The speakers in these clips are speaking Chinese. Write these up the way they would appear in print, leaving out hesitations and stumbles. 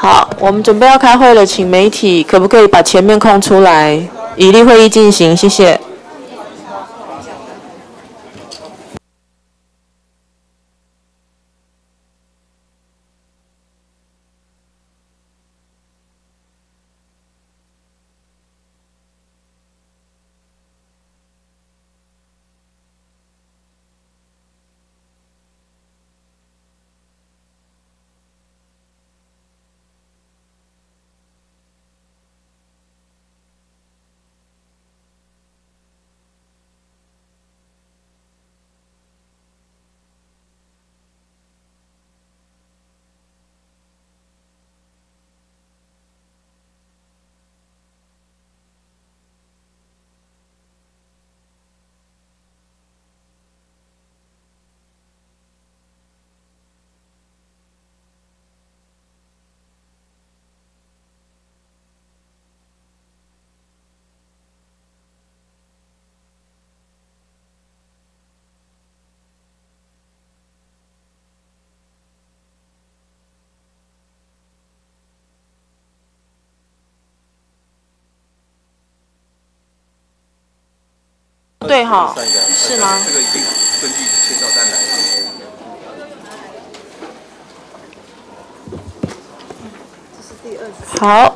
好，我们准备要开会了，请媒体可不可以把前面空出来，以利会议进行，谢谢。对哈，是吗？ 这个已经根据签到单来。 好。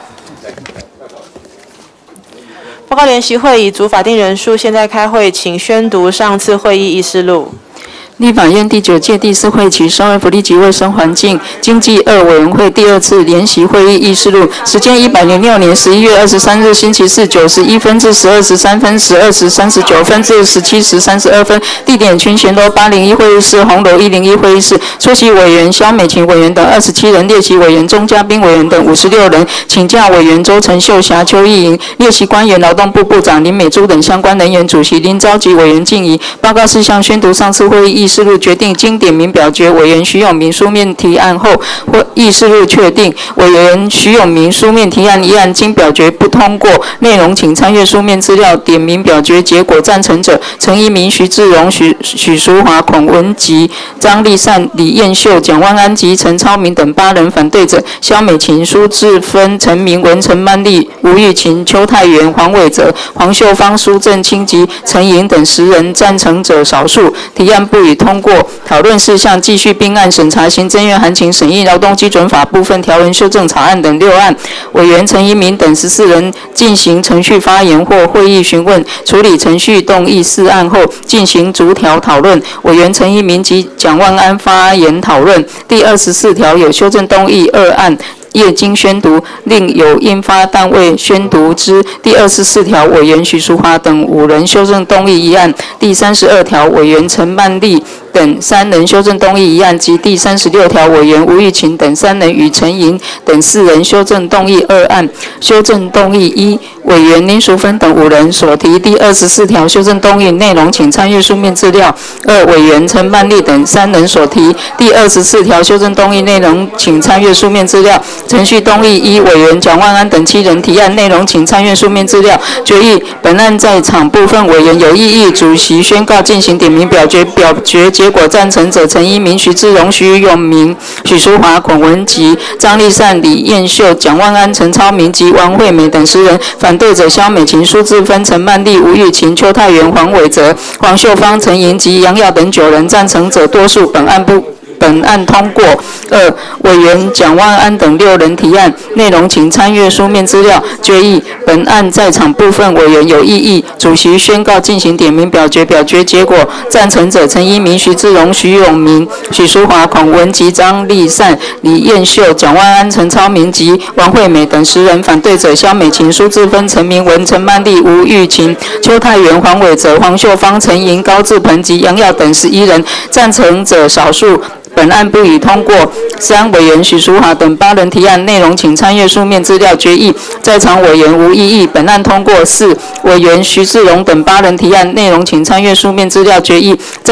报告联席会议主法定人数，现在开会，请宣读上次会议议事录。 立法院第9届第4会期社会福利及卫生环境经济2委员会第2次联席会议议事录，时间106年11月23日星期四9时1分至12时3分、12时39分至17时32分，地点群贤楼801会议室、红楼101会议室。出席委员萧美琴委员等27人，列席委员钟嘉宾委员等56人，请假委员周陈秀霞、邱意莹，列席官员劳动部部长林美珠等相关人员主席，林召集委员静怡。报告事项宣读上次会议议事录决定，经点名表决，委员徐永明书面提案后，议事录确定。委员徐永明书面提案一案经表决不通过，内容请参阅书面资料。点名表决结果，赞成者陈一鸣、徐志荣、许淑华、孔文吉、张丽善、李彦秀、蒋万安及陈超明等8人，反对者萧美琴、苏志芬、陈明文、陈曼丽、吴玉琴、邱泰元、黄伟哲、黄秀芳、苏正清及陈莹等10人，赞成者少数。提案不予通过。讨论事项继续并案审查行政院函请审议劳动基准法部分条文修正草案等6案。委员陈一鸣等14人进行程序发言或会议询问，处理程序动议4案后进行逐条讨论。委员陈一鸣及蒋万安发言讨论。第24条有修正动议2案。业经宣读，另有印发单位宣读之。第24条，委员许淑华等5人修正动议1案。第32条，委员陈曼丽等3人修正动议1案及第36条，委员吴玉琴等3人与陈莹等4人修正动议2案。修正动议1，委员林淑芬等5人所提第24条修正动议内容，请参阅书面资料。2，委员陈曼丽等3人所提第24条修正动议内容，请参阅书面资料。程序动议1，委员蒋万安等7人提案内容，请参阅书面资料。决议本案在场部分委员有异议，主席宣告进行点名表决。表决结果，赞成者陈一鸣、徐志荣、徐永明、许淑华、孔文吉、张丽善、李彦秀、蒋万安、陈超明及王惠美等10人。反对者萧美琴、苏志芬、陈曼丽、吴玉琴、邱泰元、黄伟哲、黄秀芳、陈莹及杨耀等9人。赞成者多数。本案通过。2，委员蒋万安等6人提案内容，请参阅书面资料。决议本案在场部分委员有异议，主席宣告进行点名表决。表决结果，赞成者陈一鸣、徐志荣、徐永明、许淑华、孔文吉、张丽善、李彦秀、蒋万安、陈超明及王惠美等10人。反对者萧美琴、苏志芬、陈明文、陈曼丽、吴玉琴、邱泰元、黄伟哲、黄秀芳、陈莹、高志鹏及杨耀等11人。赞成者少数。本案不予通过。3，委员许淑华等8人提案内容，请参阅书面资料。决议在场委员无异议，本案通过。4，委员徐志荣等8人提案内容，请参阅书面资料。决议在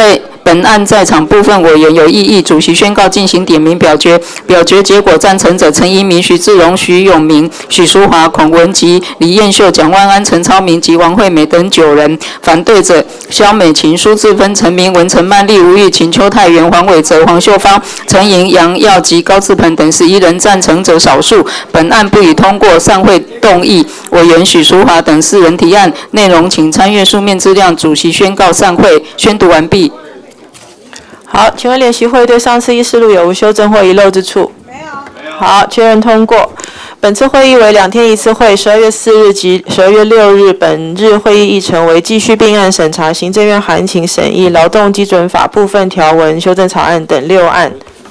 本案在场部分委员有异议，主席宣告进行点名表决。表决结果，赞成者陈一鸣、徐志荣、徐永明、许淑华、孔文吉、李彦秀、蒋万安、陈超明及王惠美等9人；反对者萧美琴、苏志芬、陈明文、陈曼丽、吴玉琴、邱泰元、黄伟哲、黄秀芳、陈莹、杨耀及高志鹏等11人，赞成者少数。本案不予通过。散会动议，委员许淑华等4人提案，内容请参阅书面资料。主席宣告散会，宣读完毕。 好，请问联席会对上次议事录有无修正或遗漏之处？没有。好，确认通过。本次会议为2天1次会，12月4日及12月6日。本日会议议程为继续并案审查行政院函请审议劳动基准法部分条文修正草案等6案。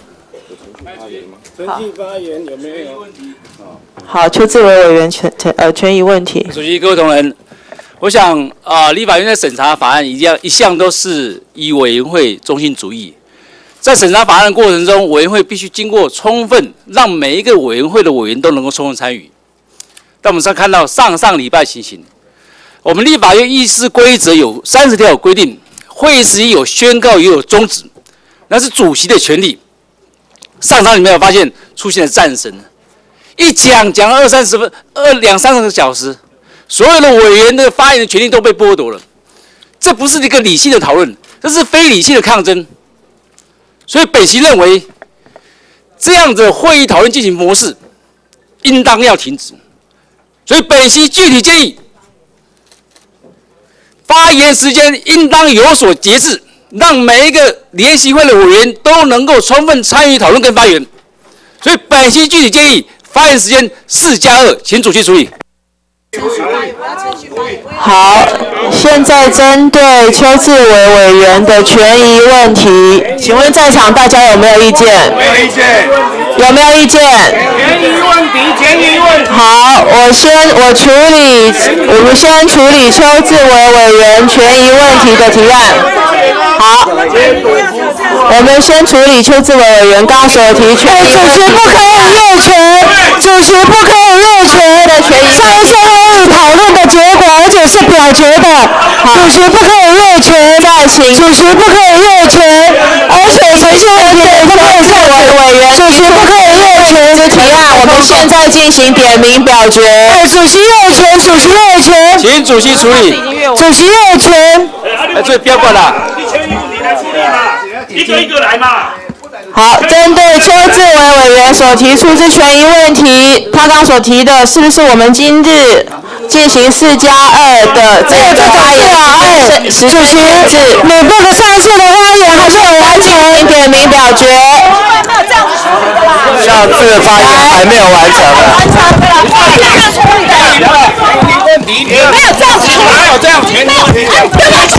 陈进发言有没有问题？ 好，邱志伟委员权益问题。 主席、各位同仁，我想立法院在审查法案一向都是以委员会中心主义。在审查法案的过程中，委员会必须经过充分，让每一个委员会的委员都能够充分参与。但我们看到上礼拜情形，我们立法院议事规则有30条有规定，会议时间有宣告也有终止，那是主席的权利。上场里面有发现出现了战神。一讲了2-30分，2-3个小时，所有的委员的发言的权利都被剥夺了。这不是一个理性的讨论，这是非理性的抗争。所以本席认为，这样的会议讨论进行模式，应当要停止。所以本席具体建议，发言时间应当有所节制，让每一个联席会的委员都能够充分参与讨论跟发言。所以本席具体建议。发言时间4+2，请主席处理。 好，现在针对邱志伟委员的权益问题，请问在场大家有没有意见？ 没有意见。 有没有意见？ 权益问题，权益问题。 好，我们先处理邱志伟委员权益问题的提案。好，我们先处理邱志伟委员刚所提权益。主席不可以越权，主席不可以越权的权益。上一次会议讨论的结果，而且是表决的，主席不可以越权。再请主席不可以越权，而且程序员也不可以越权。委员，主席不可以越权的提案，我们现在进行点名表决。主席越权，主席越权， 请主席处理。 主席越权。 这不要管了。 一个一个来嘛。 好，针对邱志伟委员所提出之权益问题，他刚所提的是不是我们今日进行4+2的这个发言时间限制？你不可上次的发言还没有完成，点名表决。 上次的发言还没有完成啊。 没有这样子处理，没有这样权利问题。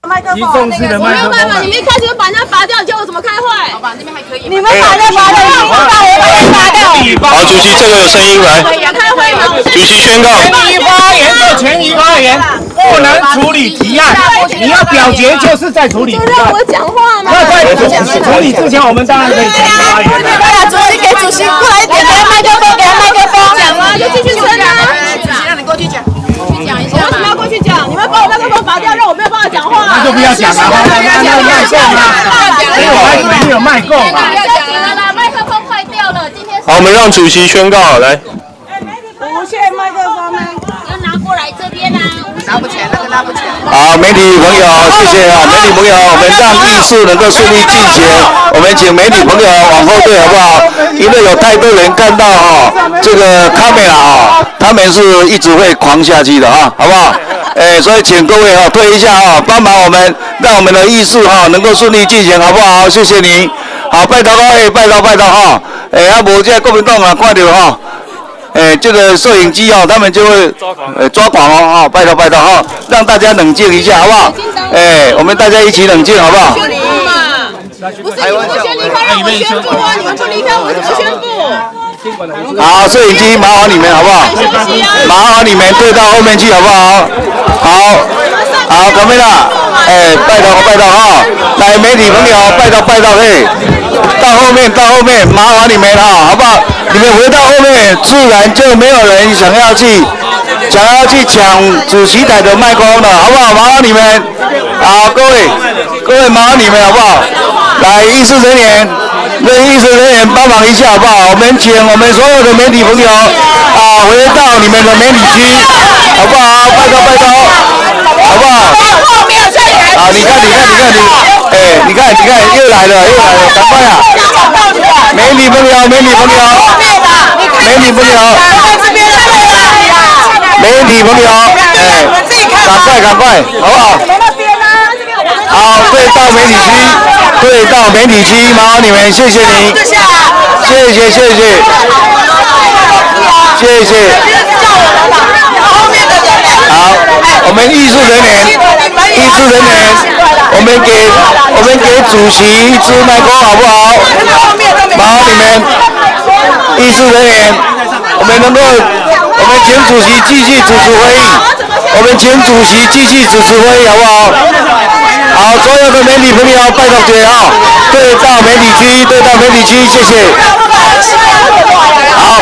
移动式的麦克风。 你们一开始就把人家拔掉，叫我怎么开会？好吧，那边还可以。 你们把人拔掉，你们把我们拔掉。 好，主席，这个有声音来。 开会吗？ 主席宣告。 权益发言就权益发言，不能处理提案。你要表决就是在处理提案。 让我讲话吗？ 那在处理之前，我们当然可以权益发言。 对啊，主席给主席过来一点，给他麦克风，给他麦克风。 讲啊，就继续争啊。 主席让你过去讲。 讲一下。我为什么要过去讲？你们把我麦克风拔掉，让我没有办法讲话。 那就不要讲了，那有麦够嘛？ 不要讲了啦，麦克风坏掉了，今天。 好，我们让主席宣告来。 无线麦克风呢？ 要拿过来这边啊。 拿不起来，那个拿不起来。 好，媒体朋友，谢谢啊，媒体朋友，我们让议事能够顺利进行。我们请媒体朋友往后退好不好？因为有太多人看到这个卡梅拉他们是一直会狂下去的好不好？所以请各位退一下帮忙我们，让我们的议事能够顺利进行，好不好？谢谢你。好，拜托拜托无这国民党看到这个摄影机他们就会抓狂拜托让大家冷静一下，好不好？我们大家一起冷静，好不好？ 不是你们先离开，让我宣布啊！你们不离开，我怎么宣布？ 好，摄影机麻烦你们，好不好？麻烦你们对到后面去，好不好？好，卡梅拉，拜托来媒体朋友，拜托到后面，麻烦你们好不好？你们回到后面，自然就没有人想要去抢主席台的麦克风了，好不好？麻烦你们，好，各位麻烦你们，好不好？来，议事人员帮忙一下，好不好？我们请我们所有的媒体朋友回到你们的媒体区，好不好？拜托，好不好？你看，又来了，赶快啊！媒体朋友，赶快，好不好？好，对到媒体区，麻烦你们，谢谢你，谢谢。好，我们议事人员，我们给主席一支麦克风，好不好？麻烦你们，议事人员，我们请主席继续主持会议，好不好？好，所有的媒体朋友，拜托姐对到媒体区，谢谢。好。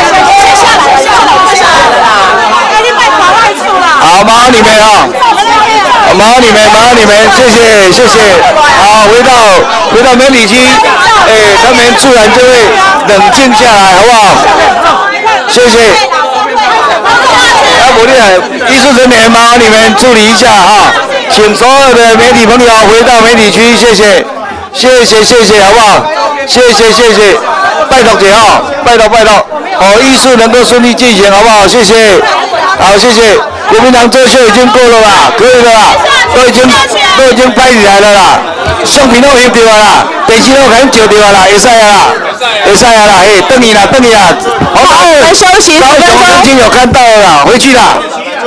好，麻烦你们麻烦你们，谢谢。好，回到媒体区，他们自然就会冷静下来，好不好？谢谢。议事人员，麻烦你们处理一下请所有的媒体朋友回到媒体区，谢谢，好不好？谢谢，拜托姐拜托，议事能够顺利进行，好不好？谢谢，好，谢谢。国民党作秀已经够了啦，可以了啦，都已经拍起来了啦，相片都翕到啦，电视都给人照到啦，会使啦，等你啦， 我们休息10分钟。 已经有看到了啦，回去啦，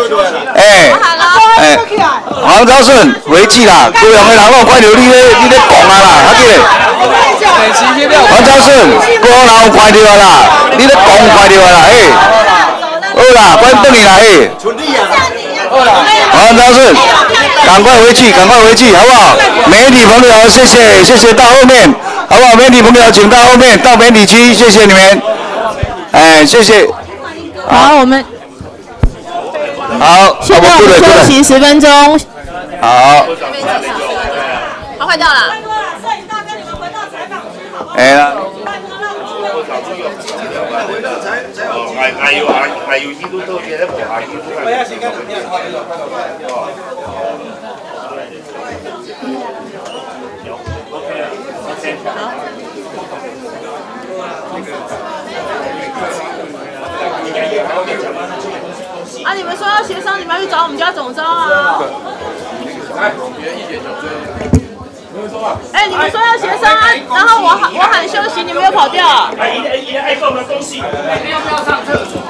黄昭顺回去啦，高雄的人我看到你咧讲啊啦，黄昭顺，高雄人有看到啦，你咧讲看到啦，好啦，快等你啦，黄昭顺，赶快回去，好不好？媒体朋友，谢谢，到后面，好不好？媒体朋友，请到后面，到媒体区，谢谢你们，谢谢。 好，我们好， 现在我们休息10分钟。 好。 他坏掉了。你们说要协商，你们要去找我们家总召啊。你们说要协商啊，然后我喊休息，你们又跑掉。爱送的东西，要不要上厕所？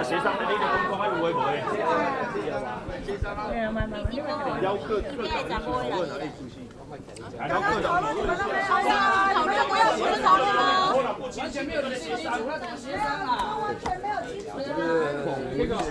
协商的那个公共还有微博诶。邀客长一起讨论啊，哎，主席。邀客长。 讨论不要先讨论吗？ 完全没有人协商，那怎么协商啊？ 完全没有基础的。 那个。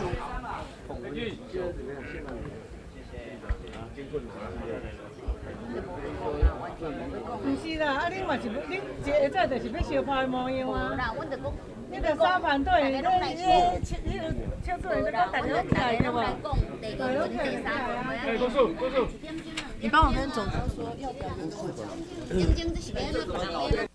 不是啦，啊，恁嘛是，恁一下就是要相拍的模样啊。你着三反对，迄个唱出来那个大家起来的嘛。 哎，郭叔， 你帮我跟总招说要表决。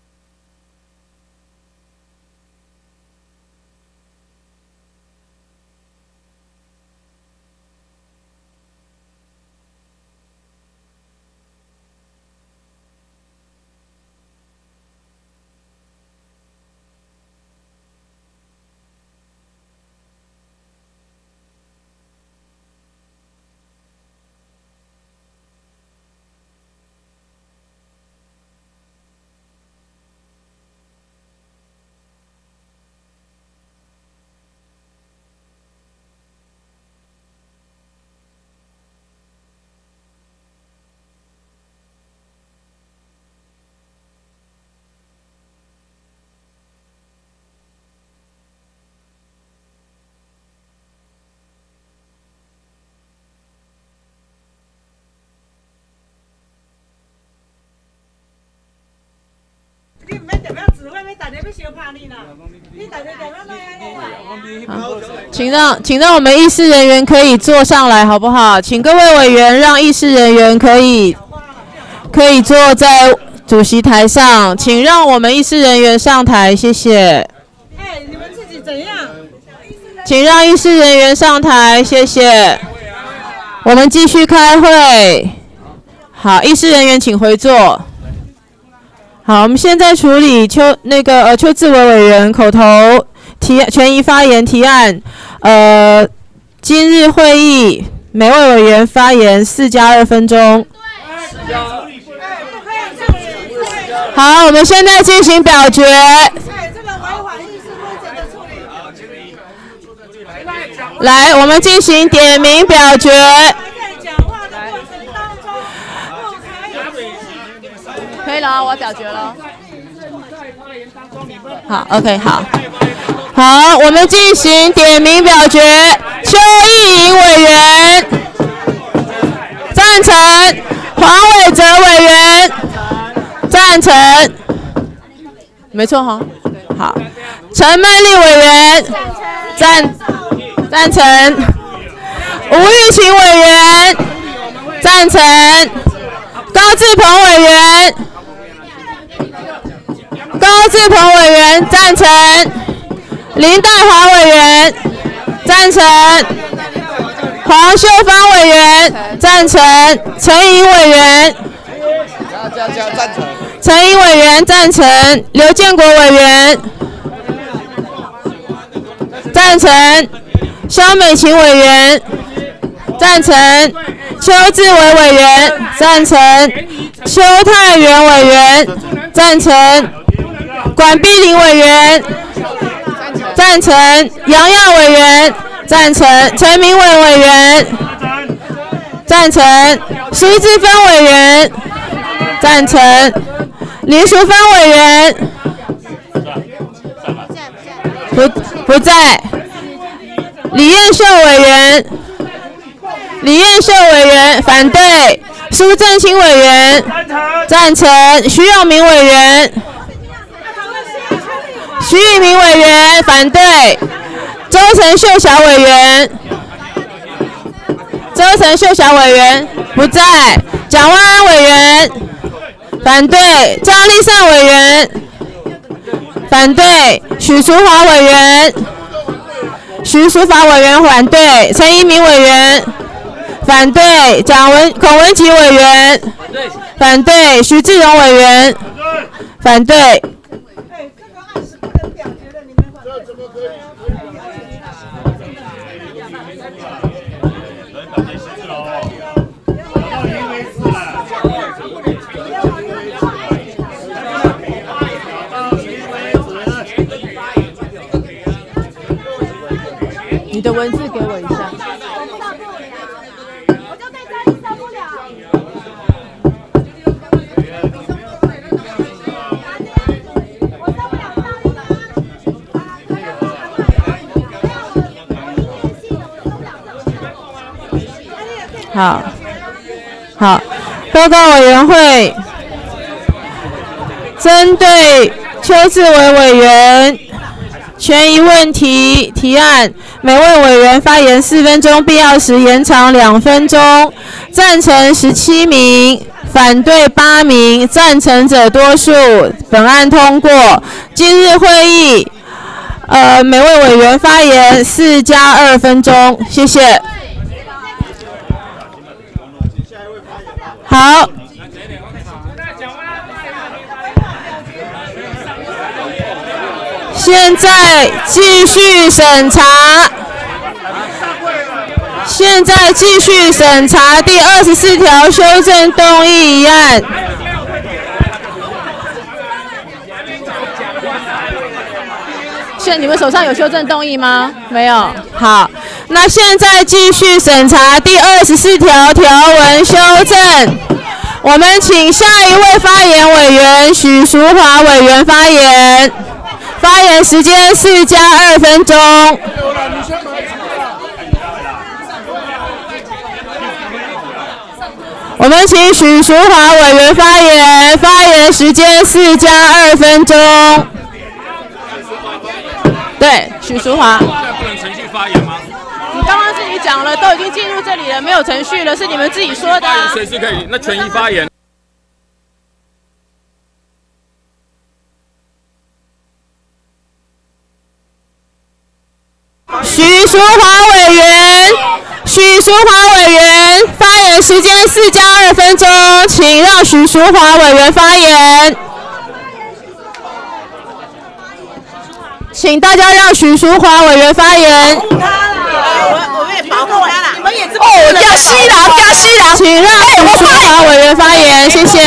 你唔免特别指挥，免大家要相拍你啦。你大家特别那样好，请让我们议事人员可以坐上来，好不好？请各位委员让议事人员可以坐在主席台上，请让我们议事人员上台，谢谢。 哎，你们自己怎样？ 请让议事人员上台，谢谢。我们继续开会。好，议事人员请回座。好，我们现在处理邱志伟委员口头权益发言提案。今日会议每位委员发言4+2分钟。好，我们现在进行表决。来，我们进行点名表决。 可以了，我要表决了。 好 ，OK， 好，我们进行点名表决。邱意莹委员赞成，黄伟哲委员赞成，没错哈。好，陈曼丽委员赞成，吴玉琴委员赞成，高志鹏委员赞成，林岱华委员赞成，黄秀芳委员赞成，陈颖委员赞成，刘建国委员赞成，肖美琴委员赞成，邱志伟委员赞成，邱泰元委员赞成，管碧玲委员赞成，杨耀委员赞成，陈明伟委员赞成，苏志芬委员赞成，林淑芬委员不在，李彦秀委员反对，苏正清委员赞成，徐永明委员反对，周成秀小委员不在，蒋万安委员反对，张立善委员反对，许淑华委员反对，陈一鸣委员反对，孔文琪委员反对，徐志荣委员反对。 你的文字给我一下。好，报告委员会针对邱志伟委员权益问题提案，每位委员发言4分钟，必要时延长2分钟。赞成17名，反对8名，赞成者多数，本案通过。今日会议，每位委员发言4加2分钟，谢谢。好。现在继续审查。现在继续审查第24条修正动议议案。现在你们手上有修正动议吗？没有。好，那现在继续审查第24条条文修正。我们请下一位发言委员许淑华委员发言。发言时间4加2分钟。我们请许淑华委员发言，发言时间4加2分钟。对，许淑华。 现在不能程序发言吗？ 你刚刚自己讲了，都已经进入这里了，没有程序了，是你们自己说的啊。 随时可以，那权益发言。 许淑华委员发言时间4加2分钟，请让许淑华委员发言。请大家让许淑华委员发言。 我们也保护他了，你们也这么要吸狼，请让许淑华委员发言，谢谢。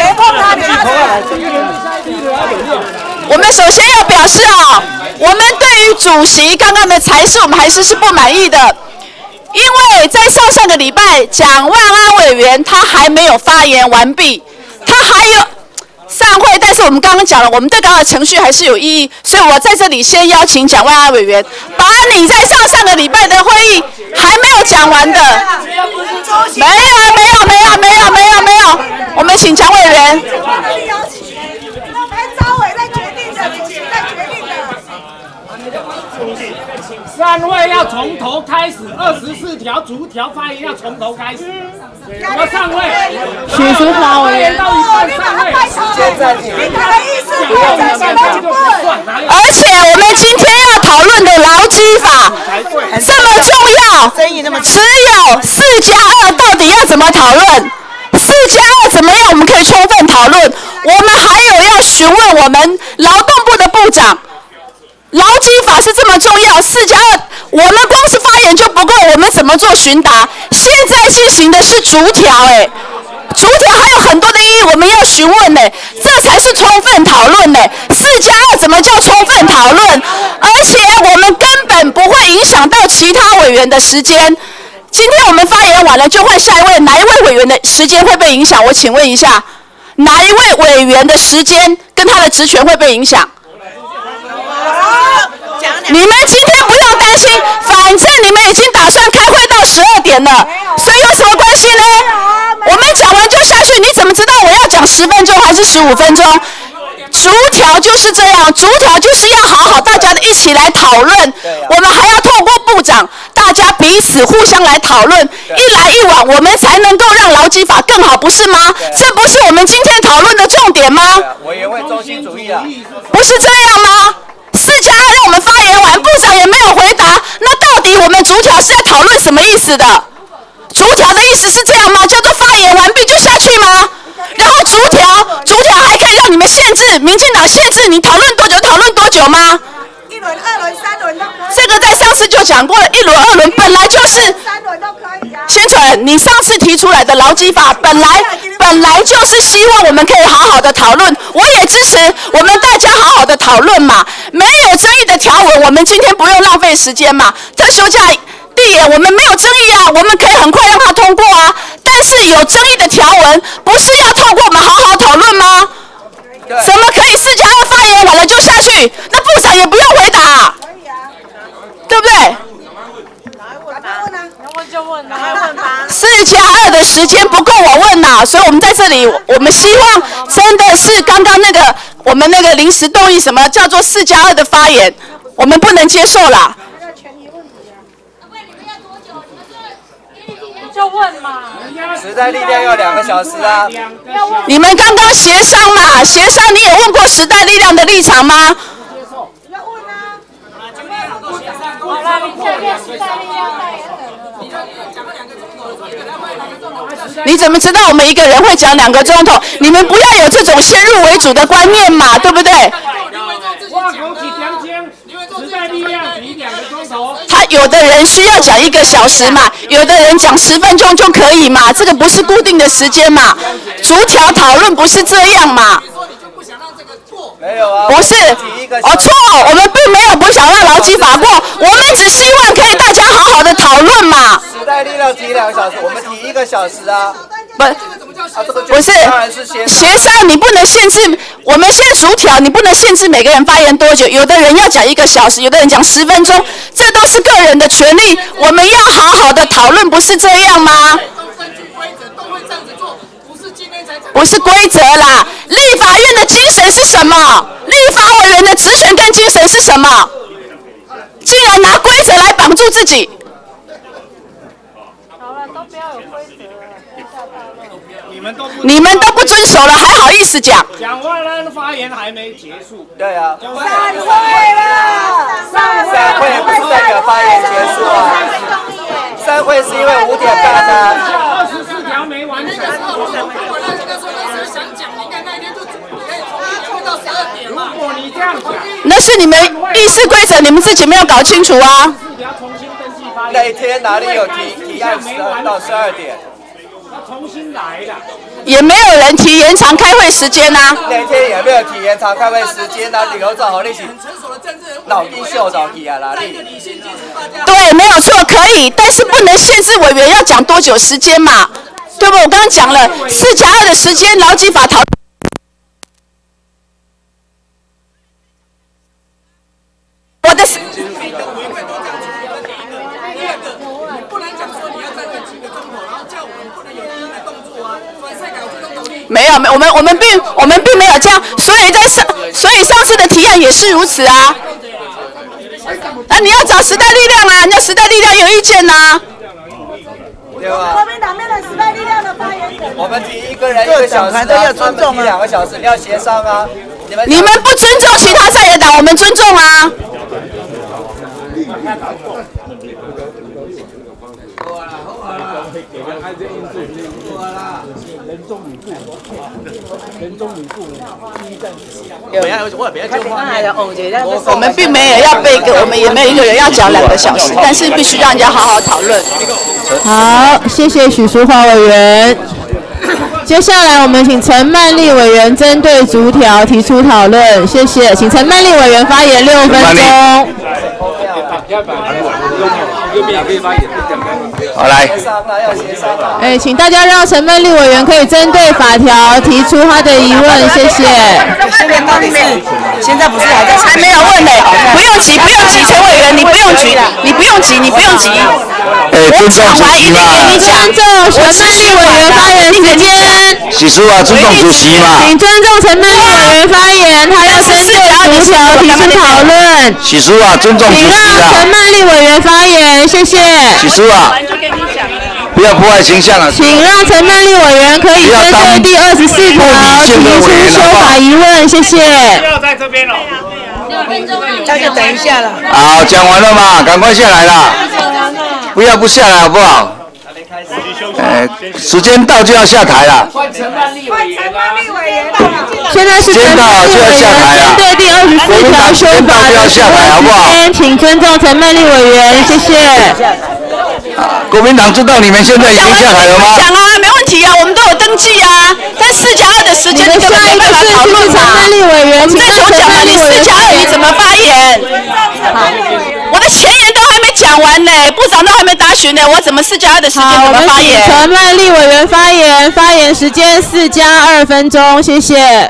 我们首先要表示我们对于主席刚刚的裁示，我们还是不满意的，因为在上个礼拜，蒋万安委员他还没有发言完毕，他还有散会，但是我们刚刚讲了，我们对刚刚的程序还是有异议，所以我在这里先邀请蒋万安委员，把你在上个礼拜的会议还没有讲完的，没有，我们请蒋委员。 3位要从头开始，24条逐条发言要从头开始。我上位， 许淑华委员。 而且我们今天要讨论的劳基法这么重要，只有4加2，到底要怎么讨论？4加2怎么样？我们可以充分讨论。我们还有要询问我们劳动部的部长。劳基法是这么重要，4加2，我们光是发言就不够，我们怎么做询答？现在进行的是逐条，逐条还有很多的意义，我们要询问这才是充分讨论4加2怎么叫充分讨论？而且我们根本不会影响到其他委员的时间。今天我们发言完了，就换下一位，哪一位委员的时间会被影响？我请问一下，哪一位委员的时间跟他的职权会被影响？你们今天不用担心，反正你们已经打算开会到12点了，所以有什么关系呢？我们讲完就下去，你怎么知道我要讲10分钟还是15分钟？逐条就是这样，逐条就是要好好大家一起来讨论，我们还要透过部长，大家彼此互相来讨论，一来一往，我们才能够让劳基法更好，不是吗？这不是我们今天讨论的重点吗？ 委员会中心主义不是这样吗？4加2让我们发言完，部长也没有回答，那到底我们逐条是在讨论什么意思的？逐条的意思是这样吗？叫做发言完毕就下去吗？然后逐条还可以让你们限制，民进党限制你讨论多久讨论多久吗？1轮、2轮、3轮都可以。这个在上次就讲过了，1轮、2轮本来就是。3轮都可以啊。先生，你上次提出来的劳基法本来就是希望我们可以好好的讨论，我也支持我们大家好好的讨论嘛。没有争议的条文，我们今天不用浪费时间嘛。特休假递延我们没有争议啊，我们可以很快让它通过啊。但是有争议的条文，不是要透过我们好好讨论吗？怎么可以4+2发言完了就下去？那部长也不用回答，对不对？4+2的时间不够我问呐，所以我们在这里，我们希望真的是刚刚那个我们那个临时动议什么叫做4+2的发言，我们不能接受啦。 就问嘛。 时代力量要2个小时啊。 你们刚刚协商嘛，协商你有问过时代力量的立场吗？ 要问啊。好了，你这边时代力量代言人了。 你怎么知道我们一个人会讲2个钟头？你们不要有这种先入为主的观念嘛，对不对？他有的人需要讲1个小时嘛，有的人讲10分钟就可以嘛，这个不是固定的时间嘛，逐条讨论不是这样嘛。 没有啊， 不是，错，我们并没有不想让劳基法过，我们只希望可以大家好好的讨论嘛。 时代力量提2个小时，我们提1个小时啊。 不是，协商你不能限制，我们现在逐条，你不能限制每个人发言多久，有的人要讲1个小时，有的人讲10分钟，这都是个人的权利，我们要好好的讨论，不是这样吗？不是规则啦，立法院的精神是什么？立法委员的职权跟精神是什么？竟然拿规则来绑住自己。 好了，都不要有规则了。 你们都不遵守了，还好意思讲？ 讲话呢，发言还没结束。 对啊。 散会了。 散会不是代表发言结束啊。散会是因为5点半啊。 24条没完成。如果你这样讲， 那是你们议事规则，你们自己没有搞清楚啊。 那一天哪里有提案12到12点？ 重新来的。 也没有人提延长开会时间啊。 那天也没有提延长开会时间啊，理由找好你是脑筋秀到去啊哪里？ 对，没有错，可以，但是不能限制委员要讲多久时间嘛，对不？我刚刚讲了4+2的时间，劳基法讨论。我的是。没有，我们并没有这样，所以上次的提案也是如此啊。那你要找时代力量啊，人家时代力量有意见呐。 对吧？ 国民党面对时代力量的发言人。 我们提1个人1个小时，要尊重2个小时，你要协商啊。 你们不尊重其他在野党，我们尊重啊。我们并没有要背个，我们也没有一个人要讲2个小时，但是必须让人家好好讨论。 好，谢谢许淑华委员。接下来我们请陈曼丽委员针对逐条提出讨论，谢谢，请陈曼丽委员发言6分钟。 好来。 请大家让陈曼丽委员可以针对法条提出他的疑问，谢谢。 现在不是还没有问呢，不用急，陈委员，你不用急。 尊重主席嘛。 尊重陈曼丽委员发言时间。 许淑华尊重主席嘛。 请尊重陈曼丽委员发言，他要针对逐条提出讨论。 许淑华尊重主席请让陈曼丽委员发言，谢谢。 许淑华，不要破坏形象了。 请让陈曼丽委员可以针对第24条提出修法疑问，谢谢。 不要在这边了。 那就等一下了。 好，讲完了嘛，赶快下来啦。不要不下来好不好？时间到就要下台了。 现在是陈曼丽委员针对第24条修法的时间，请尊重陈曼丽委员，谢谢。 国民党知道你们现在已经下台了吗？ 讲啊，没问题啊，我们都有登记啊。但4+2的时间，你根本没办法讨论嘛。 陈曼丽委员， 我们在所讲的，你4+2你怎么发言？ 言。我的前言都还没讲完呢，部长都还没答询呢，我怎么4+2的时间怎么发言？ 好，我们请陈曼丽委员发言，发言时间4+2分钟，谢谢。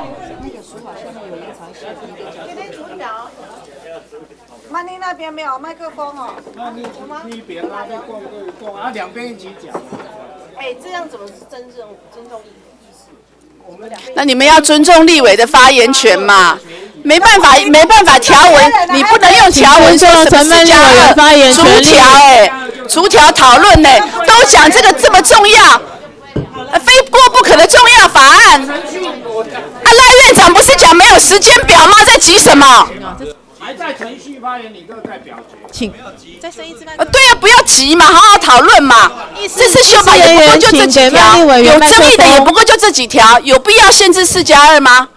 曼妮那边没有麦克风哦。 你别拉边共，啊，两边一起讲。 哎，这样怎么是尊重意思？ 那你们要尊重立委的发言权嘛？没办法条文，你不能用条文说什么4+2，逐条逐条讨论呢，都讲这个这么重要，非过不可的重要法案。赖院长不是讲没有时间表吗？在急什么？ 还在程序发言，你各在表决。 请再生一支麦。 对啊，不要急嘛，好好讨论嘛。这次修法也不过就这几条，有争议的也不过就这几条，有必要限制4+2吗？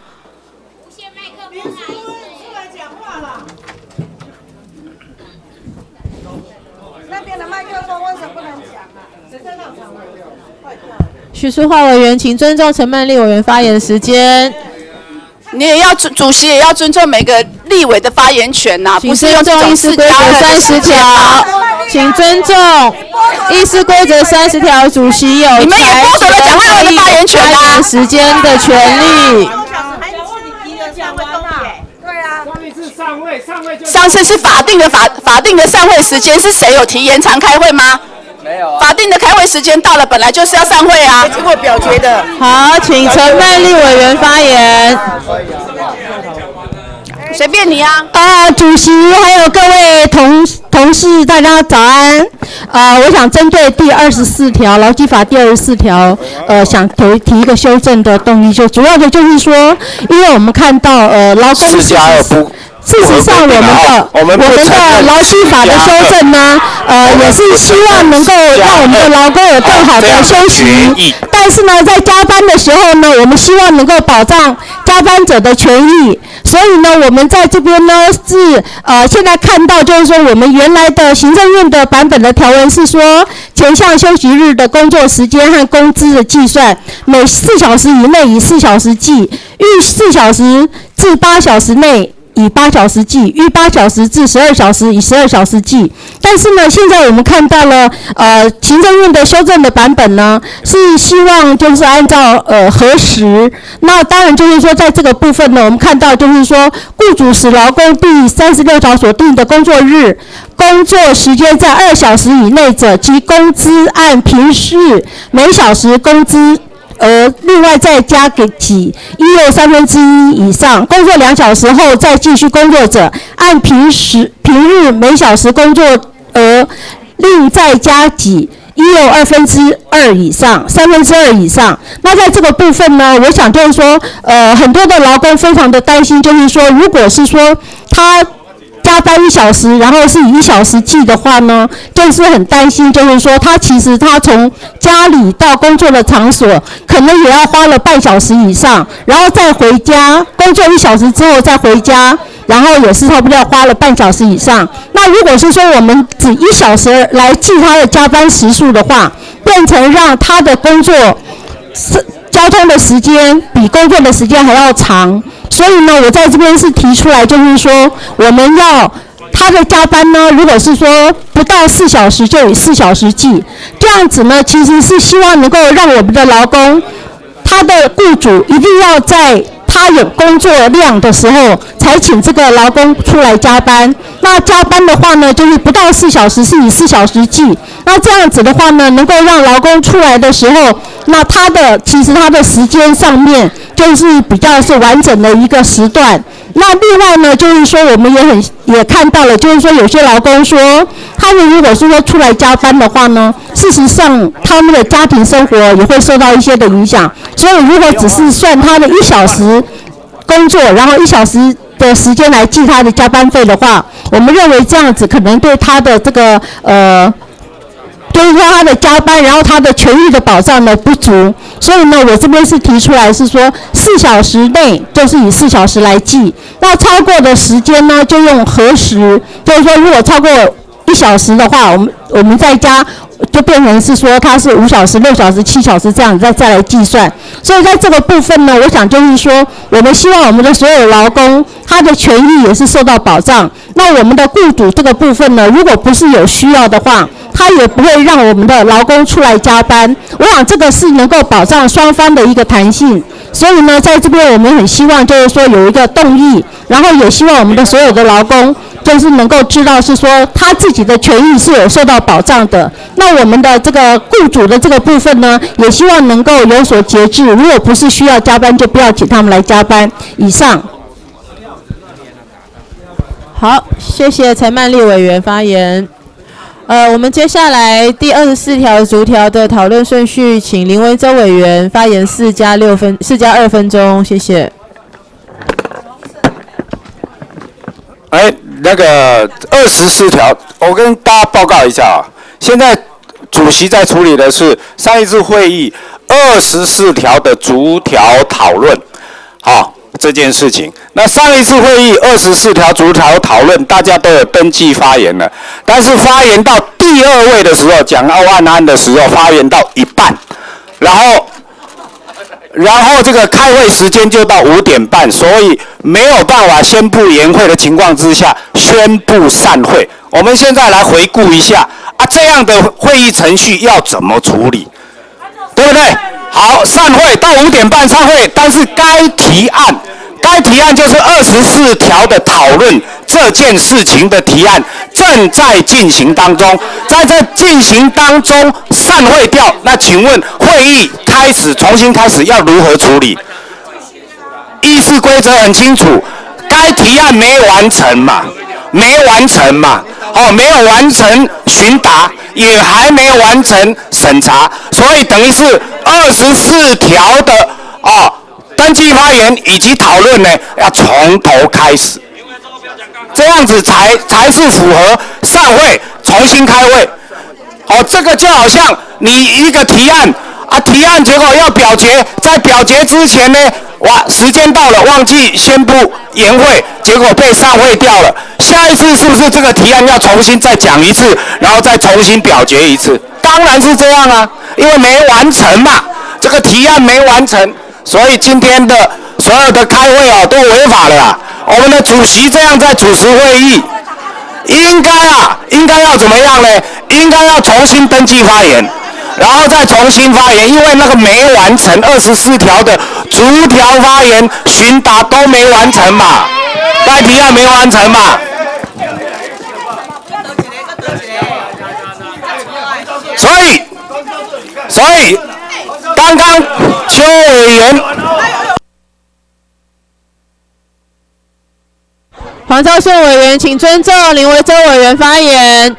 那边的麦克风为什么不能讲啊？谁在那场委员？ 徐淑华委员，请尊重陈曼丽委员发言的时间。 你也要主席也要尊重每个立委的发言权呐，不是用这种议事规则30条，请尊重议事规则30条，主席有你们也剥夺了蒋万安的发言权啊， 时间的权利。 上次是法定的散会时间，是谁有提延长开会吗？ 没有啊。 法定的开会时间到了，本来就是要散会啊。 经过表决的。 好，请陈曼丽委员发言。 随便你啊。 主席还有各位同事，大家早安。我想针对第24条劳基法第24条，想提一个修正的动议，就主要的就是说，因为我们看到劳工事实上，我们的劳基法的修正呢，也是希望能够让我们的劳工有更好的休息。但是呢，在加班的时候呢，我们希望能够保障加班者的权益。所以呢，我们在这边呢是现在看到就是说，我们原来的行政院的版本的条文是说，前项休息日的工作时间和工资的计算，每4小时以内以4小时计，逾4小时至8小时内以8小时计，逾8小时至12小时以12小时计。但是呢，现在我们看到了行政院的修正的版本呢，是希望就是按照核实。那当然就是说，在这个部分呢，我们看到就是说，雇主使劳工第36条所定的工作日工作时间在2小时以内者，其工资按平日每小时工资另外再加给给1/3以上，工作2小时后再继续工作者，按平日每小时工作另再加给1/2以上，2/3以上。那在这个部分呢，我想就是说，很多的劳工非常的担心，就是说，如果是说他加班1小时，然后是以1小时计的话呢，就是很担心，就是说他其实他从家里到工作的场所，可能也要花了半小时以上，然后再回家工作1小时之后再回家，然后也是差不多要花了半小时以上。那如果是说我们只1小时来计他的加班时数的话，变成让他的工作交通的时间比工作的时间还要长。所以呢，我在这边是提出来，就是说，我们要他的加班呢，如果是说不到4小时，就以4小时计，这样子呢，其实是希望能够让我们的劳工，他的雇主一定要在他有工作量的时候，才请这个劳工出来加班。那加班的话呢，就是不到4小时，是以4小时计。那这样子的话呢，能够让劳工出来的时候，那其实他的时间上面就是比较是完整的一个时段。那另外呢，就是说我们也看到了，就是说有些劳工说，他们如果是说出来加班的话呢，事实上他们的家庭生活也会受到一些的影响。所以如果只是算他的1小时工作，然后1小时的时间来计他的加班费的话，我们认为这样子可能对他的这个就是说他的加班，然后他的权益的保障呢不足，所以呢，我这边是提出来是说4小时内就是以4小时来计，那超过的时间呢就用核实，就是说如果超过1小时的话，我们再加就变成是说它是5小时、6小时、7小时这样再来计算。所以在这个部分呢，我想就是说，我们希望我们的所有劳工他的权益也是受到保障。那我们的雇主这个部分呢，如果不是有需要的话，他也不会让我们的劳工出来加班。我想这个是能够保障双方的一个弹性。所以呢，在这边我们很希望就是说有一个动议，然后也希望我们的所有的劳工就是能够知道是说他自己的权益是有受到保障的。那我们的这个雇主的这个部分呢，也希望能够有所节制，如果不是需要加班，就不要请他们来加班。以上。 好，谢谢陈曼丽委员发言。我们接下来第24条逐条的讨论顺序，请林维洲委员发言4加2分钟，谢谢。 那个24条，我跟大家报告一下啊，现在主席在处理的是上一次会议24条的逐条讨论，好。这件事情，那上一次会议24条逐条讨论，大家都有登记发言了，但是发言到第2位的时候，蒋万安的时候，发言到一半，然后这个开会时间就到5点半，所以没有办法宣布延会的情况之下，宣布散会。我们现在来回顾一下啊，这样的会议程序要怎么处理，对不对？好，散会到5点半散会，但是该提案就是24条的讨论这件事情的提案正在进行当中，在这进行当中散会掉，那请问会议重新开始要如何处理？议事规则很清楚，该提案没完成嘛，没有完成询答，也还没有完成审查，所以等于是24条的登记发言以及讨论呢，要从头开始，这样子才是符合散会重新开会。这个就好像你一个提案结果要表决，在表决之前呢，时间到了忘记宣布延会，结果被散会掉了。下一次是不是这个提案要重新再讲一次，然后再重新表决一次？当然是这样啊，因为没完成嘛，这个提案没完成。所以今天的所有的开会都违法了啦。我们的主席这样在主持会议，应该要怎么样呢？应该要重新登记发言，然后再重新发言，因为那个没完成24条的逐条发言、询答都没完成嘛，该提案没完成嘛。所以刚刚邱委员、 黄昭顺委员，请尊重林维洲委员发言。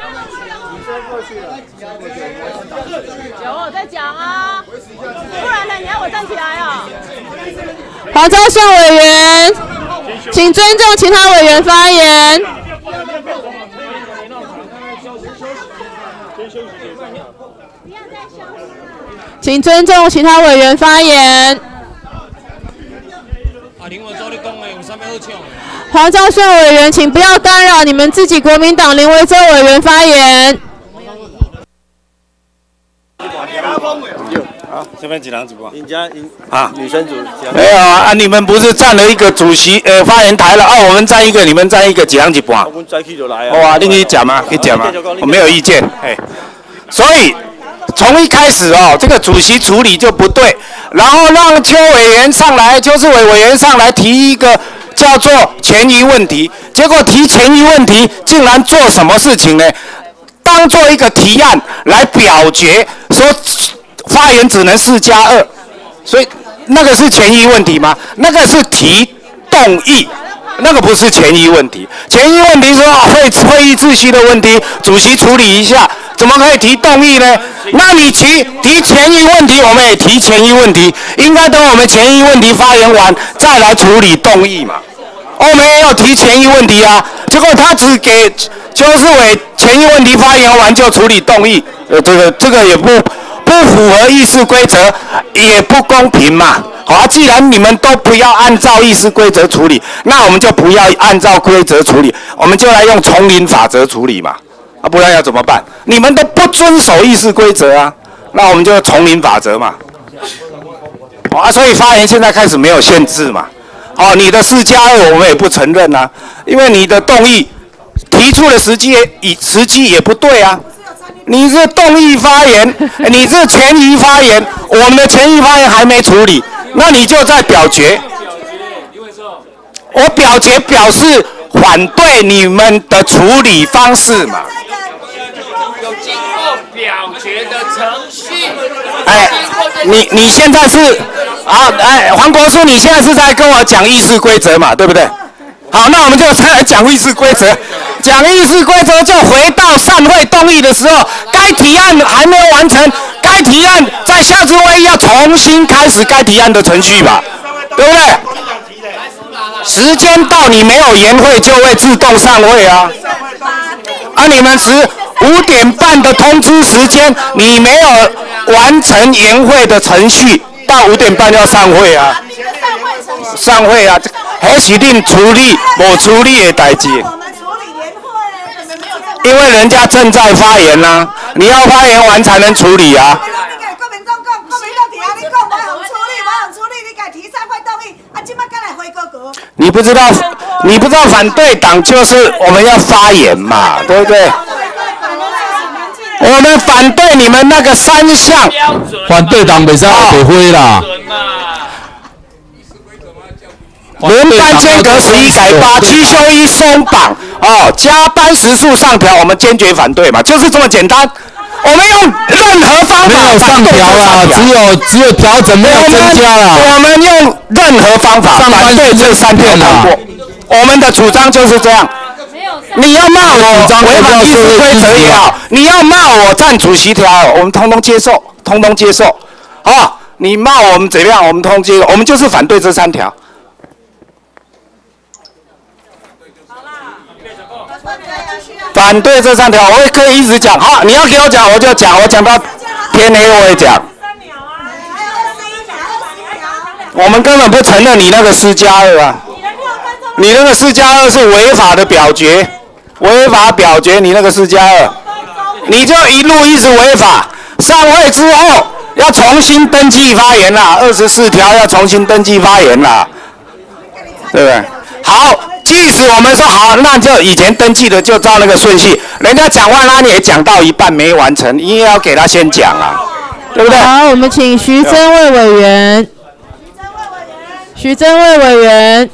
有我在讲啊，不然呢你要我站起来哦。 黄昭顺委员，请尊重其他委员发言。请尊重其他委员发言。黄昭顺委员，请不要干扰你们自己国民党林维洲委员发言。 这边几人几波？ 女生组没有啊，你们不是占了一个主席发言台了我们占一个，你们占一个，几人几波？ 我们再去就来啊。 哇，你可以讲吗？可以讲吗？我没有意见。所以从一开始这个主席处理就不对，然后让邱委员上来，邱志伟委员上来提一个叫做权益问题，结果提权益问题竟然做什么事情呢？当做一个提案来表决，说发言只能4+2，所以那个是权益问题吗？那个是提动议，那个不是权益问题。权益问题说会议秩序的问题，主席处理一下，怎么可以提动议呢？那你提权益问题，我们也提权益问题，应该等我们权益问题发言完再来处理动议嘛。我们也有提权益问题啊，结果他只给邱志伟权益问题发言完就处理动议，这个也不符合议事规则，也不公平嘛。既然你们都不要按照议事规则处理，那我们就不要按照规则处理，我们就来用丛林法则处理嘛。 啊，不然要怎么办？你们都不遵守议事规则啊，那我们就丛林法则嘛。啊，所以发言现在开始没有限制嘛。哦，你的4+2我们也不承认啊，因为你的动议提出的时机也不对啊。你是动议发言，你是权益发言，我们的权益发言还没处理，那你就在表决。我表决表示反对你们的处理方式嘛。 有经过表决的程序。 哎，你现在是啊，哎，黄国书，你现在是在跟我讲议事规则嘛，对不对？好，那我们就来讲议事规则。讲议事规则就回到散会动议的时候，该提案还没有完成，该提案在下次会议要重新开始该提案的程序吧，对不对？时间到，你没有延会就会自动散会啊。啊，你们5点半的通知时间，你没有完成延会的程序，到5点半要散会啊。散会啊，那是恁处理无处理的代志。因为人家正在发言啊，你要发言完才能处理啊。你不知道反对党就是我们要发言嘛，对不对？我们反对你们那个3项， 反对党袂使白灰啦。 轮班间隔11改8，七休1松绑，哦，加班时数上调，我们坚决反对嘛，就是这么简单。我们用任何方法没有上调啦，只有调整，没有增加啦。 我们用任何方法反对这3条通过。我们的主张就是这样。你要骂我违反议事规则也好，你要骂我占主席条，我们通通接受，通通接受。啊，你骂我们怎样，我们通通接受，我们就是反对这3条。反对这3条，我也可以一直讲。好，你要给我讲，我就讲，我讲到天黑我也讲。我们根本不承认你那个4+2啊，你那个4+2是违法的表决，违法表决，你那个4+2，你就一路一直违法。上会之后要重新登记发言啦，24条要重新登记发言啦，对不对？好。即使我们说好，那就以前登记的就照那个顺序，人家讲完了你也讲到一半没完成，你也要给他先讲啊，对不对？ 好，我们请徐增卫委员。徐增卫委员。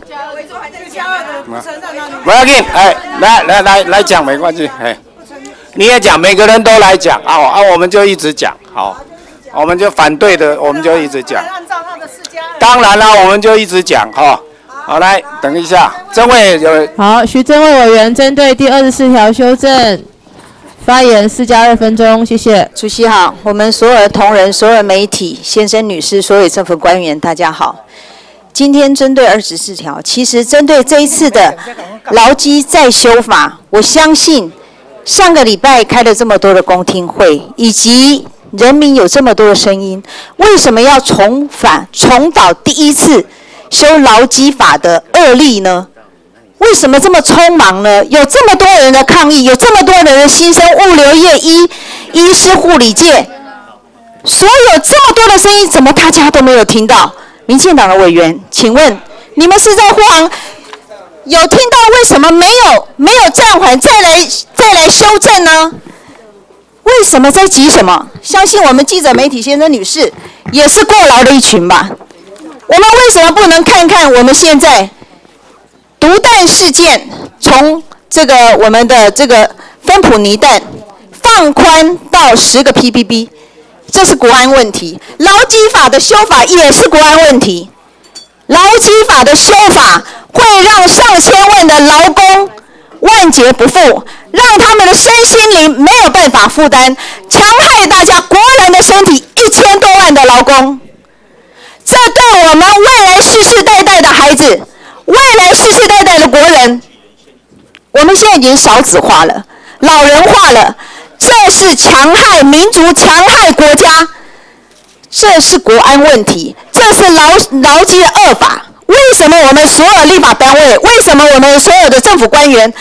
不要紧，哎，来讲没关系，哎，你也讲，每个人都来讲啊，我们就一直讲，好，我们就反对的，我们就一直讲。当然了，我们就一直讲哈。好，来，等一下，曾委有。 好，徐增卫委员针对第24条修正发言4+2分钟，谢谢。 主席好，我们所有的同仁、所有的媒体、先生、女士、所有政府官员，大家好。今天针对24条，其实针对这一次的劳基再修法，我相信上个礼拜开了这么多的公听会，以及人民有这么多的声音，为什么要重蹈第一次修劳基法的恶例呢？为什么这么匆忙呢？有这么多人的抗议，有这么多人的心声，物流业、医师、护理界，所有这么多的声音，怎么大家都没有听到？民进党的委员，请问你们是在呼喊？有听到为什么没有暂缓再来修正呢？为什么在急什么？相信我们记者媒体先生女士也是过劳的一群吧。我们为什么不能看看我们现在毒弹事件，从我们的芬普尼弹放宽到10个 ppb， 这是国安问题。劳基法的修法也是国安问题。劳基法的修法会让上千万的劳工万劫不复，让他们的身心灵没有办法负担，强害大家国人的身体1000多万的劳工。这对我们未来世世代代的孩子，未来世世代代的国人，我们现在已经少子化了，老人化了，这是强害民族、强害国家，这是国安问题，这是劳基的恶法。为什么我们所有立法单位，为什么我们所有的政府官员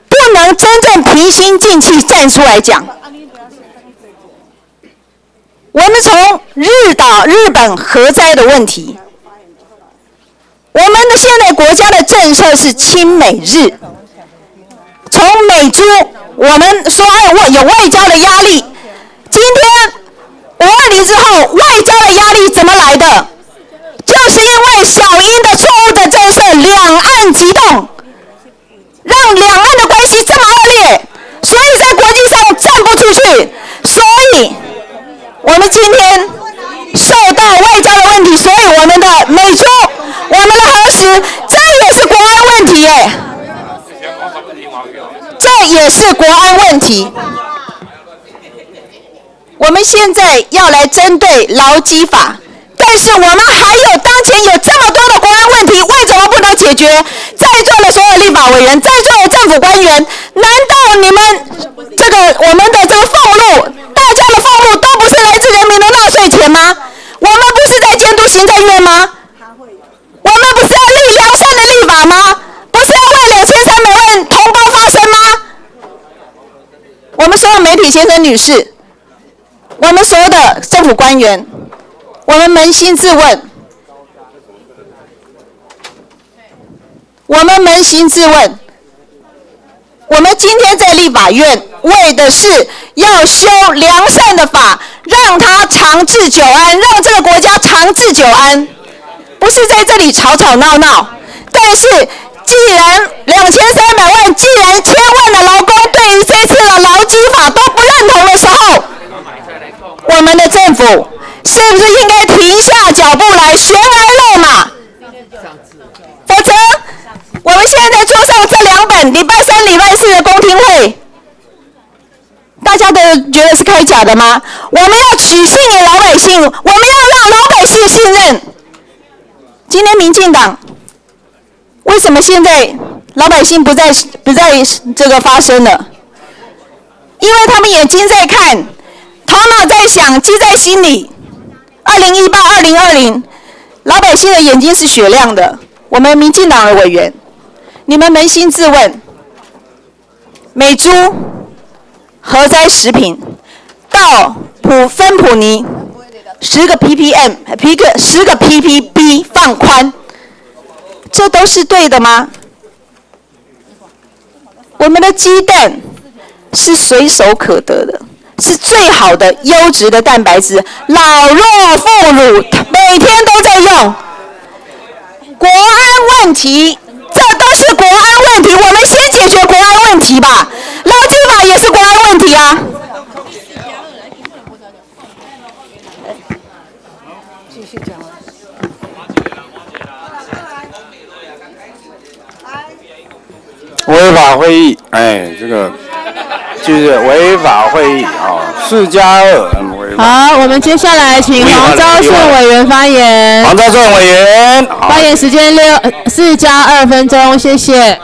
不能真正平心静气站出来讲。我们从日本核灾的问题，我们的现在国家的政策是亲美日，从美猪，我们说有外交的压力，今天520之后，外交的压力怎么来的？就是因为小英的错误的政策，两岸急动，让两岸的关系这么恶劣，所以在国际上站不出去，所以我们今天受到外交的问题，所以我们的美猪，我们的核食，这也是国安问题耶，这也是国安问题。我们现在要来针对劳基法，但是我们还有当前有这么多的国安问题，为什么不能解决？在座的所有立法委员，在座的政府官员，难道你们我们的这个俸禄，大家的俸禄都不是来自人民的纳税钱吗？我们不是在监督行政院吗？我们不是要立良善的立法吗？不是要为2300万同胞发声吗？我们所有媒体先生女士，我们所有的政府官员，我们扪心自问，我们今天在立法院为的是要修良善的法，让它长治久安，让这个国家长治久安，不是在这里吵吵闹闹。但是既然2300万，既然千万的劳工对于这次的劳基法都不认同的时候，我们的政府是不是应该停下脚步来悬崖勒马？否则我们现在桌上这2本礼拜3、礼拜4的公听会，大家都觉得是开假的吗？我们要取信于老百姓，我们要让老百姓信任。今天民进党为什么现在老百姓不再这个发声了？因为他们眼睛在看，头脑在想，记在心里。2018、2020，老百姓的眼睛是雪亮的。我们民进党的委员，你们扪心自问，美猪、核灾食品到芬普尼10个 ppm、10个 ppb 放宽，这都是对的吗？我们的鸡蛋是随手可得的，是最好的优质的蛋白质，老弱妇孺每天都在用。国安问题，这都是国安问题，我们先解决国安问题吧。劳基法也是国安问题啊。继续讲啊。 违法会议，这个就是违法会议啊，4+2， 好，我们接下来请黄昭顺委员发言。 黄昭顺委员， 发言时间4+2分钟，谢谢。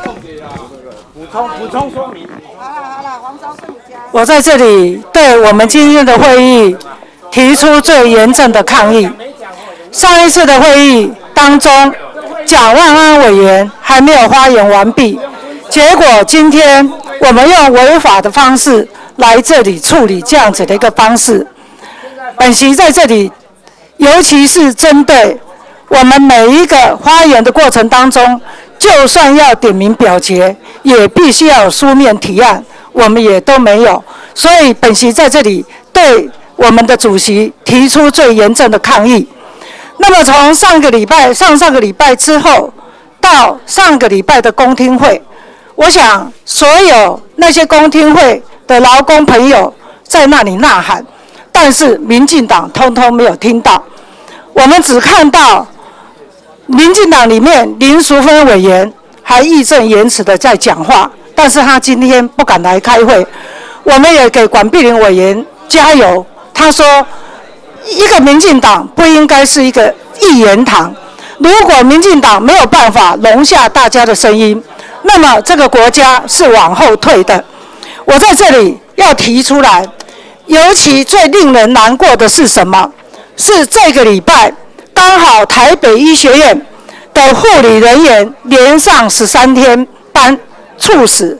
补充说明。 我在这里对我们今天的会议提出最严正的抗议。上一次的会议当中，蒋万安委员还没有发言完毕，结果今天我们用违法的方式来这里处理这样子的一个方式。本席在这里，尤其是针对我们每一个发言的过程当中，就算要点名表决，也必须要有书面提案，我们也都没有。所以本席在这里对我们的主席提出最严正的抗议。那么从上个礼拜之后到上个礼拜的公听会，我想所有那些公听会的劳工朋友在那里呐喊，但是民进党通通没有听到。我们只看到民进党里面林淑芬委员还义正言辞的在讲话，但是他今天不敢来开会。我们也给管碧玲委员加油，他说一个民进党不应该是一个一言堂，如果民进党没有办法容下大家的声音，那么这个国家是往后退的。我在这里要提出来，尤其最令人难过的是什么？是这个礼拜刚好台北医学院的护理人员连上13天班猝死，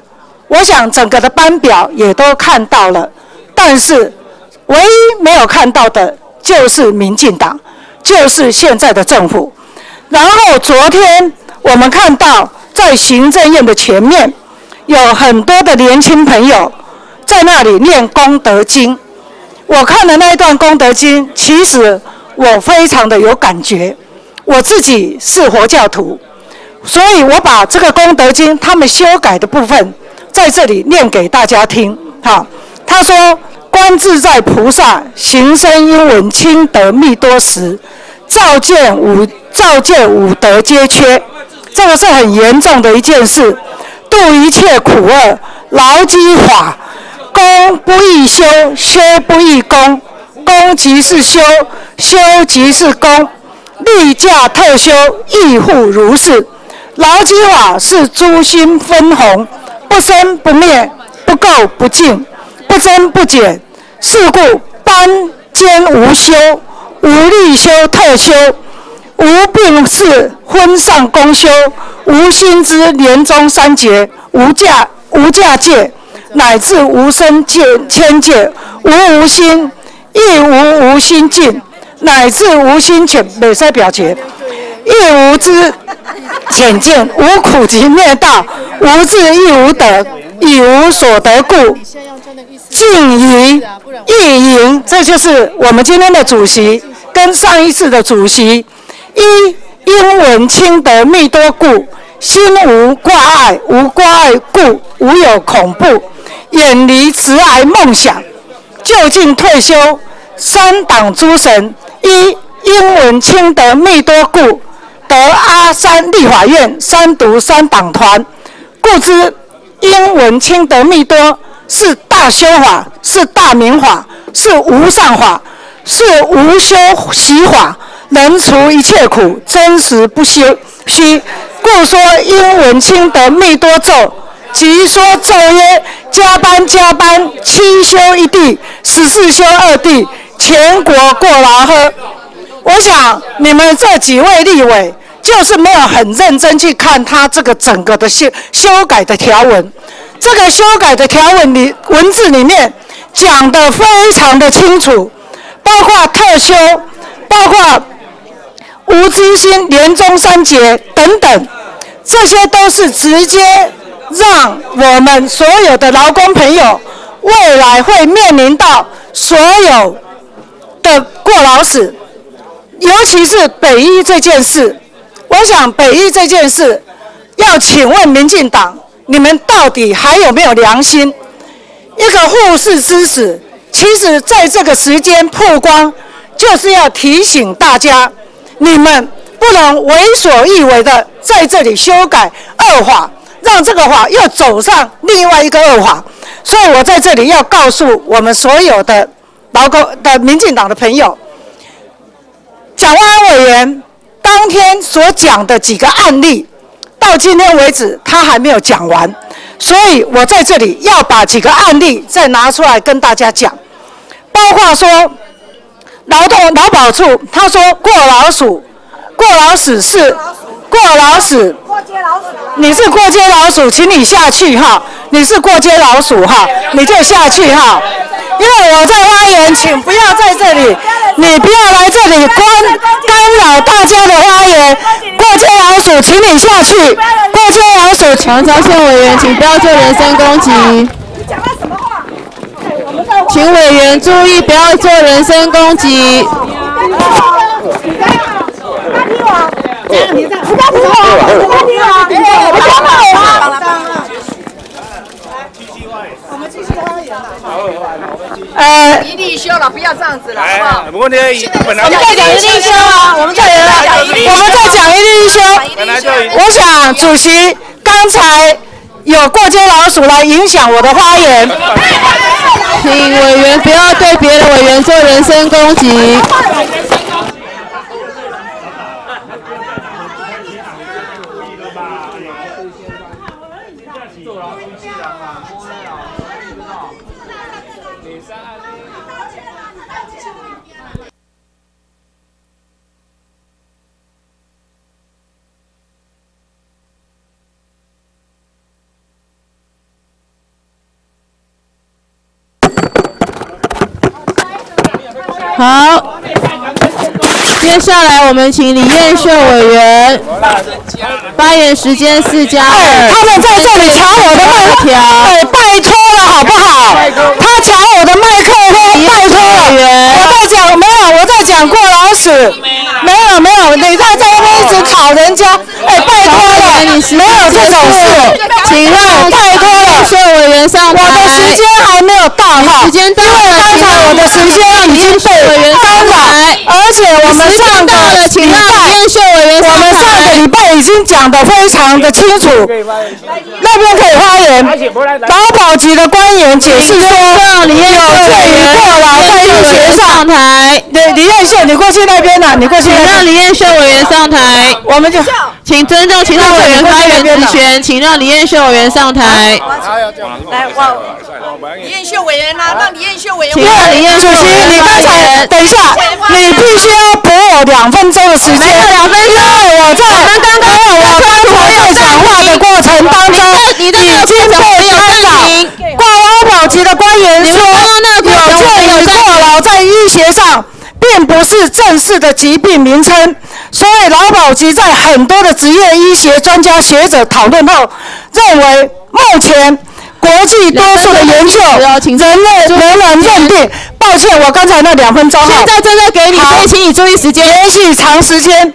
我想整个的班表也都看到了，但是唯一没有看到的就是民进党，就是现在的政府。然后昨天我们看到在行政院的前面有很多的年轻朋友在那里念功德经，我看了那一段功德经，其实我非常的有感觉。我自己是佛教徒，所以我把这个功德经他们修改的部分在这里念给大家听。好，他说：观自在菩萨行深因闻清德密多时，照见五德皆缺。这个是很严重的一件事。度一切苦厄，牢记法。功不易修，修不易功。功即是修，修即是功。立价特修，亦复如是。牢记法是诸心分红，不生不灭，不垢不净，不增不减。是故班间无修，无力修特修，无病事分上功修，无心之年中三节，无价界，乃至无生千界，无心，亦无心尽，乃至无心浅，袂使表决，亦无知浅见，无苦集灭道，无智亦无德，以无所得故，静怡意淫。这就是我们今天的主席跟上一次的主席。因闻清德密多故，心无挂碍，无挂碍故，无有恐怖，远离慈爱梦想，就近退休。三党诸神，因闻清德密多故，得阿三立法院三读三党团，故知因闻清德密多是大修法，是大明法，是无上法，是无修习法，能除一切苦，真实不虚。故说因闻清德密多咒，即说咒曰：加班加班，七修一地，14修二地，全国过劳呵。我想你们这几位立委就是没有很认真去看他这个整个的修改的条文。这个修改的条文文字里面讲得非常的清楚，包括特修，包括无知心、年中三节等等，这些都是直接让我们所有的劳工朋友未来会面临到所有的过劳死，尤其是北医这件事。我想北医这件事，要请问民进党，你们到底还有没有良心？一个护士之死，其实在这个时间曝光，就是要提醒大家，你们不能为所欲为的在这里修改恶法，让这个法又走上另外一个恶法。所以我在这里要告诉我们所有的劳工的民进党的朋友，蒋万安委员当天所讲的几个案例，到今天为止他还没有讲完，所以我在这里要把几个案例再拿出来跟大家讲，包括说劳保处，他说过劳死是过劳死，你是过街老鼠，请你下去哈，你是过街老鼠哈，你就下去哈。因为我在发言，请不要在这里，你不要来这里干扰大家的发言。过街老鼠，请你下去。过街老鼠， 黄昭宪委员，请不要做人身攻击。请委员注意，不要做人身攻击。 一律修了，不要这样子了，好不好？ 不过呢，本来我们再讲一律修啊，我们再讲一律修。我想主席刚才有过街老鼠来影响我的发言， 请委员不要对别的委员做人身攻击。 好，接下来我们请李彦秀委员发言时间4+2。 他们在这里抢我的麦克风，拜托了好不好？他抢我的麦克风，拜托了。我在讲过劳死，没有，你在这边一直吵人家，拜托了，没有这种事， 请让拜托了， 秀委员上台。 我的时间还没有到哈， 时间到了， 因为刚才我的时间已经被干扰，而且我们上个礼拜，我们上个礼拜已经讲得非常的清楚，那边可以发言。劳保局的官员解释说，有鉴于过劳在医学上台，对，李彦秀，你过去那边呢？你过去那边。 让李彦秀委员上台， 我们就请尊重其他委员发言职权，请让李彦秀委员上台。 来，李彦秀委员啦，让李彦秀委员。 请让李彦秀委员。 你刚才等一下，你必须要补我2分钟的时间。没有2分钟，因为我刚才讲话的过程当中，已经被干扰。劳保局的官员说，有鉴于过劳在医学上并不是正式的疾病名称，所以劳保局在很多的职业医学专家学者讨论后，认为目前国际多数的研究，人类仍然认定。抱歉，我刚才那2分钟现在正在给你，所以请你注意时间。 连续长时间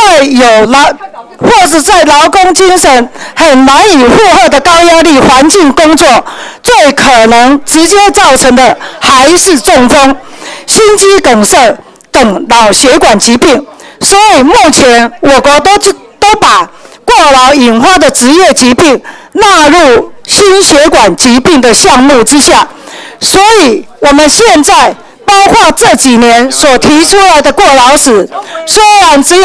或是在劳工精神很难以负荷的高压力环境工作，最可能直接造成的还是中风、心肌梗塞等脑血管疾病。所以目前我国都把过劳引发的职业疾病纳入心血管疾病的项目之下。所以我们现在包括这几年所提出来的过劳死，虽然只有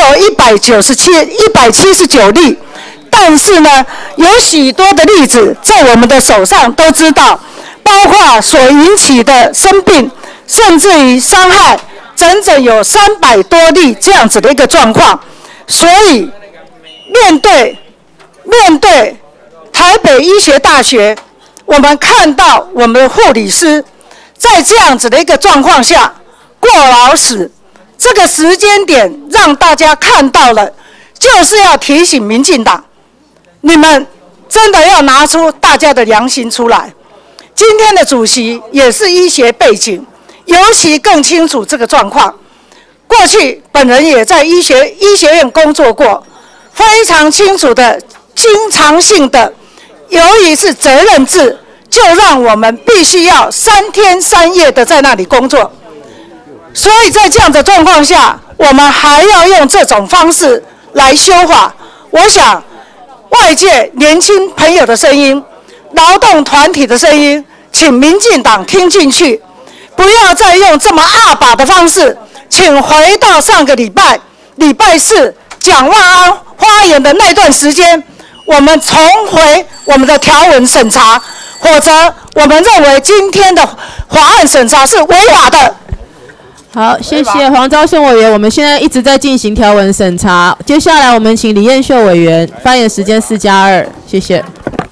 179例，但是呢，有许多的例子在我们的手上都知道，包括所引起的生病，甚至于伤害，整整有300多例这样子的一个状况。所以面对台北医学大学，我们看到我们的护理师在这样子的一个状况下过劳死，这个时间点让大家看到了，就是要提醒民进党，你们真的要拿出大家的良心出来。今天的主席也是医学背景，尤其更清楚这个状况。过去本人也在医学院工作过，非常清楚的经常性的。由于是责任制，就让我们必须要3天3夜的在那里工作，所以在这样的状况下，我们还要用这种方式来修法。我想，外界年轻朋友的声音、劳动团体的声音，请民进党听进去，不要再用这么二把的方式。请回到上个礼拜4蒋万安发言的那段时间。我们重回我们的条文审查，否则我们认为今天的法案审查是违法的。 好，谢谢黄昭顺委员。我们现在一直在进行条文审查，接下来我们请李彦秀委员发言时间4+2，谢谢。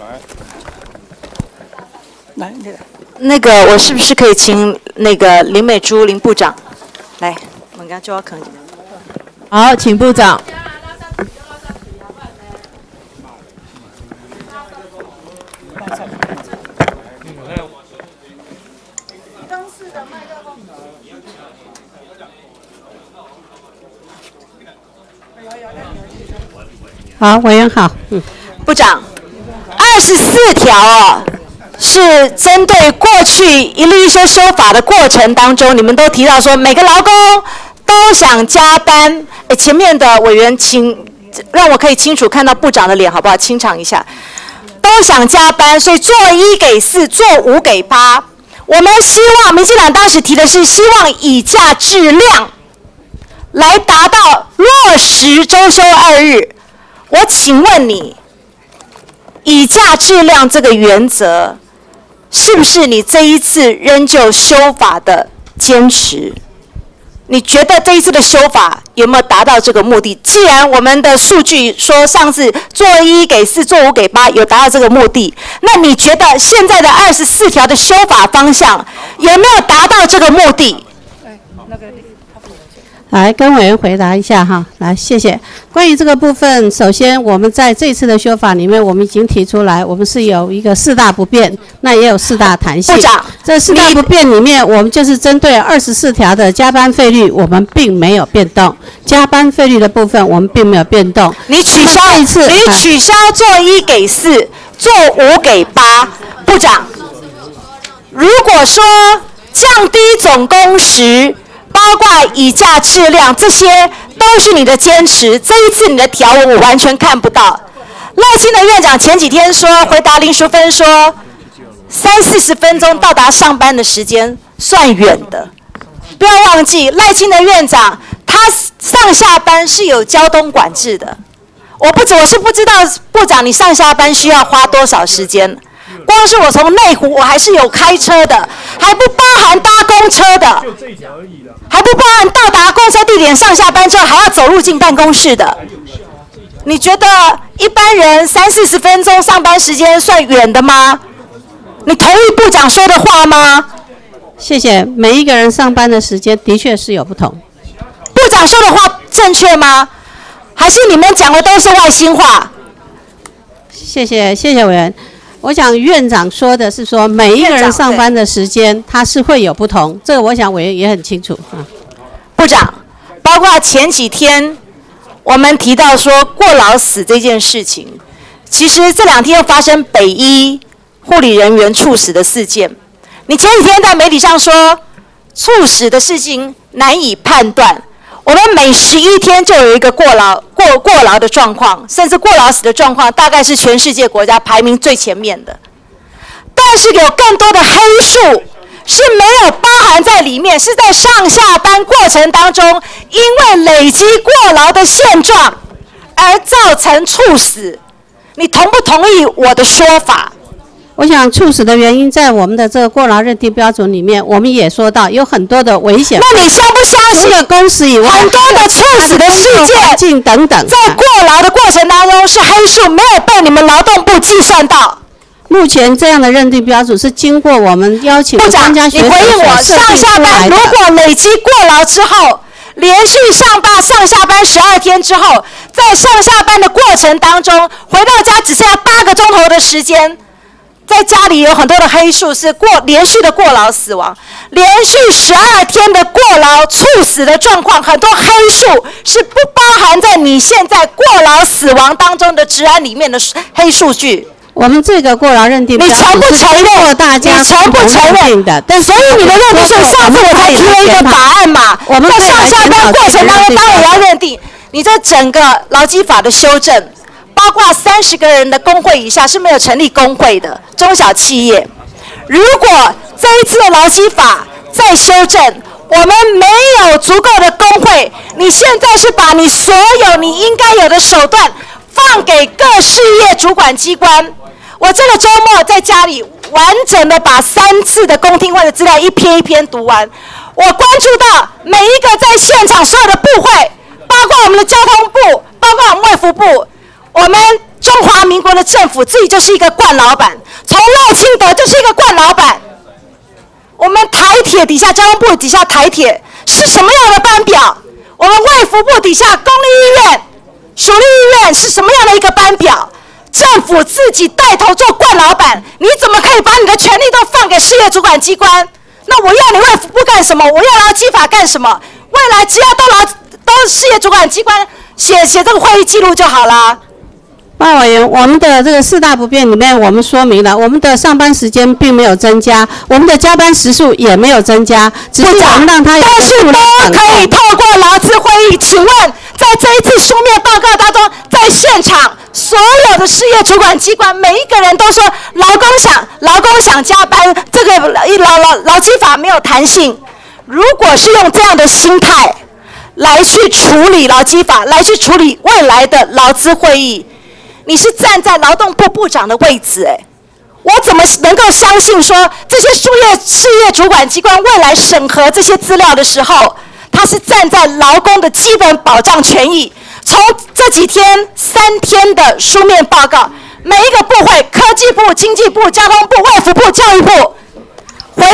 那个，我是不是可以请那个林美珠林部长来？我们刚就要肯。 好，请部长。 好，委员好。 部长，24条哦，是针对过去一例一休修法的过程当中，你们都提到说每个劳工都想加班。前面的委员，请让我可以清楚看到部长的脸，好不好？清场一下。都想加班，所以做1给4，做5给8。我们希望，民进党当时提的是希望以价质量来达到落实周休2日。我请问你，以价质量这个原则，是不是你这一次仍旧修法的坚持？你觉得这一次的修法有没有达到这个目的？既然我们的数据说上次做1给4，做5给8有达到这个目的，那你觉得现在的24条的修法方向有没有达到这个目的？ 来跟委员回答一下哈，来谢谢。关于这个部分，首先我们在这次的修法里面，我们已经提出来，我们是有一个4大不变，那也有4大弹性。 部长， 这4大不变里面，我们就是针对24条的加班费率，我们并没有变动。加班费率的部分，我们并没有变动。 你取消做1给4，做5给8，部长。如果说降低总工时，包括以价质量，这些都是你的坚持。这一次你的条文我完全看不到。赖清德院长前几天说，回答林淑芬说，30-40分钟到达上班的时间算远的。不要忘记，赖清德院长他上下班是有交通管制的。我是不知道部长你上下班需要花多少时间。光是我从内湖，我还是有开车的，还不包含搭公车的，还不包含到达公车地点上下班之后还要走路进办公室的。你觉得一般人30-40分钟上班时间算远的吗？你同意部长说的话吗？ 谢谢。每一个人上班的时间的确是有不同。 部长说的话正确吗？还是你们讲的都是外星话？ 谢谢委员。我想院长说的是说每一个人上班的时间它是会有不同，这个我想委员也很清楚啊。 部长，包括前几天我们提到说过劳死这件事情，其实这2天又发生北医护理人员猝死的事件。你前几天在媒体上说猝死的事情难以判断，我们每11天就有一个过劳的状况，甚至过劳死的状况，大概是全世界国家排名最前面的。但是有更多的黑数是没有包含在里面，是在上下班过程当中，因为累积过劳的现状而造成猝死。你同不同意我的说法？ 我想猝死的原因在我们的这个过劳认定标准里面，我们也说到有很多的危险。 那你相不相信？除了工时以外， 很多的猝死的事件等等， 在过劳的过程当中是黑数，没有被你们劳动部计算到。 目前这样的认定标准是经过我们邀请的专家学者所设定出来的。 部长，你回应我，上下班如果累积过劳之后，连续上下班12天之后，在上下班的过程当中，回到家只剩下8个钟头的时间。在家里有很多的黑数是连续的过劳死亡，连续12天的过劳猝死的状况，很多黑数是不包含在你现在过劳死亡当中的治安里面的黑数据。 我们这个过劳认定， 你承不承认？你承不承认？所以你的认定是上次我才提了一个法案嘛，在上下班过程当中当然要认定。你这整个劳基法的修正，包括30个人的工会以下是没有成立工会的中小企业。如果这一次的劳基法再修正，我们没有足够的工会，你现在是把你所有你应该有的手段放给各事业主管机关。我这个周末在家里完整的把3次的公听会的资料一篇一篇读完，我关注到每一个在现场所有的部会，包括我们的交通部，包括我们卫福部，我们中华民国的政府自己就是一个惯老板，从赖清德就是一个惯老板。我们台铁底下交通部底下台铁是什么样的班表？我们卫福部底下公立医院、属立医院是什么样的一个班表？政府自己带头做惯老板，你怎么可以把你的权利都放给事业主管机关？那我要你卫福部干什么？我要劳基法干什么？未来只要都事业主管机关写这个会议记录就好了。 鲍委员，我们的这个4大不变里面，我们说明了，我们的上班时间并没有增加，我们的加班时数也没有增加，只是我们让它有但是都可以透过劳资会议。请问，在这一次书面报告当中，在现场所有的事业主管机关，每一个人都说劳工想加班，这个劳基法没有弹性。如果是用这样的心态来去处理劳基法，来去处理未来的劳资会议，你是站在劳动部部长的位置，我怎么能够相信说这些事业主管机关未来审核这些资料的时候，他是站在劳工的基本保障权益？从这几天3天的书面报告，每一个部会，科技部、经济部、交通部、卫福部、教育部，回答的都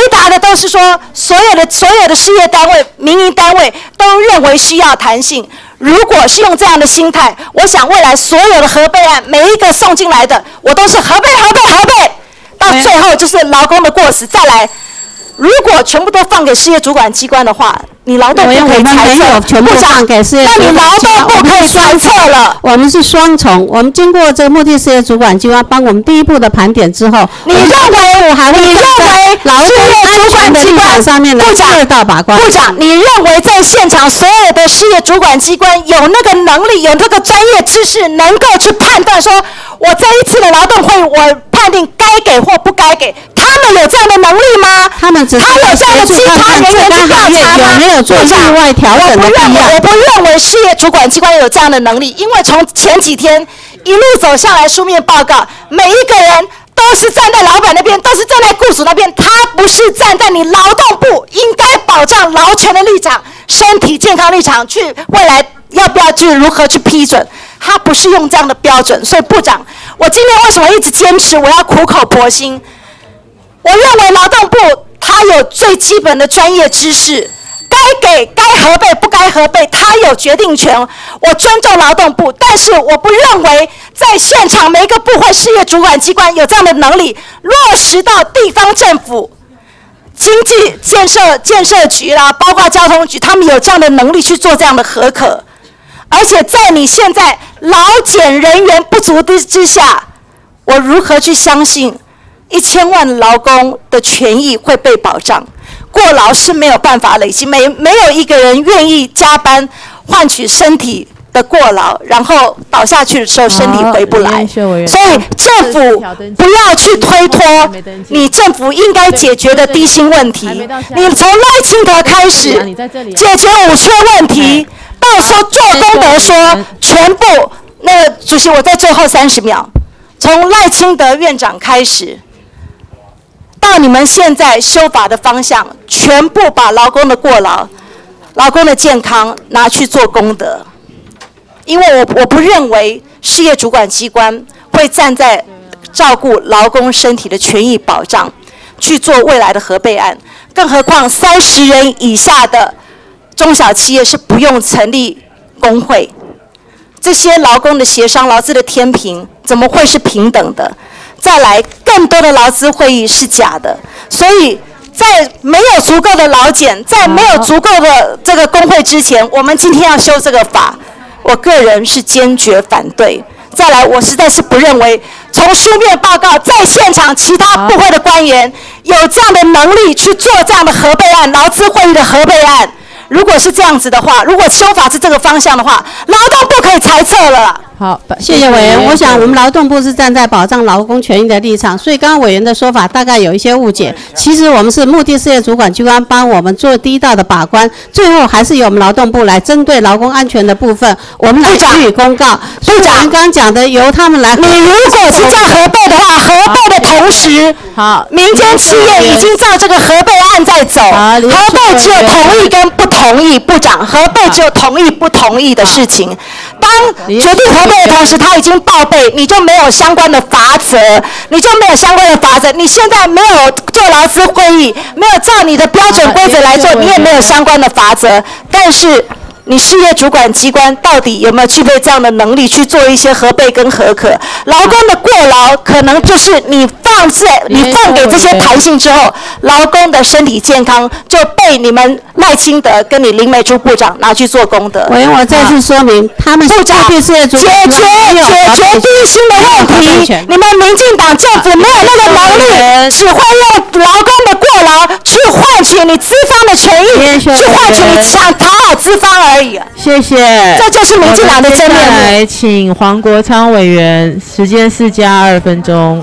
都是说所有的事业单位、民营单位都认为需要弹性。如果是用这样的心态，我想未来所有的核备案，每一个送进来的，我都是核备，到最后就是劳工的过时。再来，如果全部都放给事业主管机关的话，你劳动部可以猜测，部长，那你劳动部可以猜测了。 我们是双重，我们经过这个目的事业主管机关帮我们第一步的盘点之后， 你认为劳动安全的立场上面的第二道把关。 部长，你认为在现场所有的事业主管机关有那个能力、有那个专业知识，能够去判断说，我这一次的劳动会，我判定该给或不该给，他们有这样的能力吗？ 他们只是有这样的其他人员去调查吗？ 有没有做意外调整的必要？ 我不认为事业主管机关有这样的能力，因为从前几天一路走下来，书面报告，每一个人都是站在老板那边，都是站在雇主那边，他不是站在你劳动部应该保障劳权的立场、身体健康立场去未来要不要去如何去批准，他不是用这样的标准。所以部长，我今天为什么一直坚持我要苦口婆心？我认为劳动部他有最基本的专业知识，该核备不该核备，他有决定权。我尊重劳动部，但是我不认为在现场每一个部会事业主管机关有这样的能力落实到地方政府、经济建设局啦，包括交通局，他们有这样的能力去做这样的核可。而且在你现在劳检人员不足之下，我如何去相信1000万劳工的权益会被保障？过劳是没有办法累积，没有一个人愿意加班换取身体的过劳，然后倒下去的时候身体回不来。所以政府不要去推脱你政府应该解决的低薪问题。你从赖清德开始解决5缺问题，到时候做功德说全部那个主席，我在最后30秒，从赖清德院长开始。到你们现在修法的方向，全部把劳工的过劳、劳工的健康拿去做功德，因为我不认为事业主管机关会站在照顾劳工身体的权益保障去做未来的核备案，更何况30人以下的中小企业是不用成立工会，这些劳工的协商、劳资的天平怎么会是平等的？再来，更多的劳资会议是假的，所以在没有足够的劳检，在没有足够的这个工会之前，我们今天要修这个法，我个人是坚决反对。再来，我实在是不认为从书面报告，在现场其他部会的官员有这样的能力去做这样的核备案，劳资会议的核备案。如果是这样子的话，如果修法是这个方向的话，劳动部可以裁撤了。 好，谢谢委员。我想我们劳动部是站在保障劳工权益的立场，所以刚刚委员的说法大概有一些误解。其实我们是目的事业主管机关帮我们做第一道的把关，最后还是由我们劳动部来针对劳工安全的部分，我们来予以公告。所以我们刚刚讲的由他们来。 你如果是这样核备的话，核备的同时， 好， 民间企业已经照这个核备案在走，核备只有同意跟不同意，部长，核备只有同意不同意的事情。当决定核备的同时，他已经报备，你就没有相关的罚则，你现在没有做劳资会议，没有照你的标准规则来做，你也没有相关的罚则。但是你事业主管机关到底有没有具备这样的能力去做一些核备跟核可？劳工的过劳可能就是你放给这些弹性之后，劳工的身体健康就被你们赖清德跟你林美珠部长拿去做功德。 委员，我再次说明，他们部长解决低薪的问题，你们民进党政府没有那个能力，只会用劳工的过劳去换取你资方的权益，去换取你想讨好资方而已。 谢谢。 这就是民进党的真面目。 来，请黄国昌委员，时间4+2分钟。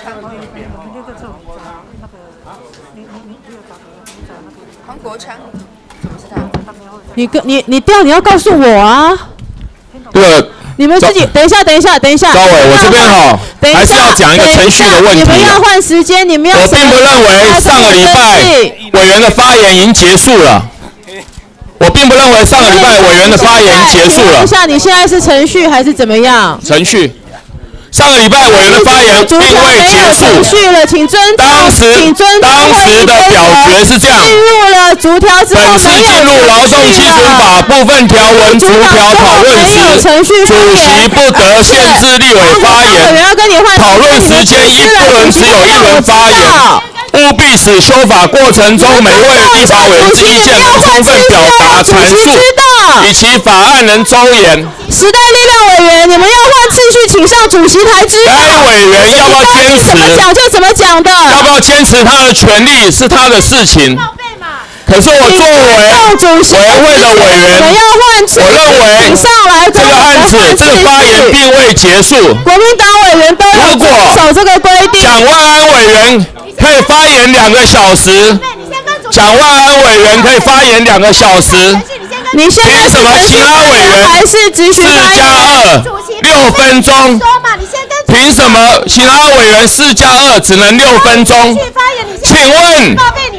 黄国昌， 你要告诉我啊。 这个你们自己等一下。 高委，我这边还是要讲一个程序的问题。 你们要换时间，你们要。 我并不认为上个礼拜委员的发言已经结束了。我并不认为上个礼拜委员的发言结束了。 等一下，你现在是程序还是怎么样？ 程序。 上个礼拜委员的发言并未结束。当时的表决是这样：本次进入劳动基准法部分条文逐条讨论时，主席不得限制立委发言，讨论时间不能只有一人发言。务必使修法过程中每位立法委员之意见能充分表达阐述，以及法案能周延。 时代力量委员，你们要换次序，请上主席台知道。 该委员要不要坚持？ 怎么讲就怎么讲的。 要不要坚持他的权利是他的事情。可是我作为委员会的委员，我认为这个案子这个发言并未结束。 国民党委员都要遵守这个规定。 蒋万安委员可以发言2个小时，蒋万安委员可以发言2个小时。 凭什么其他委员4+2，6分钟？凭什么其他委员4+2只能6分钟？请问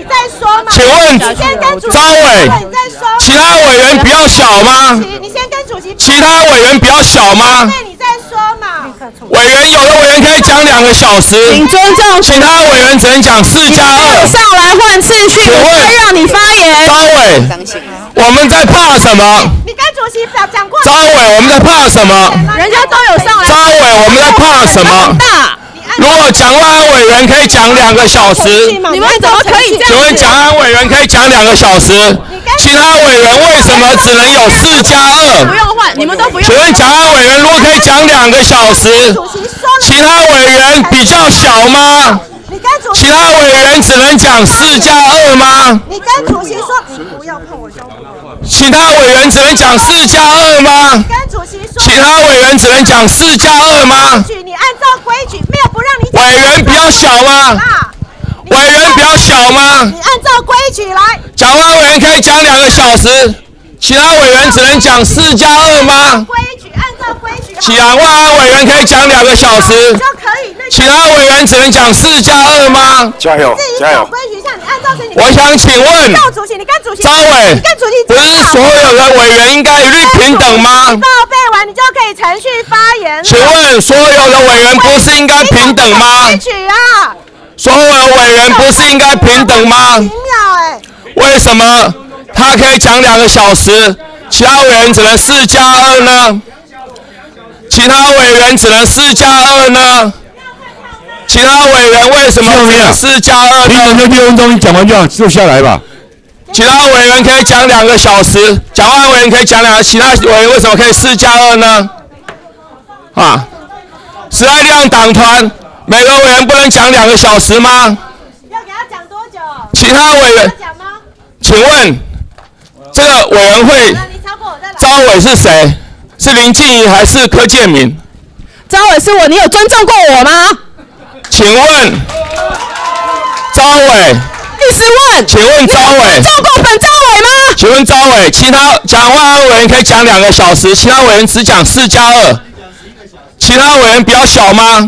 张伟，其他委员比较小吗？其他委员比较小吗？委员有的委员可以讲2个小时， 请尊重。 其他委员只能讲4+2。 上来换次序，我会让你发言。 张伟，我们在怕什么？ 你跟主席讲过。 张伟，我们在怕什么？ 人家都有上来。 张伟，我们在怕什么？如果蒋万安委员可以讲2个小时， 你们怎么可以这样？ 请问蒋万安委员可以讲2个小时，其他委员为什么只能有4+2？ 不用换，你们都不用。 请问蒋万安委员如果可以讲2个小时，其他委员比较小吗？其他委员只能讲4+2吗？ 你跟主席说，你不要碰我胸部。 其他委员只能讲4+2吗？ 跟主席说。 其他委员只能讲4+2吗？ 你按照规矩，没有不让你。 委员比较小吗？委员比较小吗？ 你按照规矩来。 蒋万安委员可以讲2个小时，其他委员只能讲4+2吗？ 按照规矩。 蒋万安委员可以讲2个小时，其他委员只能讲4+2吗？加油，加油！我想请问，张伟，不是所有的委员应该一律平等吗？ 报备完你就可以程序发言。 请问所有的委员不是应该平等吗？所有的委员不是应该平等吗？为什么他可以讲2个小时，其他委员只能4+2呢？其他委员只能4+2呢？其他委员为什么只能4+2呢？ 平等就6分钟，讲完就好，就下来吧。 其他委员可以讲2个小时，蒋万安委员可以讲2个，其他委员为什么可以4+2呢？啊，时代力量党团每个委员不能讲2个小时吗？ 要给他讲多久？ 其他委员，请问这个委员会招委是谁？是林静怡还是柯建铭？ 招委是我，你有尊重过我吗？ 请问招委， 第10问， 请问招委， 尊重过本招委吗？ 请问招委，其他蒋万安委员可以讲2个小时，其他委员只讲4+2，其他委员比较小吗？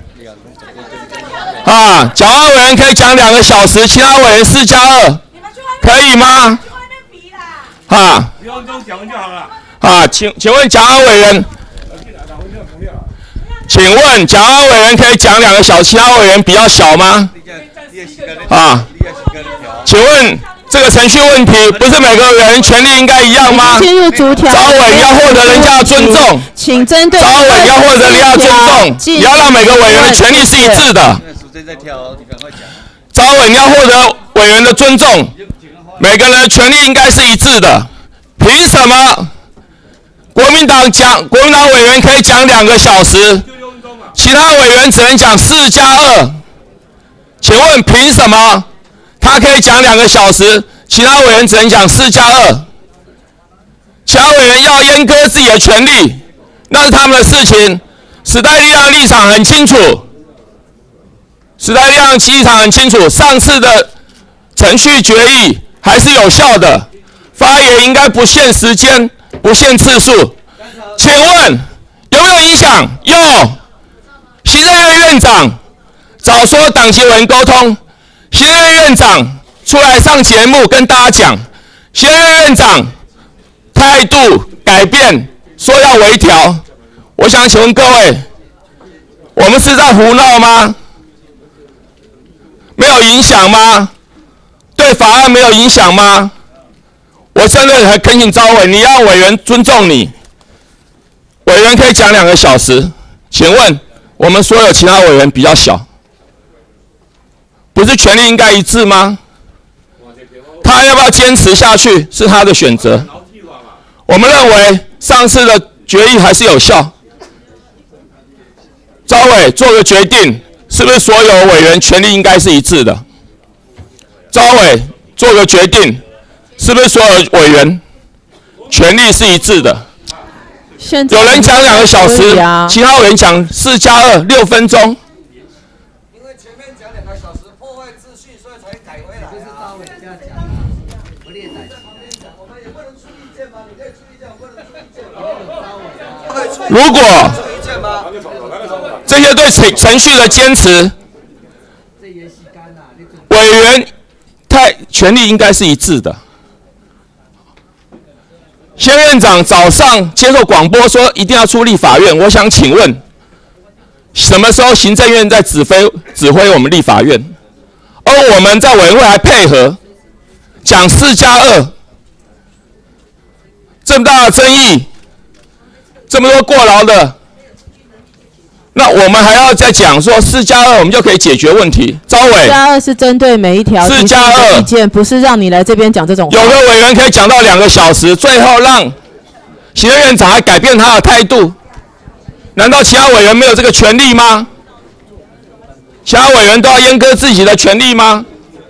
啊，蒋万安委员可以讲2个小时，其他委员4+2，可以吗？啊，6分钟讲完就好了。啊，请问蒋万安委员，请问蒋万安委员可以讲2个小时，其他委员比较小吗？啊，请问这个程序问题不是每个委员权利应该一样吗？ 进入逐条。 招委要获得人家的尊重， 请针对。 招委要获得人家的尊重，也要让每个委员的权利是一致的。招委你要获得委员的尊重，每个人的权利应该是一致的。凭什么？国民党委员可以讲2个小时，其他委员只能讲4+2。请问凭什么他可以讲2个小时，其他委员只能讲4+2？其他委员要阉割自己的权利，那是他们的事情。时代力量的立场很清楚，时代力量的立场很清楚，上次的程序决议还是有效的，发言应该不限时间。不限次数，请问有没有影响？有。行政院院长早说党籍委员沟通，行政院院长出来上节目跟大家讲，行政院院长态度改变，说要微调。我想请问各位， 我们是在胡闹吗？没有影响吗？对法案没有影响吗？我真的很恳请召委，你让委员尊重你。委员可以讲2个小时，请问我们所有其他委员比较小，不是权利应该一致吗？他要不要坚持下去是他的选择。我们认为上次的决议还是有效。召委做个决定，是不是所有委员权利应该是一致的？召委做个决定，是不是所有委员权利是一致的？有人讲2个小时，其他委员讲4+2 6分钟。因为前面讲2个小时破坏秩序，所以才改回来啊。我们也不能出意见吗？你可以出意见，我不能出意见。如果这些对程序的坚持，委员权利应该是一致的。谢院长早上接受广播说一定要出立法院，我想请问，什么时候行政院在指挥我们立法院？而我们在委员会还配合讲4+2，这么大的争议，这么多过劳的。那我们还要再讲说4+2，我们就可以解决问题。召委 4+2是针对每一条4+2意见，不是让你来这边讲这种话。 有的委员可以讲到2个小时，最后让行政院长还改变他的态度，难道其他委员没有这个权利吗？其他委员都要阉割自己的权利吗？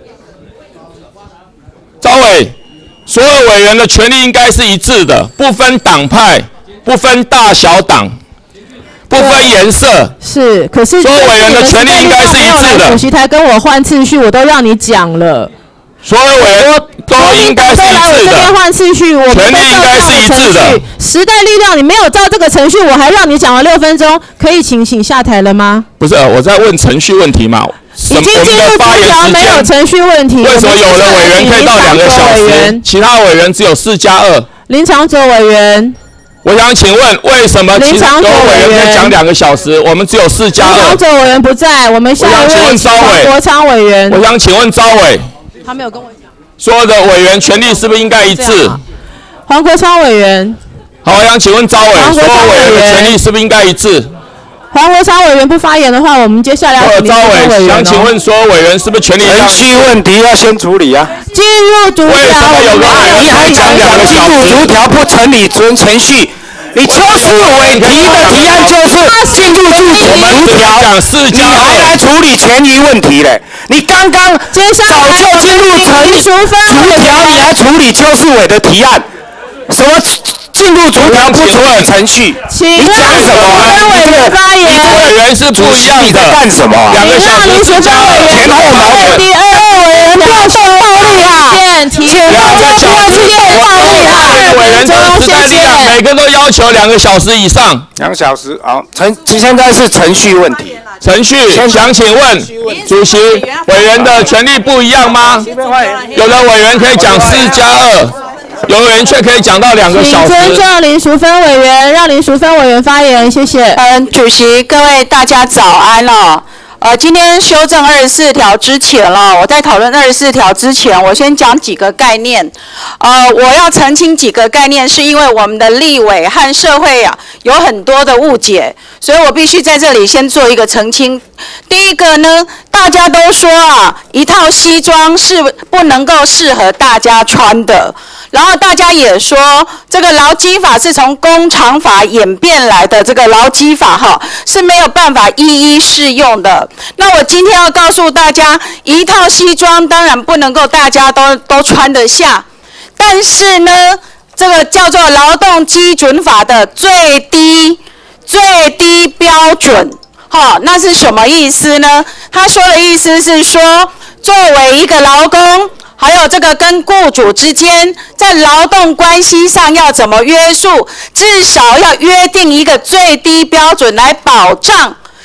召委，所有委员的权利应该是一致的，不分党派，不分大小党。不分颜色是，可是所有委员的权利应该是一致的。 主席台跟我换次序，我都让你讲了。 所有委员都应该是一致的。 来我这边换次序，我权利应该是一致的。 时代力量，你没有照这个程序，我还让你讲了6分钟，可以请下台了吗？ 不是，我在问程序问题嘛。 已经进入发言时间，没有程序问题。 为什么有的委员可以到2个小时，其他委员只有4+2？ 林长佐委员。 我想请问，为什么其他委员可以讲2个小时，我们只有4+2？林长佐委员不在，我们下一位黄国昌委员。 我想请问召委， 他没有跟我讲。 所有的委员权利是不是应该一致？ 黄国昌委员。 好，我想请问召委，所有委员的权利是不是应该一致？ 黄国昌委员不发言的话，我们接下来要召委想请问所有委员是不是权利？ 程序问题要先处理啊。 进入逐条， 为什么有个你还讲2个小时？进入逐条不成立程序。你邱世伟提的提案就是进入逐条，你还来处理权益问题嘞？你刚刚早就进入逐条，你还处理邱世伟的提案？什么进入逐条不处理程序？你讲什么？ 你这个委员是不一样的。 你在干什么 ？2个小时4+2， 前后矛盾。 第2委员不要动暴力啊！请2个小时动暴力啊！ 委员都时代力量，每个都要求2个小时以上。 2个小时，好，现在是程序问题。 程序，想请问主席，委员的权利不一样吗？有的委员可以讲4+2。有委员却可以讲到2个小时。 请尊重林淑芬委员，让林淑芬委员发言，谢谢。 主席，各位大家早安哦。今天修正24条之前了，我在讨论24条之前，我先讲几个概念。我要澄清几个概念，是因为我们的立委和社会有很多的误解，所以我必须在这里先做一个澄清。第一个呢，大家都说一套西装是不能够适合大家穿的，然后大家也说这个劳基法是从工厂法演变来的，这个劳基法是没有办法一一适用的。那我今天要告诉大家，一套西装当然不能够大家都穿得下，但是呢，这个叫做劳动基准法的最低标准，那是什么意思呢？他说的意思是说，作为一个劳工，还有这个跟雇主之间在劳动关系上要怎么约束，至少要约定一个最低标准来保障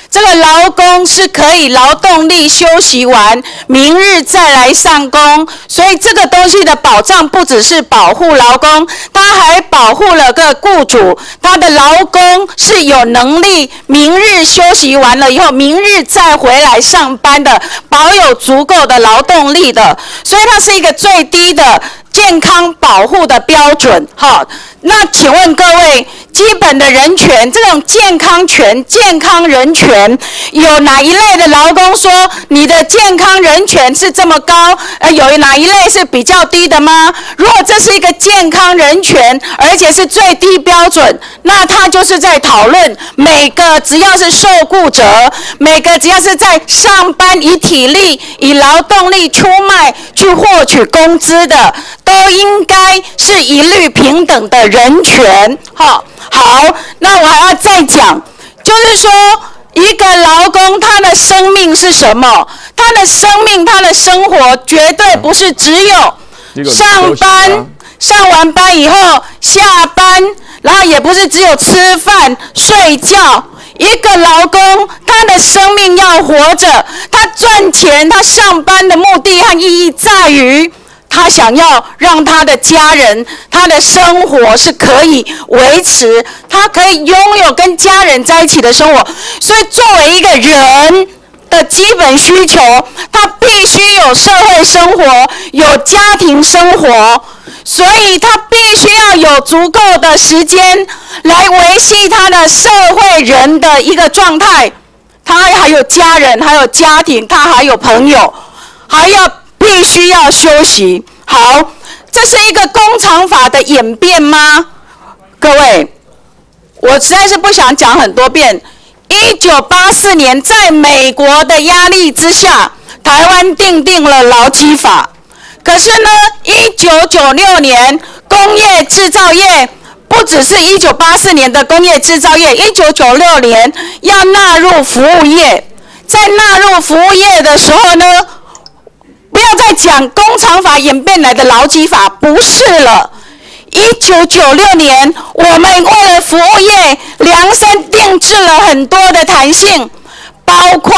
这个劳工是可以劳动力休息完，明日再来上工，所以这个东西的保障不只是保护劳工，它还保护了个雇主，他的劳工是有能力明日休息完了以后，明日再回来上班的，保有足够的劳动力的，所以它是一个最低的健康保护的标准。好，那请问各位，基本的人权，这种健康权、健康人权，有哪一类的劳工说你的健康人权是这么高？有哪一类是比较低的吗？如果这是一个健康人权，而且是最低标准，那他就是在讨论每个只要是受雇者，每个只要是在上班以体力、以劳动力出卖去获取工资的，都应该是一律平等的人权。好，那我还要再讲，就是说一个劳工他的生命是什么？他的生命、他的生活绝对不是只有上班，上完班以后下班，然后也不是只有吃饭睡觉。一个劳工他的生命要活着，他赚钱，他上班的目的和意义在于他想要让他的家人、他的生活是可以维持，他可以拥有跟家人在一起的生活。所以作为一个人的基本需求，他必须有社会生活，有家庭生活，所以他必须要有足够的时间来维系他的社会人的一个状态。他还有家人，还有家庭，他还有朋友，必须要休息。好，这是一个工厂法的演变吗？各位，我实在是不想讲很多遍。1984年，在美国的压力之下，台湾订定了劳基法。可是呢，1996年工业制造业，不只是1984年的工业制造业，1996年要纳入服务业。在纳入服务业的时候呢，不要再讲工厂法演变来的劳基法，不是了。1996年，我们为了服务业量身定制了很多的弹性，包括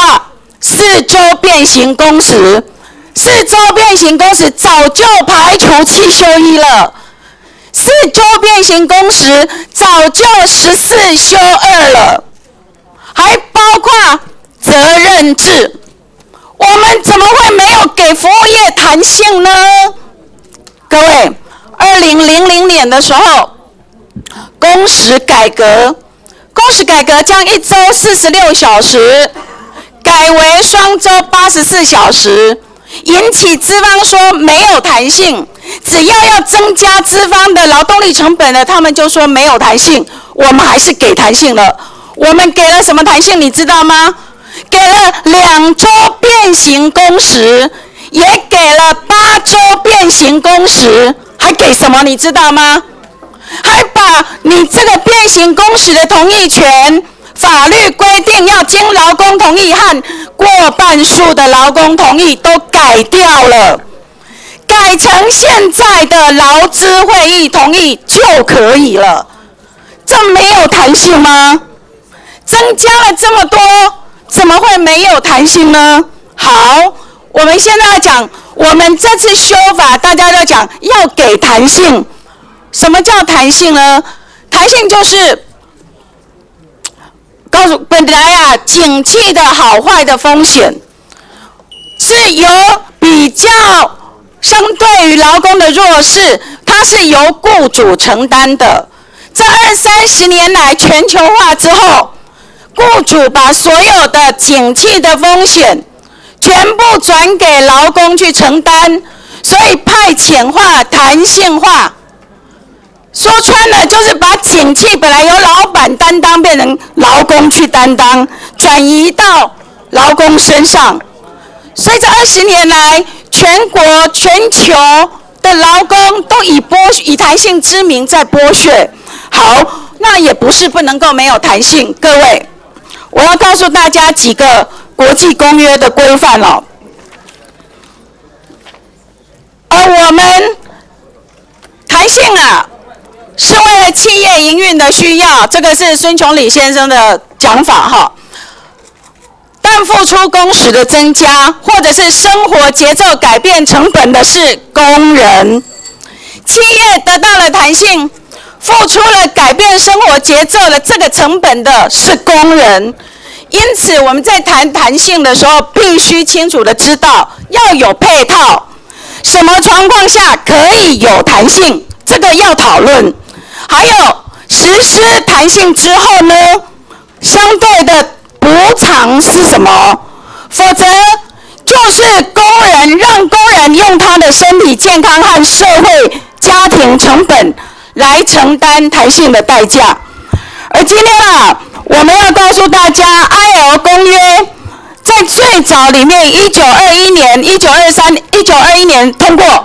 4周变形工时。4周变形工时早就排除7休1了，4周变形工时早就14休2了，还包括责任制。我们怎么会没有给服务业弹性呢？各位，2000年的时候，工时改革将1周46小时改为双周84小时，引起资方说没有弹性，只要增加资方的劳动力成本呢，他们就说没有弹性。我们还是给弹性了。我们给了什么弹性你知道吗？给了2周变形工时，也给了8周变形工时，还给什么你知道吗？还把你这个变形工时的同意权，法律规定要经劳工同意和过半数的劳工同意都改掉了，改成现在的劳资会议同意就可以了。这没有弹性吗？增加了这么多，怎么会没有弹性呢？好，我们现在要讲，我们这次修法，大家都讲要给弹性。什么叫弹性呢？弹性就是告诉本来景气的好坏的风险是由比较相对于劳工的弱势，它是由雇主承担的。这20-30年来全球化之后，雇主把所有的景气的风险全部转给劳工去承担，所以派遣化、弹性化，说穿了就是把景气本来由老板担当变成劳工去担当，转移到劳工身上。所以这20年来，全球的劳工都以弹性之名在剥削。好，那也不是不能够没有弹性。各位，我要告诉大家几个国际公约的规范哦。我们弹性是为了企业营运的需要，这个是孙琼礼先生的讲法哈。 但付出工时的增加，或者是生活节奏改变成本的是工人。企业得到了弹性，付出了改变生活节奏的这个成本的是工人。因此，我们在谈弹性的时候，必须清楚的知道要有配套，什么状况下可以有弹性，这个要讨论。还有实施弹性之后呢，相对的补偿是什么？否则就是工人让工人用他的身体健康和社会家庭成本来承担弹性的代价。而今天啊，我们要告诉大家 ，ILO 公约在最早里面1921年通过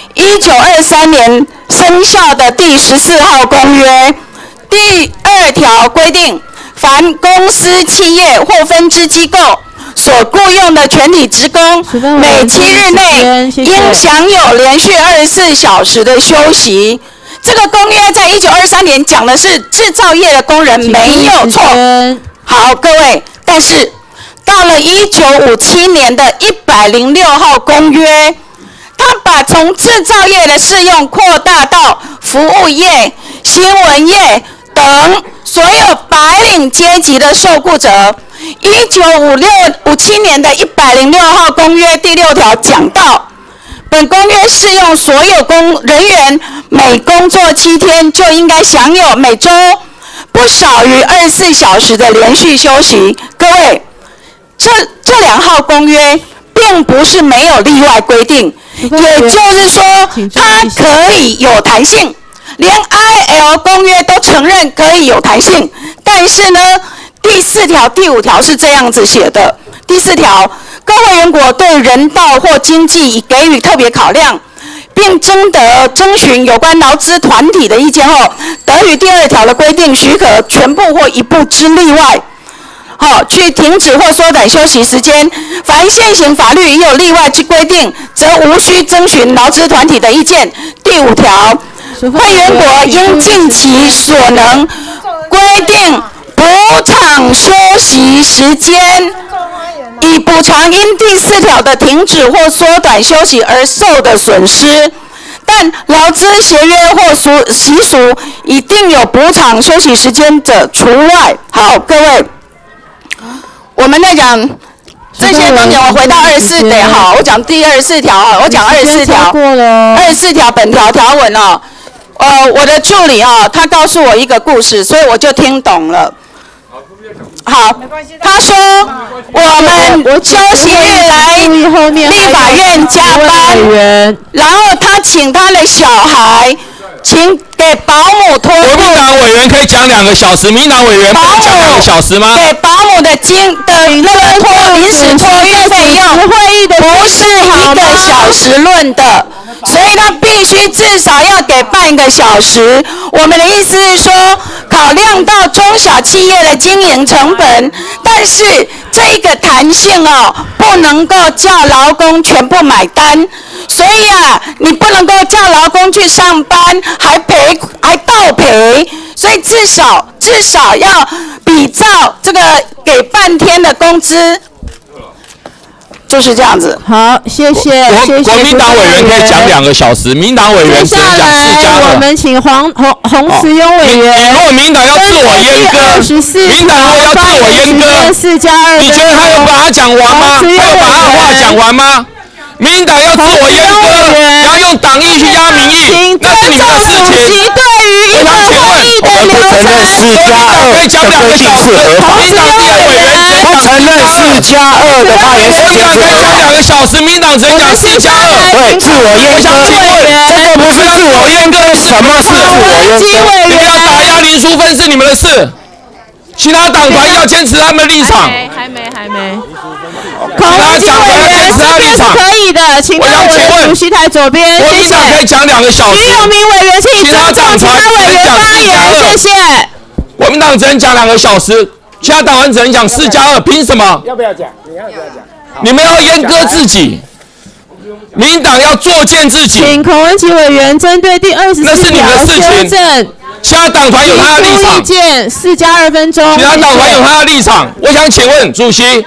，1923年生效的第14号公约第2条规定，凡公司、企业或分支机构所雇用的全体职工，每7日内应享有连续24小时的休息。这个公约在1923年讲的是制造业的工人，没有错。好，各位，但是到了1957年的106号公约，它把从制造业的适用扩大到服务业、新闻业等所有白领阶级的受雇者。1957年的106号公约第6条讲到，本公约适用所有人员每工作7天就应该享有每周不少于24小时的连续休息。各位，这2号公约并不是没有例外规定，也就是说它可以有弹性，连 ILO 公约都承认可以有弹性。但是呢，第4条、第5条是这样子写的。第4条，各会员国对人道或经济已给予特别考量，并征询有关劳资团体的意见后，得于第2条的规定许可全部或一部之例外，去停止或缩短休息时间。凡现行法律已有例外之规定，则无需征询劳资团体的意见。第5条，会员国应尽其所能规定补偿休息时间，以补偿因第4条的停止或缩短休息而受的损失，但劳资协约或习俗已定有补偿休息时间者除外。好，各位，我们在讲这些东西，我回到24条，好，我讲第24条啊，我讲24条，24条本条条文哦，我的助理哦，他告诉我一个故事，所以我就听懂了。好，他说我们休息日来立法院加班，然后他请他的小孩，请给保姆托。 国民党委员可以讲2个小时，民进党委员不能讲2个小时吗？ 给保姆的那个临时托育费用，不是1个小时论的。所以他必须至少要给半个小时。我们的意思是说，考量到中小企业的经营成本，但是这个弹性哦，不能够叫劳工全部买单。所以啊，你不能够叫劳工去上班还倒赔。所以至少要比照这个给半天的工资。就是这样子。 好，谢谢。 国民党委员可以讲2个小时，民进党委员只能讲4加2。 我们请洪慈庸委员。 如果民进党要自我阉割，民进党如果要自我阉割 ，4加2， 你觉得他有把它讲完吗？他有把他的话讲完吗？民进党要自我阉割，然后用党意去压民意，那是你们的事情。我想请问， 我们不承认4加2 可以讲2个小时，民进党第2委员不承认4加2的发言时间可以讲2个小时，民进党只能讲4加2。 对，自我阉割。我想请问，这个不是自我阉割，什么是自我阉割？ 你们要打压林淑芬是你们的事，其他党团要坚持他们的立场。 还没。 其他党团要坚持他的立场。 可以的，请到我的主席台左边。 国民党可以讲2个小时。 徐永明委员，请尊重其他委员发言，谢谢。 国民党只能讲2个小时，其他党员只能讲4加2，凭什么？ 要不要讲？你要不要讲？ 你们要阉割自己，民进党要作践自己。 请孔文琪委员针对第24条修正。 其他党团有他的立场。 意见4加2分钟。 其他党团有他的立场。我想请问主席，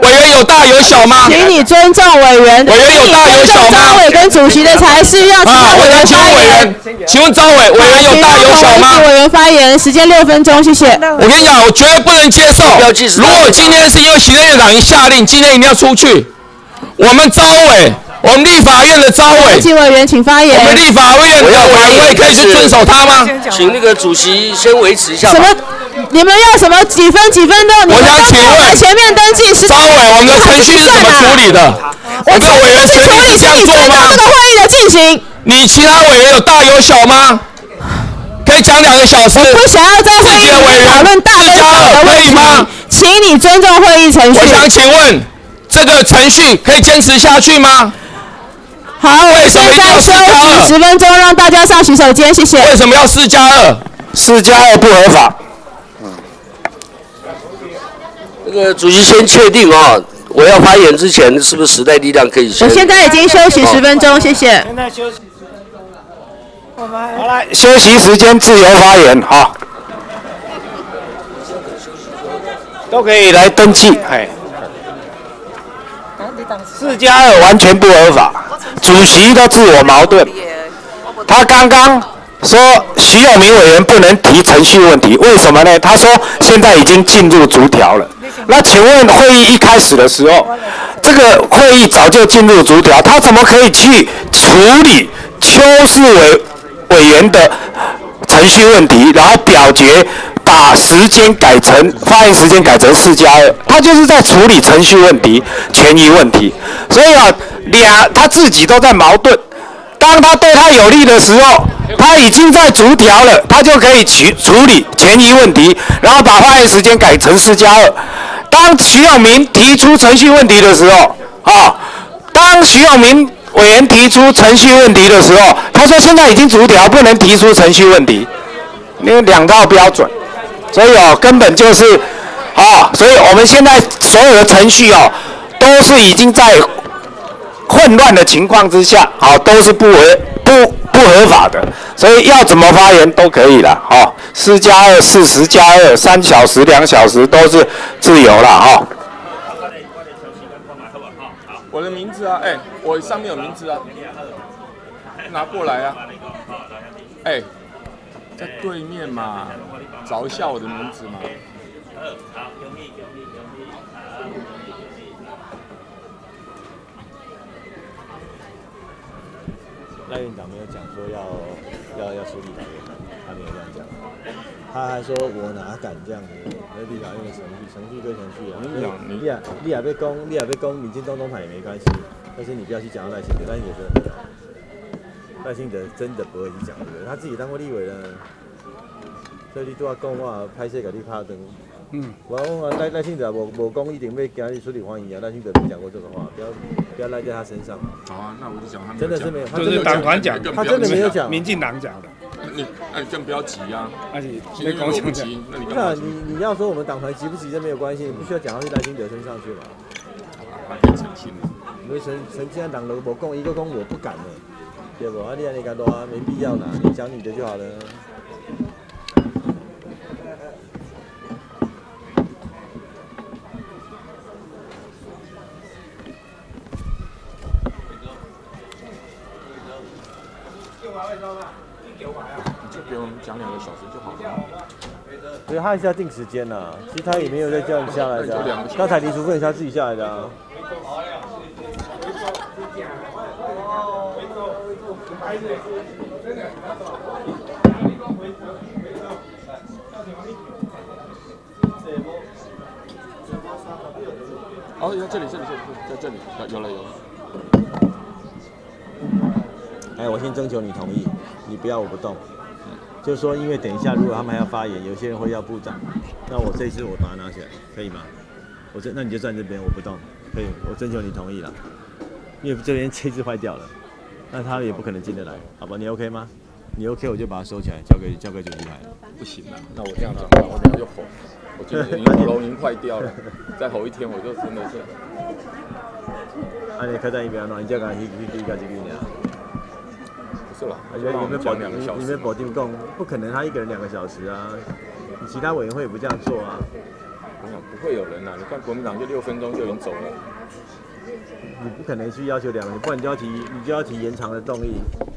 委员有大有小吗？ 请你尊重委员。 委员有大有小吗？ 张委跟主席的才是要其他委员发言。 请问张委员有大有小吗？ 委员发言时间6分钟，谢谢。 我跟你讲，我绝对不能接受。如果今天是因为行政院长一下令，今天一定要出去。我们招委，我们立法院的招委， 请委员请发言。 我们立法院的委员会可以去遵守它吗？ 请那个主席先维持一下。 什么？你们要什么几分都？ 我想请问前面登记是。 招委，我们的程序是怎么处理的？我们的委员随便是这样做吗？ 这个会议的进行。 你其他委员有大有小吗？可以讲2个小时。 我不想要在会议里讨论大跟小的问题吗？请你尊重会议程序。 我想请问，这个程序可以坚持下去吗？ 好，我现在休息10分钟，让大家上洗手间，谢谢。 为什么要4+2？4+2 不合法。 那个主席先确定哦，我要发言之前，是不是时代力量可以先？ 我现在已经休息10分钟，谢谢。 现在休息。 好来，休息时间自由发言哈，都可以来登记。哎，4+2完全不合法，主席都自我矛盾。他刚刚说徐永明委员不能提程序问题，为什么呢？他说现在已经进入逐条了。那请问会议一开始的时候，这个会议早就进入逐条，他怎么可以去处理邱世委员的程序问题，然后表决把时间改成发言时间改成4+2，他就是在处理程序问题、权益问题，所以啊，他自己都在矛盾。当他对他有利的时候，他已经在逐条了，他就可以处理权益问题，然后把发言时间改成4+2。当徐永明提出程序问题的时候，当徐永明委员提出程序问题的时候，他说现在已经逐条，不能提出程序问题，因为2套标准，所以根本就是所以我们现在所有的程序都是已经在混乱的情况之下，都是不合法的，所以要怎么发言都可以了，4+2、40+2、3小时、2小时都是自由了我的名字啊，我上面有名字啊，拿过来啊，在对面嘛，找一下我的名字嘛。 赖院长没有讲说要处理法院，他没有这样讲，他还说我哪敢这样子？那立法院的程序对程序啊。你也被攻，民进党派也没关系，但是你不要去讲到赖清德，赖清德真的没有，赖清德真的不会去讲这个，他自己当过立委了，所以你都要讲话拍摄给你拍灯。我讲赖清德无讲一定要今日出嚟欢迎啊，赖清德没讲过这个话，不要赖在他身上。 好啊，那我就讲他真的是没有， 就是党团讲， 他真的没有讲， 民进党讲的。你更不要急啊！你跟我不急，那你干嘛？ 你要说我们党团急不急这没有关系，你不需要讲到去赖清德身上去嘛。 他可以澄清了。 因为陈建党都无讲，一个讲我不敢了，对不？你安尼讲多没必要啦，你讲你的就好了。 你就不用讲2个小时就好了。 所以他还是要定时间呐，其实他也没有在叫你下来的、啊。刚才李淑芬是他自己下来的啊。 哦，这里，在这里，有了。 哎，我先征求你同意，你不要我不动。就是说，因为等一下如果他们还要发言，有些人会要部长，那我这一次我把它拿起来，可以吗？那你就站这边，我不动，可以？我征求你同意了，因为这边这只坏掉了，那他也不可能进得来，好吧？你 OK 吗？你 OK 我就把它收起来，交给主席台。 不行啊，那我这样讲话，我等下就吼，我觉得你喉咙已经坏掉了，再吼一天我就真的是。 你客栈一边喏，你再讲一个呢？ 不是啦， 你们保定讲不可能，他一个人2个小时啊，你其他委员会也不这样做啊。 我想不会会有人啊。你看国民党就6分钟就已经走了。 你不可能去要求2个，不然你就要提延长的动议。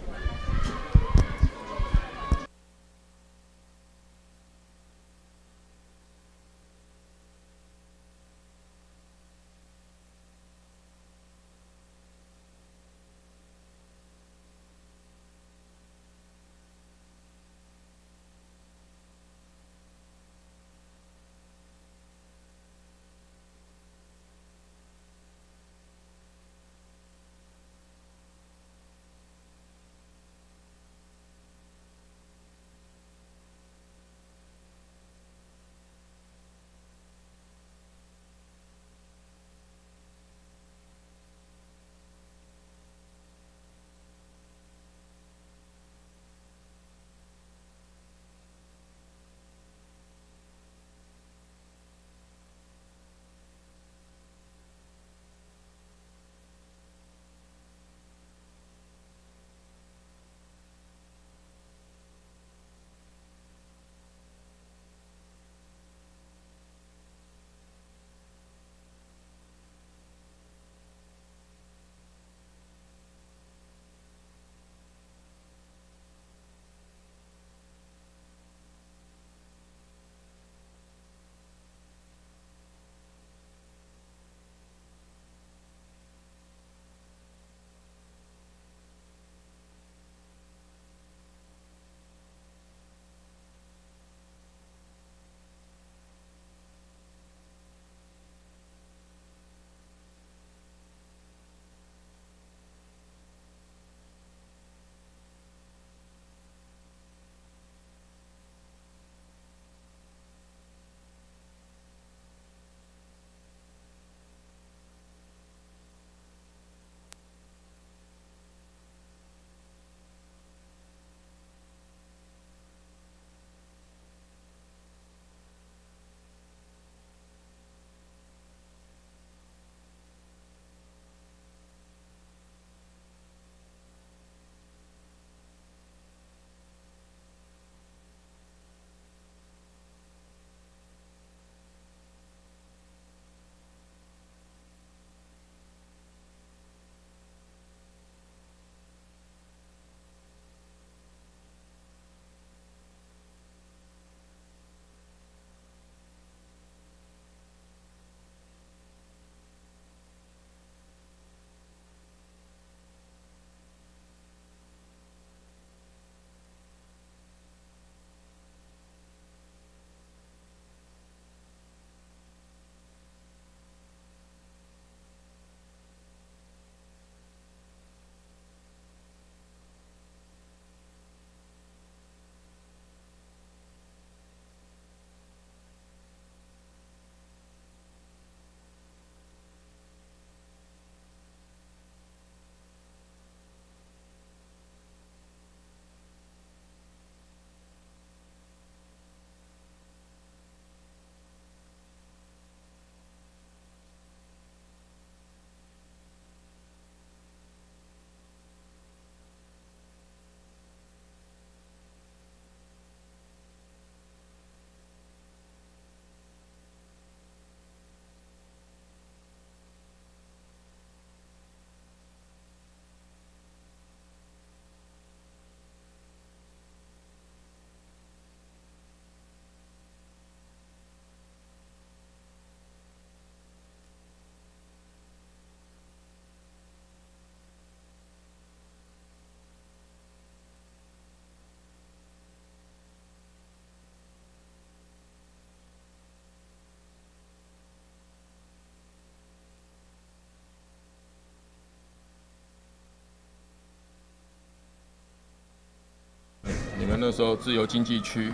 你们那时候自由经济区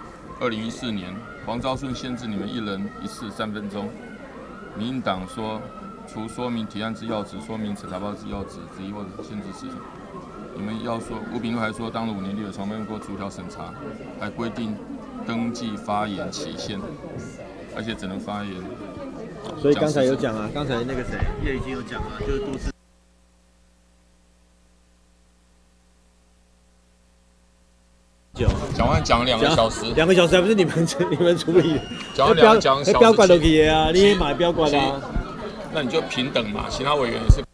，2014年黄昭顺限制你们1人1次3分钟，民进党说除说明提案之要旨、说明审查报之要旨之一或者限制时，你们要说吴秉禄还说当了5年立委从没用过逐条审查，还规定登记发言期限，而且只能发言。 所以刚才有讲啊，刚才那个谁叶已经有讲了，就是都市。 讲讲完讲2个小时 ，2个小时还不是你们处理？ 讲2个小时， 标管都可以啊，你也买标管啊。 那你就平等嘛，其他委员也是。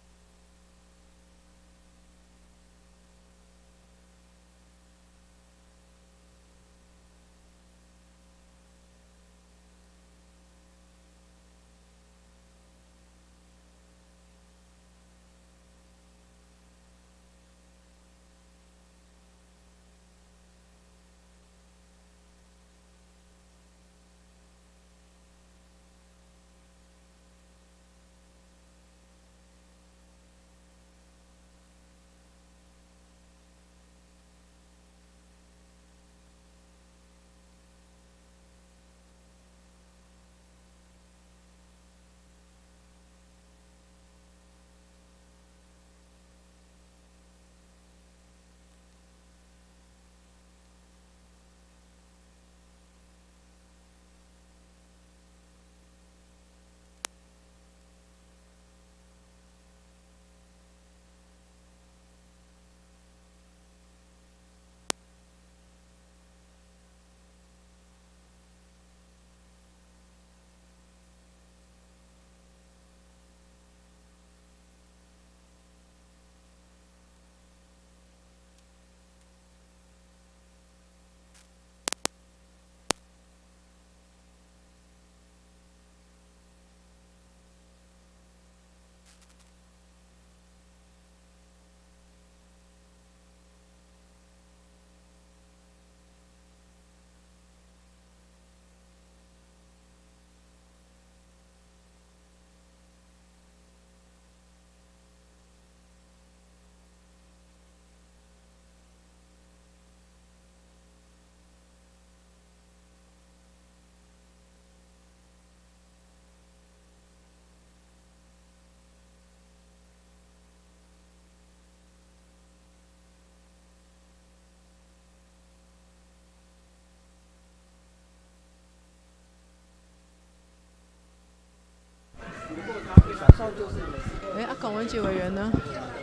孔文吉委员呢？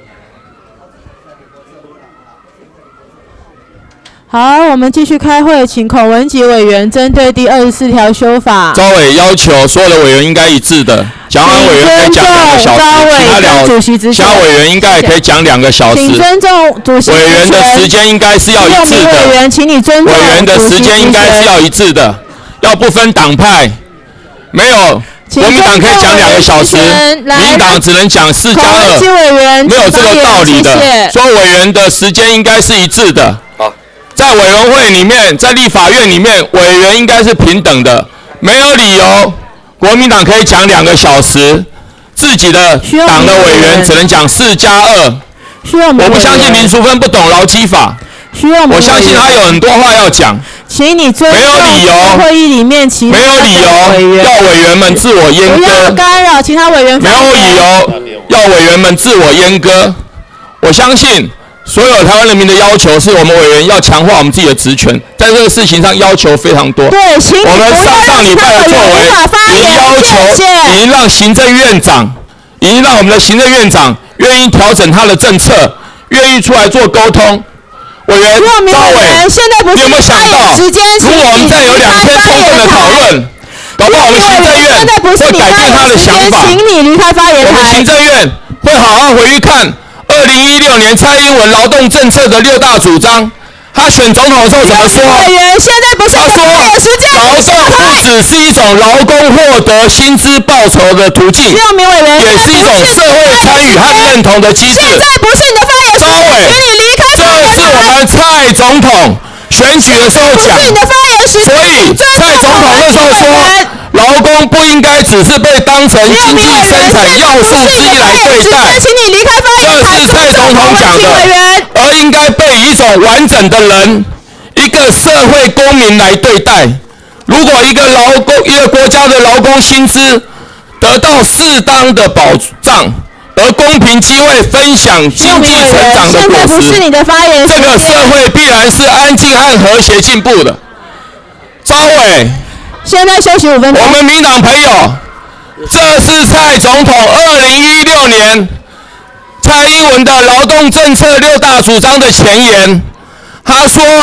好，我们继续开会，请孔文吉委员针对第24条修法。 招委要求所有的委员应该一致的，蒋安委员可以讲2个小时，其他委员应该也可以讲2个小时。 请尊重主席。 委员的时间应该是要一致的。 委员，请你尊重。 委员的时间应该是要一致的，要不分党派，没有。国民党可以讲2个小时，民进党只能讲4+2，没有这个道理的。所以委员的时间应该是一致的。好，在委员会里面，在立法院里面，委员应该是平等的，没有理由国民党可以讲2个小时，自己的党的委员只能讲4+2。我不相信林淑芬不懂劳基法。我相信他有很多话要讲， 请你尊重会议里面其他委员， 要委员们自我阉割， 不要干扰其他委员。 没有理由要委员们自我阉割。我相信所有台湾人民的要求是我们委员要强化我们自己的职权，在这个事情上要求非常多。 对，请我们上礼拜的作为，已经要求，已经让行政院长，已经让我们的行政院长愿意调整他的政策，愿意出来做沟通。委员赵伟，你有没有想到，如果我们再有2天充分的讨论，搞不好我们行政院会改变他的想法。 请你离开发言台。 我们行政院会好好回去看2016年蔡英文劳动政策的6大主张。他选总统的时候怎么说？ 委员，现在不是他说，劳动不只是一种劳工获得薪资报酬的途径，也是一种社会参与和认同的机制。 现在不是你的发言时间，请你离开发言台。 这是我们蔡总统选举的时候讲，所以蔡总统那时候说，劳工不应该只是被当成经济生产要素之一来对待， 请你离开发言台。 这是蔡总统讲的，而应该被以一种完整的人，一个社会公民来对待。如果一个国家的劳工薪资得到适当的保障，而公平机会分享经济成长的果实，这个社会必然是安静和和谐进步的。招委， 现在休息5分钟。 我们民党朋友，这是蔡总统2016年蔡英文的劳动政策6大主张的前言。他说，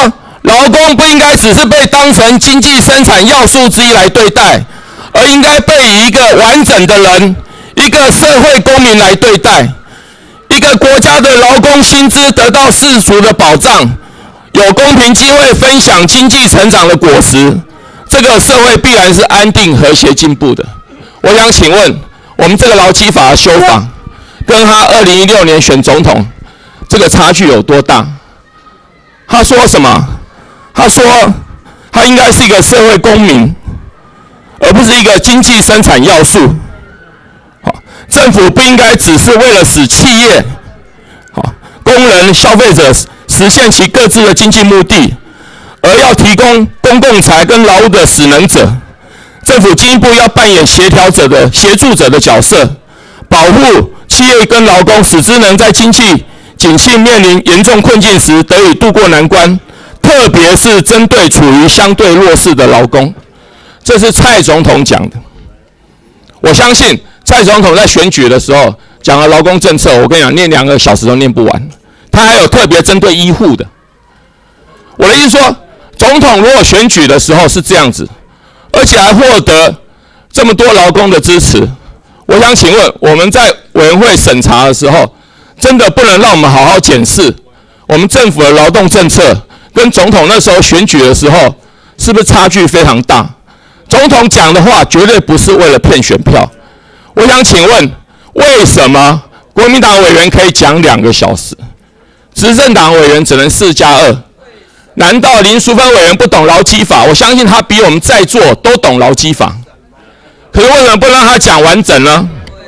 劳工不应该只是被当成经济生产要素之一来对待，而应该被以一个完整的人、一个社会公民来对待。一个国家的劳工薪资得到适足的保障，有公平机会分享经济成长的果实，这个社会必然是安定、和谐、进步的。我想请问，我们这个劳基法的修法，跟他2016年选总统这个差距有多大？他说什么？他说他应该是一个社会公民，而不是一个经济生产要素。政府不应该只是为了使企业、工人、消费者实现其各自的经济目的，而要提供公共财跟劳务的使能者。政府进一步要扮演协调者的协助者的角色，保护企业跟劳工，使之能在经济景气面临严重困境时得以渡过难关，特别是针对处于相对弱势的劳工。这是蔡总统讲的。我相信蔡总统在选举的时候讲了劳工政策，我跟你讲，念2个小时都念不完。他还有特别针对医护的。我的意思说，总统如果选举的时候是这样子，而且还获得这么多劳工的支持，我想请问，我们在委员会审查的时候，真的不能让我们好好检视我们政府的劳动政策跟总统那时候选举的时候是不是差距非常大？总统讲的话绝对不是为了骗选票。我想请问，为什么国民党委员可以讲2个小时，执政党委员只能4+2？难道林淑芬委员不懂劳基法？我相信他比我们在座都懂劳基法。可是为什么不让他讲完整呢？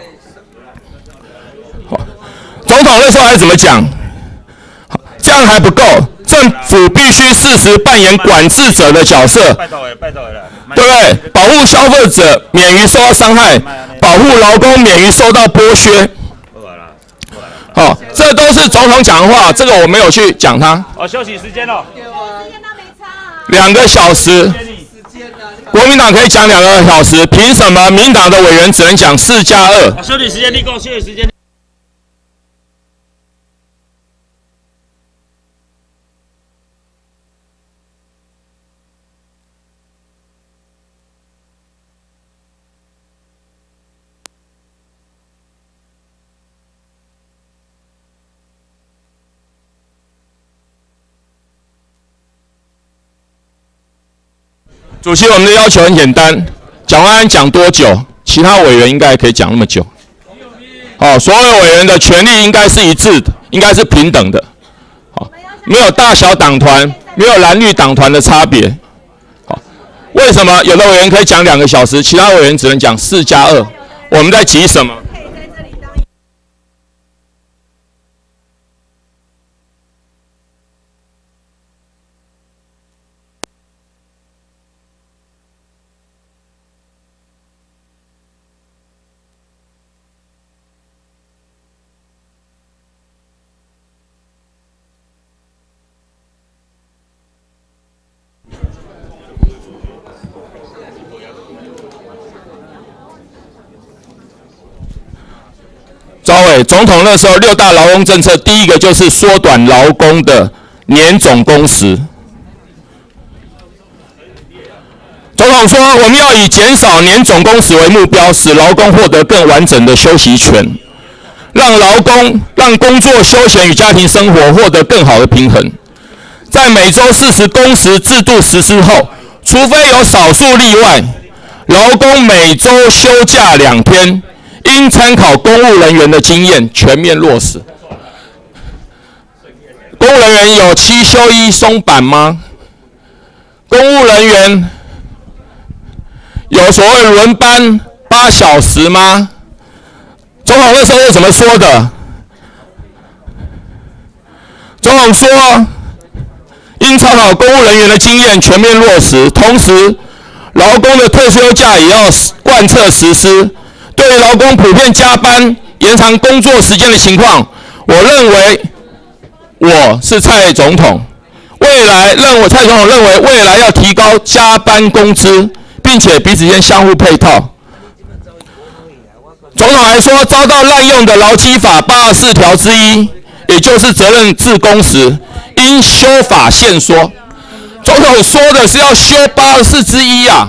总统那时候还怎么讲？这样还不够，政府必须适时扮演管制者的角色，对不对？保护消费者免于受到伤害，保护劳工免于受到剥削。好，这都是总统讲的话，这个我没有去讲他。 休息时间了。 2个小时，国民党可以讲2个小时，凭什么民党的委员只能讲4+2？ 休息时间立功，休息时间。 主席，我们的要求很简单，蒋万安讲多久，其他委员应该也可以讲那么久。好，所有委员的权利应该是一致的，应该是平等的。好，没有大小党团，没有蓝绿党团的差别。好，为什么有的委员可以讲2个小时，其他委员只能讲4+2？我们在急什么？ 赵伟总统那时候6大劳工政策，第一个就是缩短劳工的年总工时。总统说，我们要以减少年总工时为目标，使劳工获得更完整的休息权，让工作、休闲与家庭生活获得更好的平衡。在每周40工时制度实施后，除非有少数例外，劳工每周休假2天。 应参考公务人员的经验，全面落实。公务人员有7休1松绑吗？公务人员有所谓轮班8小时吗？总统那时候是怎么说的？总统说，应参考公务人员的经验，全面落实。同时，劳工的特休假也要贯彻实施。 对于劳工普遍加班、延长工作时间的情况，我认为我是蔡总统，蔡总统认为未来要提高加班工资，并且彼此间相互配套。总统还说，遭到滥用的劳基法84条之一，也就是责任制工时，应修法限缩。 总统说的是要修84之1啊。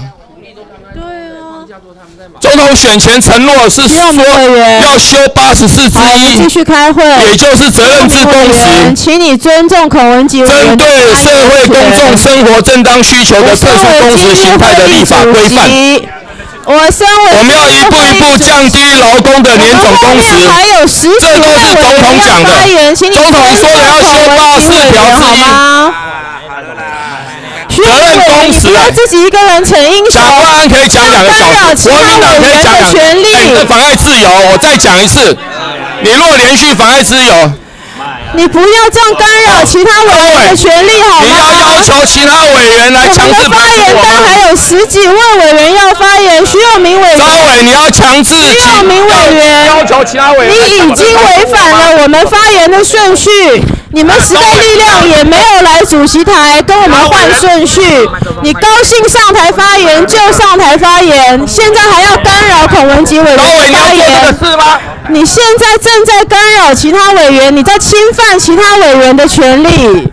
总统选前承诺是说要修84之1， 继续开会， 也就是责任制工时。 请你尊重孔文吉委员针对社会公众生活正当需求的特殊工时形态的立法规范。我们要一步一步降低劳工的年总工时，这都是总统讲的。总统说的要修84条之1。责任工时啊！ 自己一个人逞英雄。 蒋万安可以讲2个小时，国民党可以讲2个。你妨碍自由，我再讲一次，你若连续妨碍自由， 你不要这样干扰其他委员的权利，好吗？ 你要要求其他委员来强制发言，但还有10几位委员要发言，徐永明委员。 张伟，你要强制徐永明委员要求其他委员。 你已经违反了我们发言的顺序。你们时代力量也没有来主席台跟我们换顺序，你高兴上台发言就上台发言，现在还要干扰孔文吉委员的发言，你现在正在干扰其他委员，你在侵犯其他委员的权利。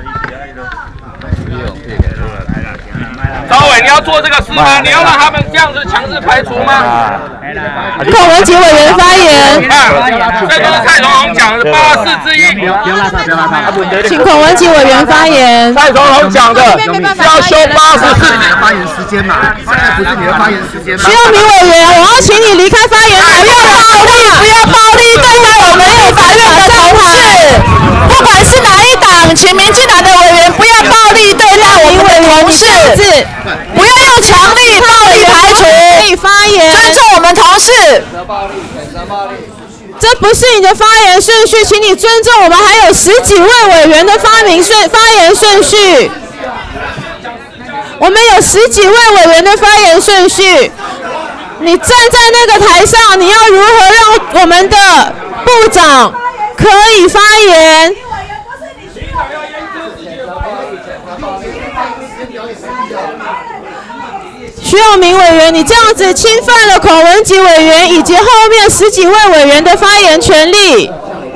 高伟，你要做这个事吗？你要让他们这样子强制排除吗？ 孔文吉委员发言。 这都是蔡总统讲的84之1。不要拉他。 请孔文吉委员发言。 蔡总统讲的是要修84。 发言时间嘛，现在不是你的发言时间吗？ 徐永明委员，我要请你离开发言台，不要暴力，不要暴力对待我们立法院的同事，不管是哪一党，请民进党的委员不要暴力对待我们的同事。不要用强力暴力排除，可以发言，尊重我们同事。这不是你的发言顺序，请你尊重我们还有10几位委员的发言顺序。我们有10几位委员的发言顺序。你站在那个台上，你要如何让我们的部长可以发言？徐永明委员，你这样子侵犯了孔文吉委员以及后面10几位委员的发言权利。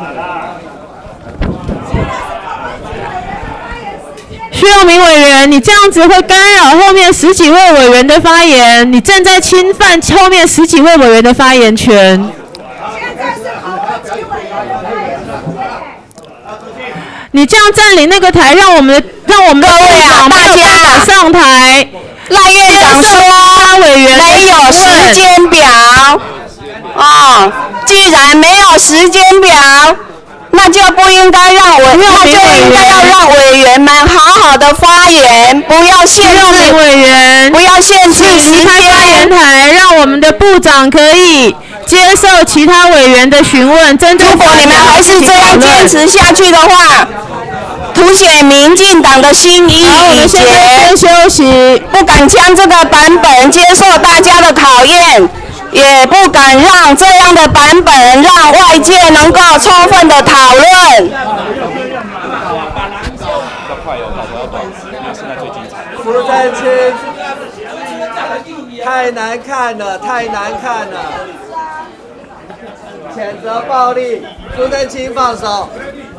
徐永明委员，你这样子会干扰后面10几位委员的发言，你正在侵犯后面10几位委员的发言权。你这样占领那个台，让我们的各位啊，大家上台。赖院长说没有时间表，既然没有时间表，那就不应该让委员们好好的发言，不要限制委员，不要限制离开发言台，让我们的部长可以接受其他委员的询问。如果你们还是这样坚持下去的话，凸显民进党的心意已决，先休息，不敢将这个版本接受大家的考验，也不敢让这样的版本让外界能够充分的讨论。 苏贞清，太难看了，太难看了！谴责暴力，苏贞清放手。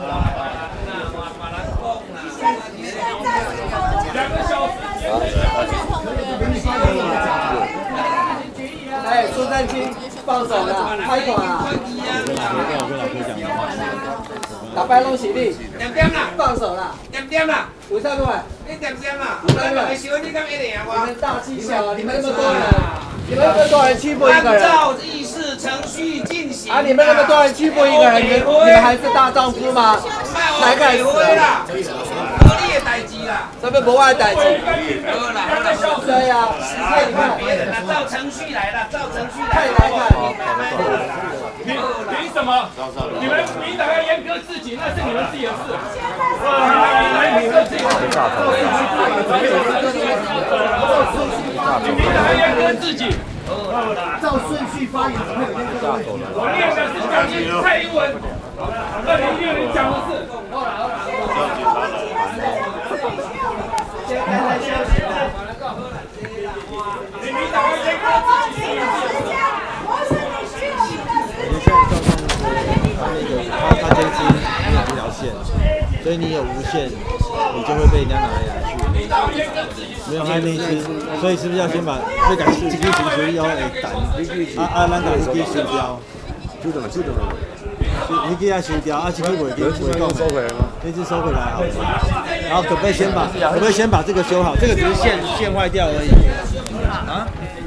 哎，苏贞清放手了，开款了。打败拢是你，放手了，为啥么？你们大欺小，你们那么多人，你们那么多人欺负一个人。按照议事程序进行。啊，你们那么多人欺负一个人，你们还是大丈夫吗？哪个人死了？这边不外代志。对呀，你看别人照程序来了，照程序来了。太难看。 凭什么？你们民党要严格自己，那是你们自己的事。你们自己的事。严格自己。照顺序发言才会有严格。我念的是讲的蔡英文，2016年讲的是。 他监视你有这条线，所以你有无线，你就会被人家拿来拿去。 没有害内资，所以是不是要先把这个自己情绪要会淡，咱家自己收掉，你给他收掉，自己袂讲收回来吗？内资收回来好，然后可不可以先把这个修好？这个只是线坏掉而已。啊？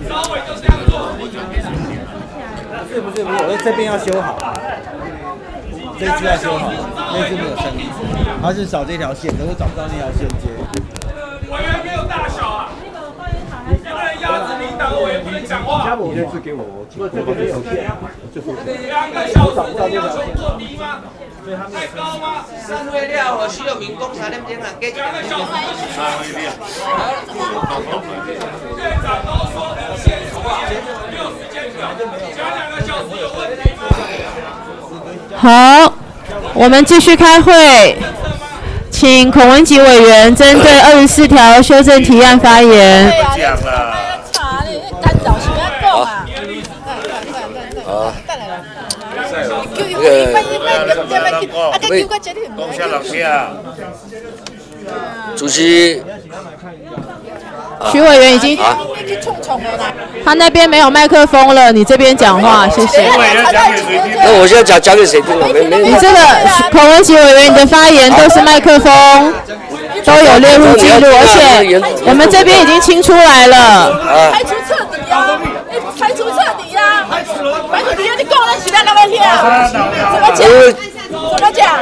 不是，我这边要修好，这一支要修好，那支没有声音，他是找这条线，可是找不到那条线接。 委员没有大小啊，你不能压制领导委员不能讲话。 你认识给我，这边有线，就是 2个小时的要求做低吗？太高吗？ 散会了后，徐永明讲3点钟啊，给2个小时。 院长都说限时啊，没有时间表，讲2个小时有问题吗？ 好，我们继续开会，请孔文吉委员针对24条修正提案发言。 讲了。好。主席， 徐委员已经，他那边没有麦克风了，你这边讲话，谢谢。 那我现在讲给谁听啊？没。 你这个孔文吉委员，你的发言都是麦克风，都有列入记录，而且我们这边已经清出来了。 排除彻底呀！排除彻底呀！排除底下你讲咱是咱那么听，怎么讲？怎么讲？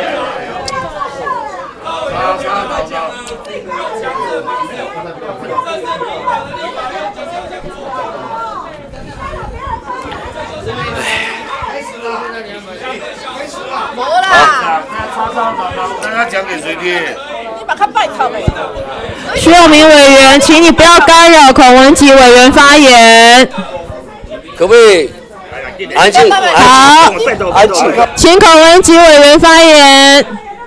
没啦。 那他讲给谁听？ 你把他拜托呗。 徐永明委员，请你不要干扰孔文吉委员发言。 可不可以安静？ 好， 安静。 请孔文吉委员发言。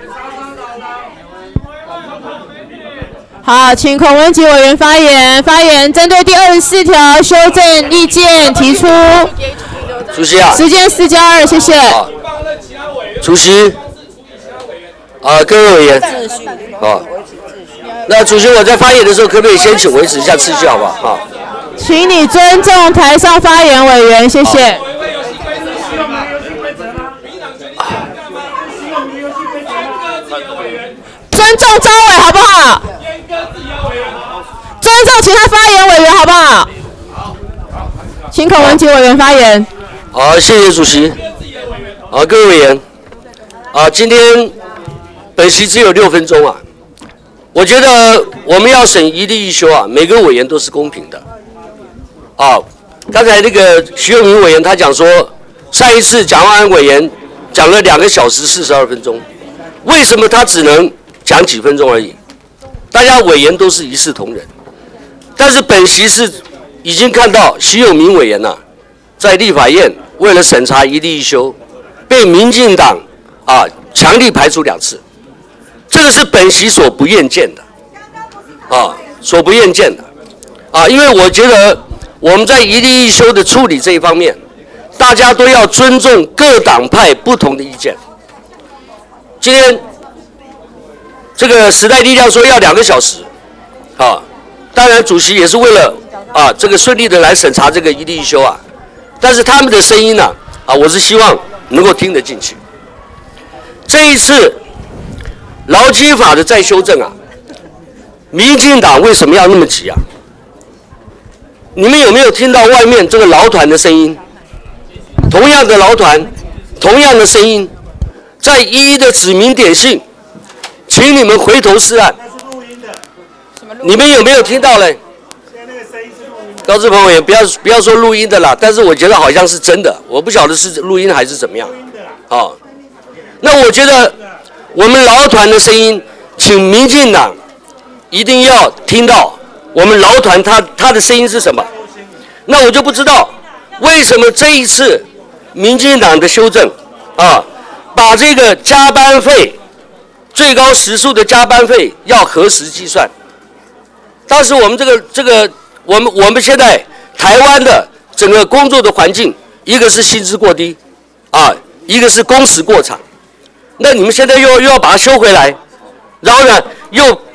好，请孔文吉委员发言。发言针对第24条修正意见提出。 主席啊。 时间4+2，谢谢。 主席。各位委员。好。那主席，我在发言的时候，可不可以先请维持一下秩序，好不好？好。 请你尊重台上发言委员，谢谢。尊重张委好不好？尊重其他发言委员好不好？请孔文吉委员发言。 好，谢谢主席。各位委员。今天本席只有6分钟啊。我觉得我们要审一例一休啊，每个委员都是公平的。刚才那个徐永明委员他讲说，上一次蒋万安委员讲了2个小时42分钟，为什么他只能讲几分钟而已？大家委员都是一视同仁，但是本席是已经看到徐永明委员在立法院为了审查一例一休，被民进党强力排除2次，这个是本席所不愿见的，所不愿见的，因为我觉得我们在一例一休的处理这一方面，大家都要尊重各党派不同的意见。今天这个时代力量说要2个小时，当然主席也是为了这个顺利的来审查这个一例一休但是他们的声音我是希望能够听得进去。这一次劳基法的再修正民进党为什么要那么急你们有没有听到外面这个劳团的声音？同样的劳团，同样的声音，在一一的指名点姓，请你们回头是岸。你们有没有听到嘞？高志鹏委员，不要说录音的啦，但是我觉得好像是真的，我不晓得是录音还是怎么样。那我觉得我们劳团的声音，请民进党一定要听到我们劳团他的声音是什么。那我就不知道为什么这一次民进党的修正把这个加班费最高时数的加班费要核实计算。当时我们我们现在台湾的整个工作的环境，一个是薪资过低一个是工时过长。那你们现在又要把它修回来，然后呢又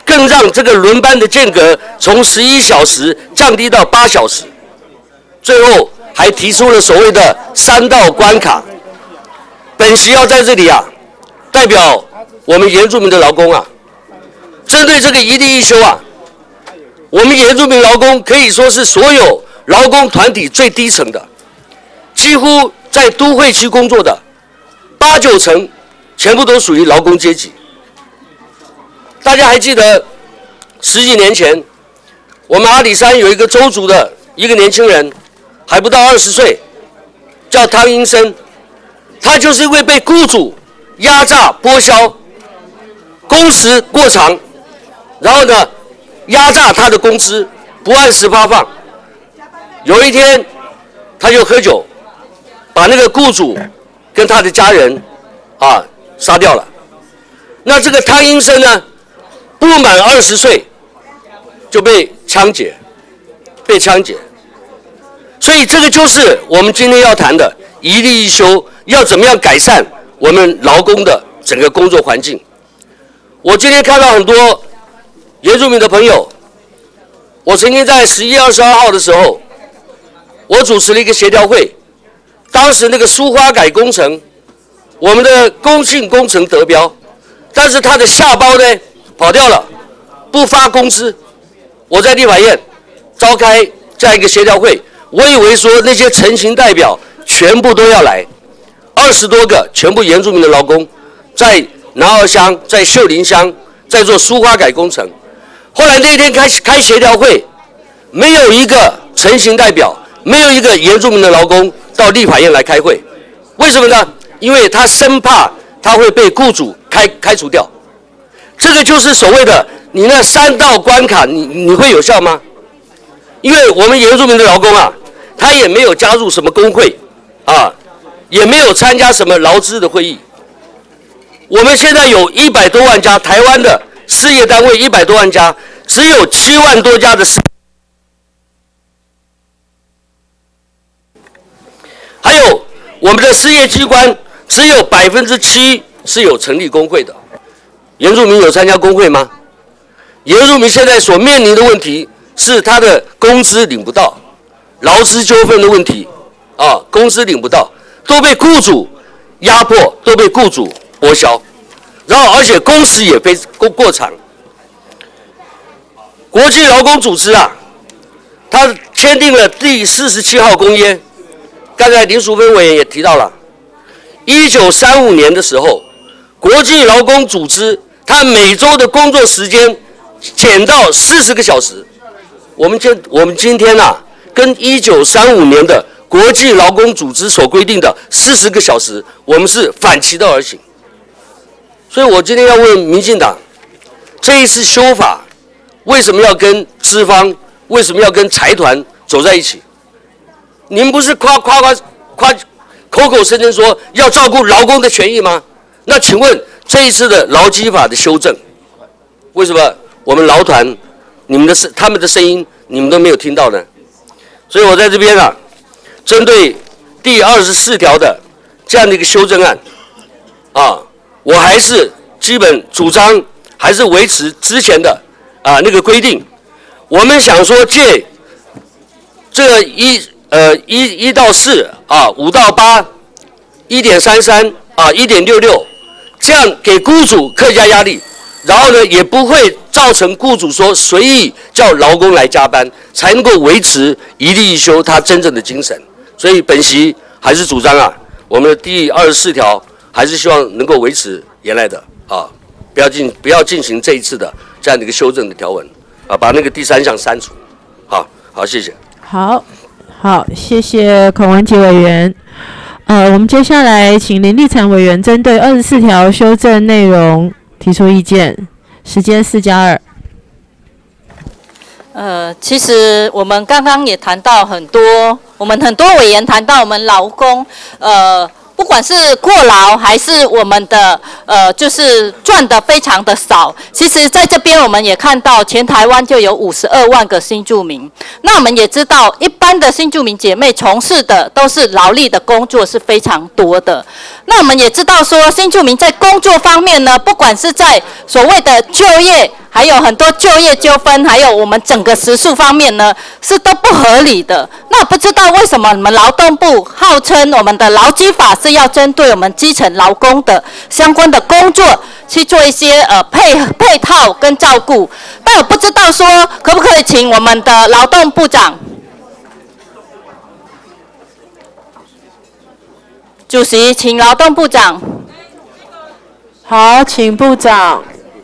更让这个轮班的间隔从11小时降低到8小时。最后还提出了所谓的3道关卡。本席要在这里啊，代表我们原住民的劳工啊，针对这个一例一休啊，我们原住民劳工可以说是所有劳工团体最低层的，几乎在都会区工作的8、9成，全部都属于劳工阶级。大家还记得10几年前，我们阿里山有一个邹族的一个年轻人，还不到20岁，叫汤英生，他就是因为被雇主压榨剥削，工时过长，然后呢压榨他的工资，不按时发放。有一天他就喝酒，把那个雇主跟他的家人啊杀掉了。那这个汤英生呢，不满20岁就被枪决，所以这个就是我们今天要谈的一例一休，要怎么样改善我们劳工的整个工作环境。我今天看到很多原住民的朋友，我曾经在11月22号的时候，我主持了一个协调会，当时那个苏花改工程，我们的公信工程得标，但是他的下包呢跑掉了，不发工资。我在立法院召开这样一个协调会，我以为说那些陈情代表全部都要来，20多个全部原住民的劳工，在南澳乡、在秀林乡在做苏花改工程。后来那天开协调会，没有一个陈情代表，没有一个原住民的劳工到立法院来开会。为什么呢？因为他生怕他会被雇主开除掉。这个就是所谓的你那3道关卡，你会有效吗？因为我们原住民的劳工啊，他也没有加入什么工会啊，也没有参加什么劳资的会议。我们现在有100多万家台湾的事业单位，100多万家，只有7万多家的还有我们的事业机关只有7%是有成立工会的。原住民有参加工会吗？原住民现在所面临的问题是他的工资领不到，劳资纠纷的问题啊，工资领不到，都被雇主压迫，都被雇主剥削，然后而且工时也过长。国际劳工组织啊，他签订了第47号公约，刚才林淑芬委员也提到了，1935年的时候，国际劳工组织他每周的工作时间减到40个小时。我们今天啊，跟1935年的国际劳工组织所规定的40个小时，我们是反其道而行。所以我今天要问民进党，这一次修法为什么要跟资方，为什么要跟财团走在一起？你们不是夸口口声声说要照顾劳工的权益吗？那请问这一次的劳基法的修正，为什么我们劳团他们的声音你们都没有听到呢？所以我在这边啊，针对第24条的这样的一个修正案啊，我还是基本主张还是维持之前的那个规定。我们想说借这1到4啊，5到8 1.33啊 1.66， 这样给雇主客加压力，然后呢也不会造成雇主说随意叫劳工来加班，才能够维持一例一休它真正的精神。所以本席还是主张啊，我们的第24条还是希望能够维持原来的啊，不要进行这一次的这样的一个修正的条文啊，把那个第3项删除。好，谢谢。 好，谢谢孔文吉委员。我们接下来请林立产委员针对24条修正内容提出意见，时间4+2。 其实我们刚刚也谈到我们很多委员谈到我们劳工，不管是过劳还是我们的就是赚的非常的少。其实在这边我们也看到全台湾就有52万个新住民。那我们也知道一般的新住民姐妹从事的都是劳力的工作是非常多的。 那我们也知道说，新住民在工作方面呢，不管是在所谓的就业，还有很多就业纠纷，还有我们整个时数方面呢，是都不合理的。那我不知道为什么你们劳动部号称我们的劳基法是要针对我们基层劳工的相关的工作去做一些配套跟照顾，但我不知道说可不可以请我们的劳动部长。主席，请劳动部长。 好，请部长。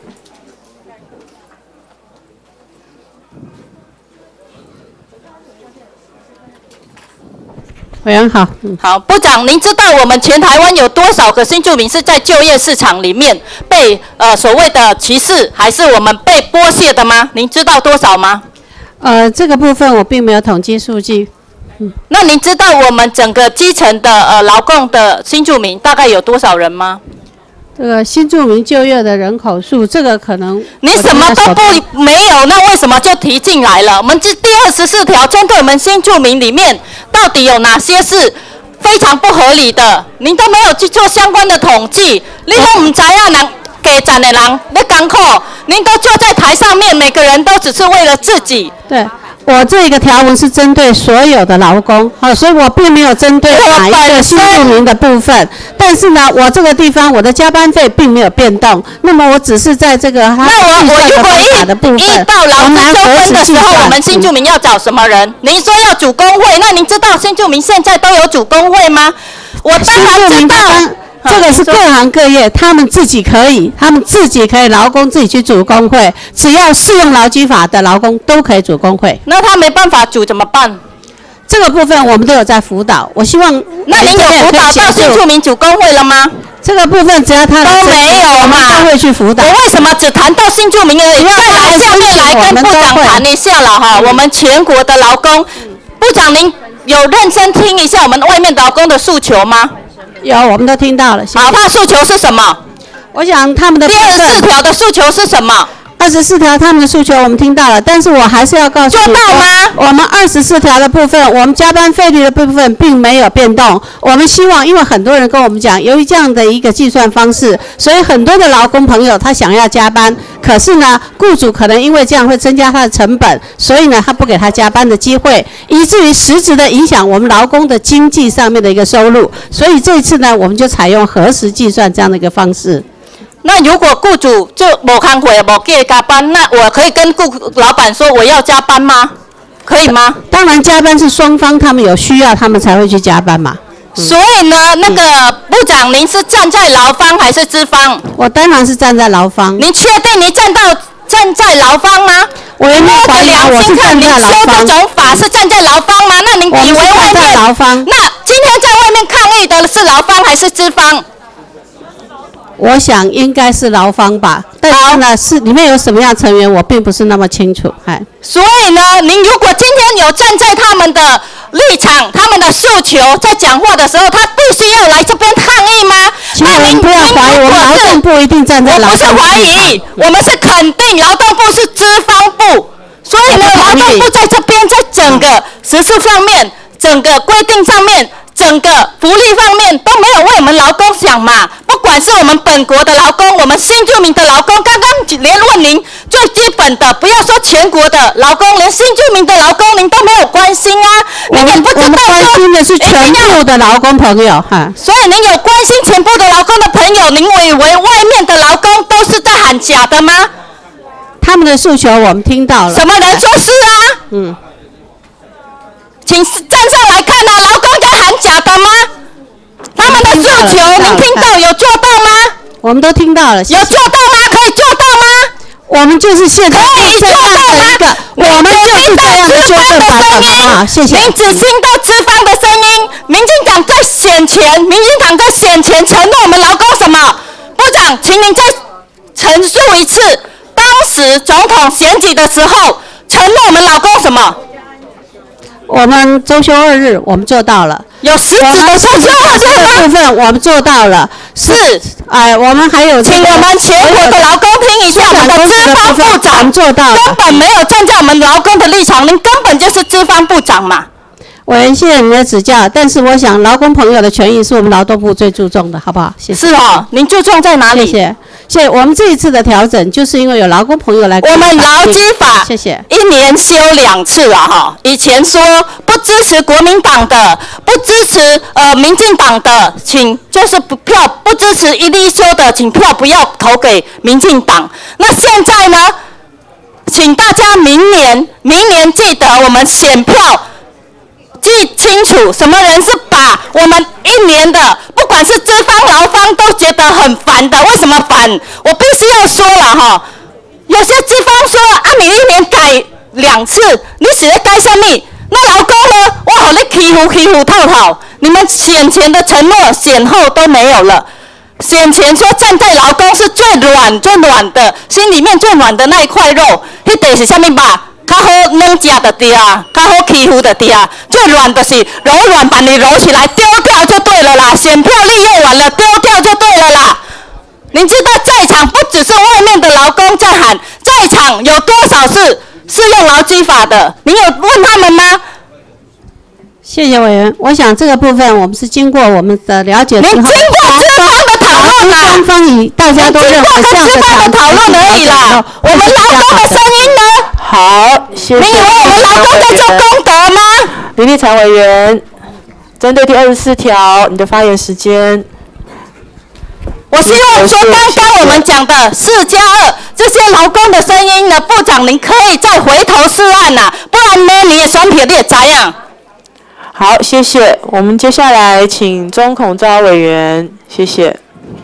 委员好。 好，部长，您知道我们全台湾有多少个新住民是在就业市场里面被所谓的歧视，还是我们被剥削的吗？您知道多少吗？ 这个部分我并没有统计数据。 那您知道我们整个基层的劳工的新住民大概有多少人吗？ 这个新住民就业的人口数，这个可能你什么都没有，那为什么就提进来了？我们这第24条针对我们新住民里面，到底有哪些是非常不合理的？您都没有去做相关的统计，你都不知道人给站的人在艰苦，您都坐在台上面，每个人都只是为了自己。 对。我这个条文是针对所有的劳工，所以我并没有针对哪一个新住民的部分。但是呢，我这个地方我的加班费并没有变动，那么我只是在这个他计算的方法的部分， 一到劳资纠纷的时候，我们新住民要找什么人？您说要组工会，那您知道新住民现在都有组工会吗？我当然知道。 这个是各行各业，他们自己可以，劳工自己去组工会，只要适用劳基法的劳工都可以组工会。 那他没办法组怎么办？ 这个部分我们都有在辅导，我希望那您有辅导到新住民组工会了吗？ 这个部分只要他都没有嘛， 都会去辅导。 我为什么只谈到新住民而已？再来下面来跟部长谈一下了哈，我们全国的劳工，部长您有认真听一下我们外面劳工的诉求吗？ 有，我们都听到了。 好，他诉求是什么？ 我想他们的第24条的诉求是什么 ？24条他们的诉求我们听到了，但是我还是要告诉你， 做到吗？ 我们24条的部分，我们加班费率的部分并没有变动。我们希望，因为很多人跟我们讲，由于这样的一个计算方式，所以很多的劳工朋友他想要加班，可是呢，雇主可能因为这样会增加他的成本，所以呢，他不给他加班的机会，以至于实质的影响我们劳工的经济上面的一个收入。所以这一次呢，我们就采用核实计算这样的一个方式。 那如果雇主就没工会没给加班，那我可以跟老板说我要加班吗？可以吗？ 当然，加班是双方他们有需要，他们才会去加班嘛。 所以呢，那个部长，您是站在劳方还是资方？ 我当然是站在劳方。 您确定你站在劳方吗？ 我也没有怀疑我是站在劳方。 你说这种法是站在劳方吗？那您以为外面劳方？ 那今天在外面抗议的是劳方还是资方？ 我想应该是劳方吧，但是呢，是里面有什么样成员，我并不是那么清楚。 所以呢，您如果今天有站在他们的立场、他们的诉求，在讲话的时候，他必须要来这边抗议吗？ 那您不要怀疑，我们劳动部一定站在劳方。 我不是怀疑，我们是肯定劳动部是资方部，所以呢，劳动部在这边，在整个实施上面、整个规定上面。整个福利方面都没有为我们劳工想嘛，不管是我们本国的劳工，我们新住民的劳工，刚刚连问您最基本的，不要说全国的劳工，连新住民的劳工您都没有关心啊，您也不知道说， 我们关心的是全部的劳工朋友哈。 所以您有关心全部的劳工的朋友，您以为外面的劳工都是在喊假的吗？ 他们的诉求我们听到了。 什么人说是啊？请站上来看啊！劳工在喊假的吗？他们的诉求您听到有做到吗？ 我们都听到了。 有做到吗？可以做到吗？ 我们就是现在可以做到吗？ 我们就是这样的纠正版本啊！谢谢。 您只听到资方的声音，民进党在选前，民进党在选前承诺我们劳工什么？部长，请您再陈述一次，当时总统选举的时候承诺我们劳工什么？ 我们周休2日，我们做到了。 有实质的周休2日的部分，我们做到了。 是， 我们还有， 请我们全国的劳工听一下，我们的资方部长做到了， 根本没有站在我们劳工的立场，您根本就是资方部长嘛。 委员，谢谢您的指教，但是我想劳工朋友的权益是我们劳动部最注重的，好不好？谢谢。 是哦，您注重在哪里？ 谢谢。所以我们这一次的调整，就是因为有劳工朋友来。 我们劳基法， 谢谢。 1年修2次啊，哈。以前说不支持国民党的，不支持民进党的，请就是不支持一例修的，请票不要投给民进党。那现在呢，请大家明年记得我们选票。记清楚，什么人是把我们1年的，不管是资方劳方都觉得很烦的。为什么烦？我必须要说了哈，有些资方说啊，你1年改2次，你是在改什么？那劳工呢？我好你欺负透，你们选前的承诺，选后都没有了。选前说站在劳工是最软的，心里面最软的那一块肉，那得是什么吧？较好软食的对啊，较好欺负的对啊，最软的是柔软，把你揉起来丢掉就对了啦。选票利用完了丢掉就对了啦。您知道在场不只是外面的劳工在喊，在场有多少是适用劳基法的？你有问他们吗？ 谢谢委员，我想这个部分我们是经过我们的了解之后， 您经过资方的讨论啦， 双方以大家都认为这样的讨论而已啦。我们劳工的声音呢？ 好，谢谢。 你以为我们劳工在做功德吗？ 林立常委员，针对第24条，你的发言时间。 我希望说，刚刚我们讲的4+2这些劳工的声音呢，部长您可以再回头是岸呐，不然呢你的选票你也怎样？ 好，谢谢。我们接下来请钟孔昭委员，谢谢。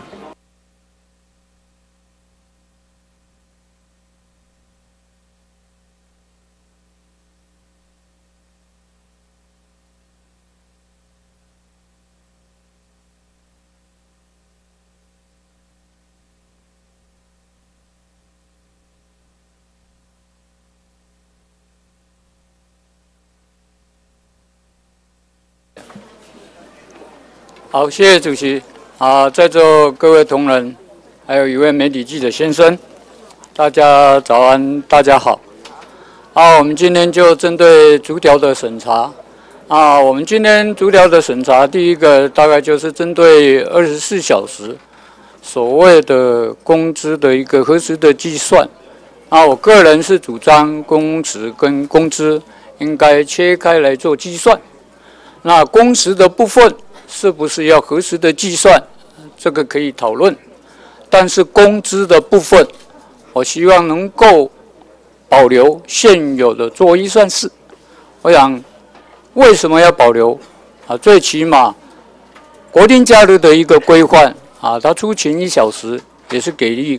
好，谢谢主席。在座各位同仁，还有一位媒体记者先生，大家早安，大家好。我们今天就针对逐条的审查。我们今天逐条的审查，第一个大概就是针对24小时所谓的工资的一个核实的计算。我个人是主张工时跟工资应该切开来做计算。那工时的部分是不是要核实的计算？这个可以讨论。但是工资的部分，我希望能够保留现有的作业算式。我想，为什么要保留？最起码国定假日的一个规范它出勤1小时也是给予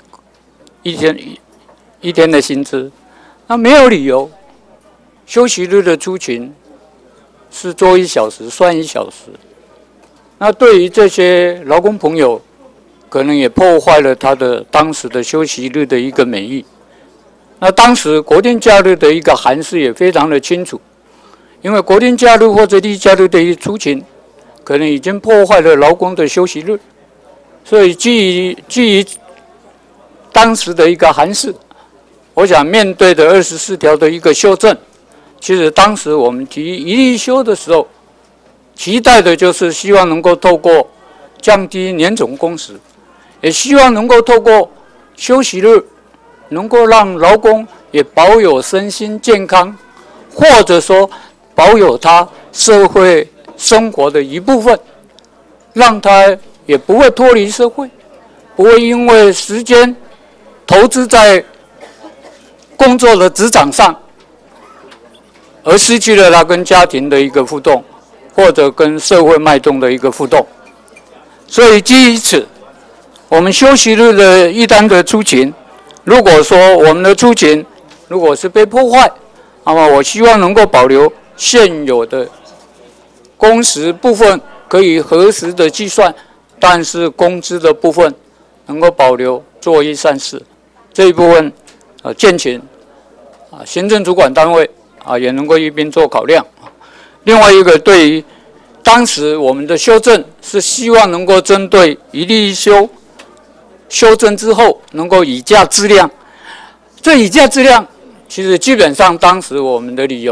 一天的薪资，那没有理由休息日的出勤是做1小时算1小时。那对于这些劳工朋友，可能也破坏了他的当时的休息日的一个美意。那当时国定假日的一个函释也非常的清楚，因为国定假日或者例假日的一个出勤，可能已经破坏了劳工的休息日，所以基于当时的一个函释，我想面对的24条的一个修正，其实当时我们提一例休的时候，期待的就是希望能够透过降低年总工时，也希望能够透过休息日，能够让劳工也保有身心健康，或者说保有他社会生活的一部分，让他也不会脱离社会，不会因为时间投资在工作的职场上，而失去了他跟家庭的一个互动，或者跟社会脉动的一个互动。所以基于此，我们休息日的一单的出勤，如果说我们的出勤如果是被破坏，那么我希望能够保留现有的工时部分可以核实的计算，但是工资的部分能够保留作业算式。这一部分建请行政主管单位也能够一并做考量。另外一个，对于当时我们的修正是希望能够针对一例一休修正之后能够以价质量。这以价质量其实基本上当时我们的理由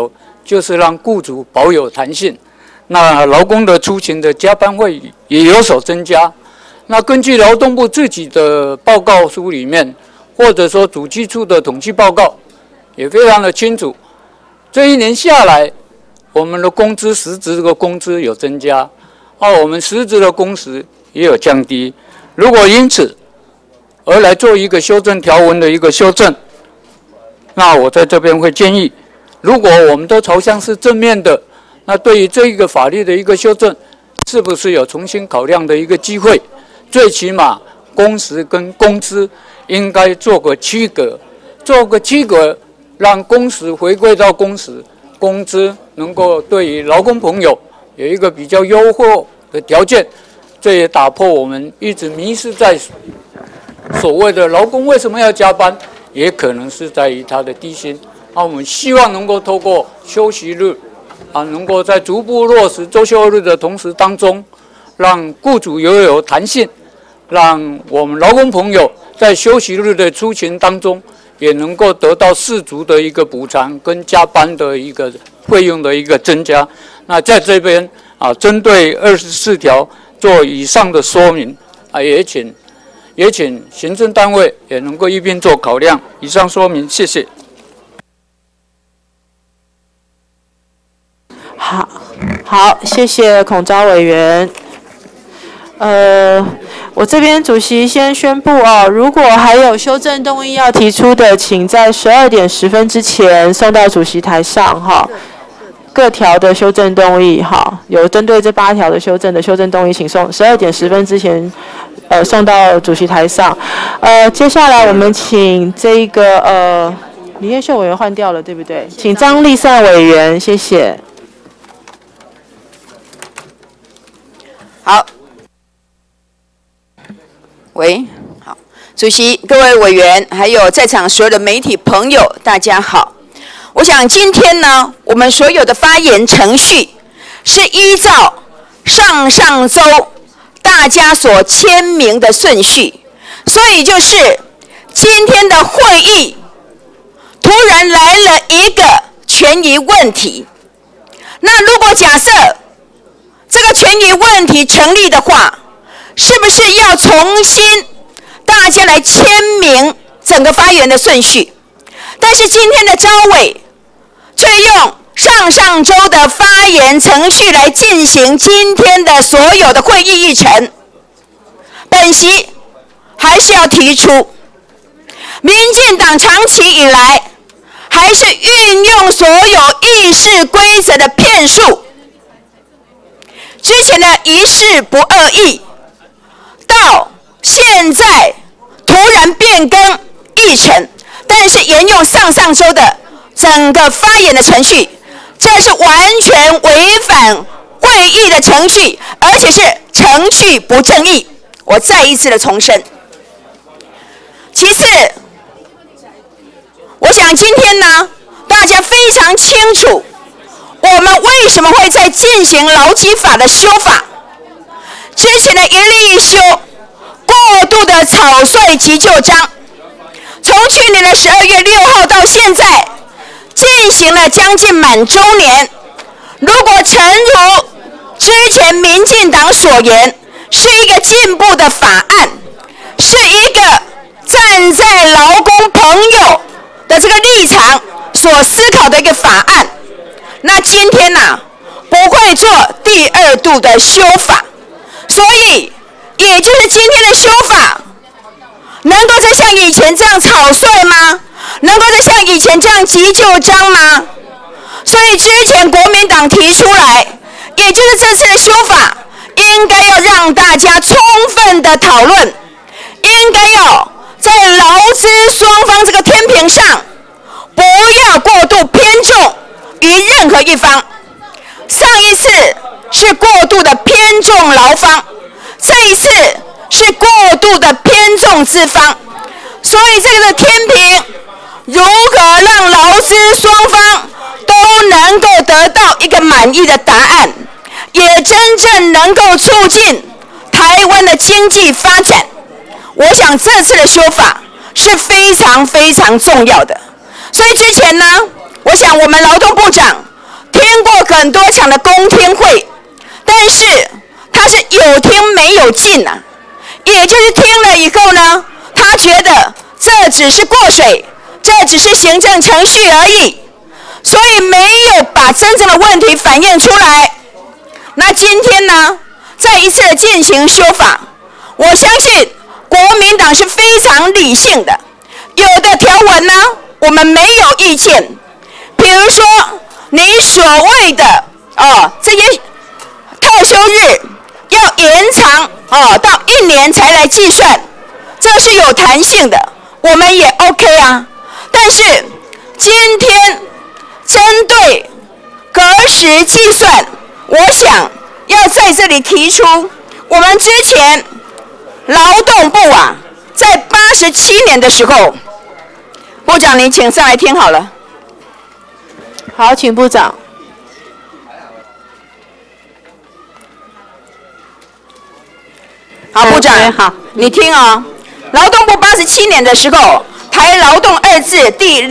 就是让雇主保有弹性。那劳工的出勤的加班费也有所增加。那根据劳动部自己的报告书里面，或者说主计处的统计报告，也非常的清楚。这一年下来，我们的工资实质的工资有增加，我们实质的工时也有降低。如果因此而来做一个修正条文的一个修正，那我在这边会建议，如果我们都朝向是正面的，那对于这一个法律的一个修正，是不是有重新考量的一个机会？最起码工时跟工资应该做个区隔，让工时回归到工时，工资能够对于劳工朋友有一个比较优厚的条件。这也打破我们一直迷失在所谓的劳工为什么要加班，也可能是在于他的低薪。我们希望能够透过休息日，能够在逐步落实周休日的同时当中，让雇主有弹性，让我们劳工朋友在休息日的出勤当中，也能够得到适足的一个补偿跟加班的一个费用的一个增加。那在这边针对24条做以上的说明，也请行政单位也能够一并做考量。以上说明，谢谢。 好，谢谢孔昭委员。我这边主席先宣布如果还有修正动议要提出的，请在12点10分之前送到主席台上各条的修正动议有针对这8条的修正动议，请送12点10分之前送到主席台上。接下来我们请这个李彦秀委员换掉了，对不对？请张立善委员，谢谢。 好，好，主席、各位委员，还有在场所有的媒体朋友，大家好。我想今天呢，我们所有的发言程序是依照上周大家所签名的顺序，所以就是今天的会议突然来了一个权益问题。那如果假设这个权益问题成立的话，是不是要重新大家来签名整个发言的顺序？但是今天的召委却用上周的发言程序来进行今天的所有的会议议程。本席还是要提出，民进党长期以来还是运用所有议事规则的骗术，之前的一事不二议，到现在突然变更议程，但是沿用上周的整个发言的程序，这是完全违反会议的程序，而且是程序不正义。我再一次的重申。其次，我想今天呢，大家非常清楚，我们为什么会在进行劳基法的修法？之前的一例一修，过度的草率急就章，从去年的12月6号到现在，进行了将近满周年。如果诚如之前民进党所言，是一个进步的法案，是一个站在劳工朋友的这个立场所思考的一个法案，那今天不会做第2度的修法，所以也就是今天的修法能够再像以前这样草率吗？能够再像以前这样急就章吗？所以之前国民党提出来，也就是这次的修法应该要让大家充分的讨论，应该要在劳资双方这个天平上不要过度偏重于任何一方。上一次是过度的偏重劳方，这一次是过度的偏重资方，所以这个天平如何让劳资双方都能够得到一个满意的答案，也真正能够促进台湾的经济发展，我想这次的修法是非常非常重要的。所以之前呢，我想我们劳动部长听过很多场的公听会，但是他是有听没有进啊，也就是听了以后呢，他觉得这只是过水，这只是行政程序而已，所以没有把真正的问题反映出来。那今天呢，再一次的进行修法，我相信国民党是非常理性的，有的条文呢我们没有意见，比如说你所谓的这些特休日要延长到1年才来计算，这是有弹性的，我们也 OK 啊。但是今天针对隔时计算，我想要在这里提出，我们之前劳动部啊，在87年的时候，部长您请上来听好了。 好，请部长。 好，部长，好，你听哦。劳动部87年的时候，台劳动2字第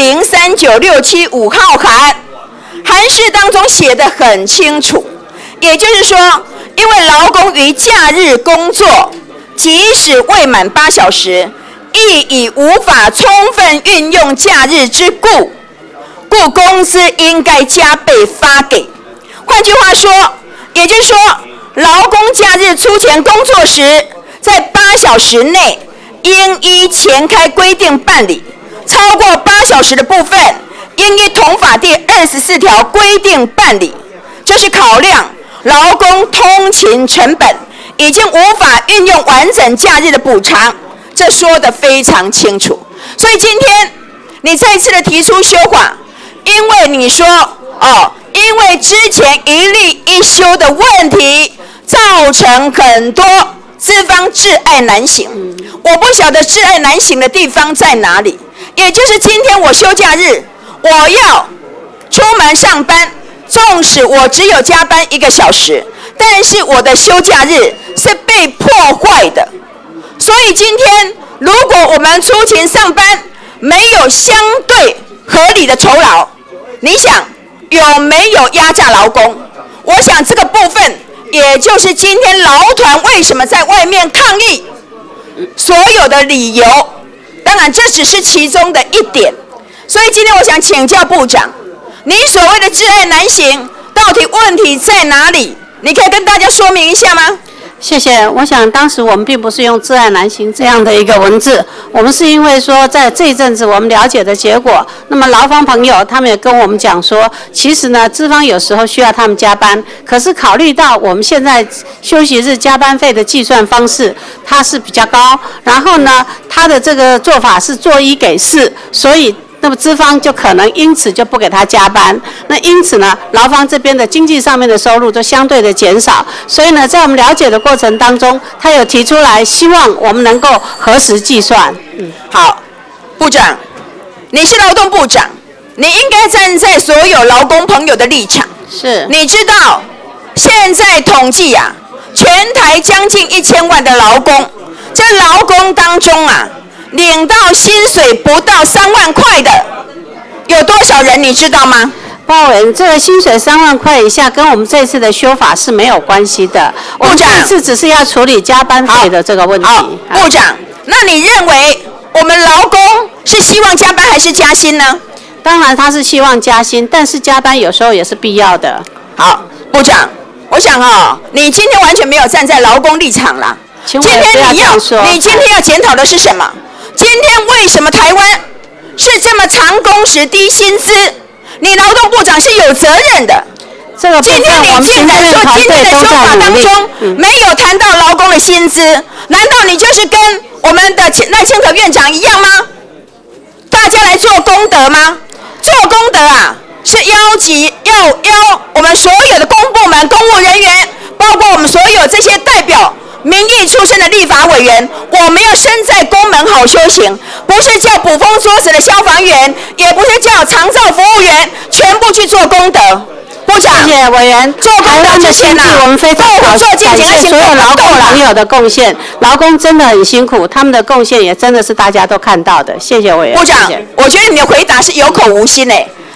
039675号函释当中写得很清楚，也就是说，因为劳工于假日工作，即使未满8小时，亦已无法充分运用假日之故，故工资应该加倍发给。换句话说，也就是说，劳工假日出勤工作时，在8小时内应依前开规定办理，超过8小时的部分，应依同法第24条规定办理。就是考量劳工通勤成本，已经无法运用完整假日的补偿，这说得非常清楚。所以今天你再次的提出修法，因为你说因为之前一例一休的问题，造成很多资方窒碍难行。我不晓得窒碍难行的地方在哪里，也就是今天我休假日，我要出门上班，纵使我只有加班1个小时，但是我的休假日是被破坏的。所以今天如果我们出勤上班没有相对合理的酬劳，你想有没有压榨劳工？我想这个部分也就是今天劳团为什么在外面抗议所有的理由，当然这只是其中的一点。所以今天我想请教部长，你所谓的窒碍难行，到底问题在哪里？你可以跟大家说明一下吗？ 谢谢。我想当时我们并不是用窒碍难行这样的一个文字，我们是因为说在这一阵子我们了解的结果，那么劳方朋友他们也跟我们讲说，其实呢资方有时候需要他们加班，可是考虑到我们现在休息日加班费的计算方式它是比较高，然后呢它的这个做法是做1给4，所以那么资方就可能因此就不给他加班，那因此呢，劳方这边的经济上面的收入就相对的减少。所以呢，在我们了解的过程当中，他有提出来，希望我们能够核实计算。 好，部长，你是劳动部长，你应该站在所有劳工朋友的立场。 是。 你知道，现在统计啊，全台将近1000万的劳工，这劳工当中啊，领到薪水不到3万块的有多少人你知道吗？ 包委员，这个薪水3万块以下跟我们这次的修法是没有关系的。 部长， 这次只是要处理加班费的这个问题。 部长，那你认为我们劳工是希望加班还是加薪呢？ 当然他是希望加薪，但是加班有时候也是必要的。 好，部长，我想你今天完全没有站在劳工立场啦。今天你今天要检讨的是什么？今天为什么台湾是这么长工时低薪资？你劳动部长是有责任的。 这个今天你竟然说今天的修法当中没有谈到劳工的薪资，难道你就是跟我们的赖清德院长一样吗？大家来做功德吗？做功德啊，是邀我们所有的公部门公务人员，包括我们所有这些代表民意出身的立法委员，我们要身在公门好修行，不是叫捕风捉影的消防员，也不是叫长照服务员全部去做功德。部长， 谢谢委员。 做功德之前我们非常感谢所有劳工朋友的贡献，劳工真的很辛苦，他们的贡献也真的是大家都看到的。谢谢委员。 部长，我觉得你的回答是有口无心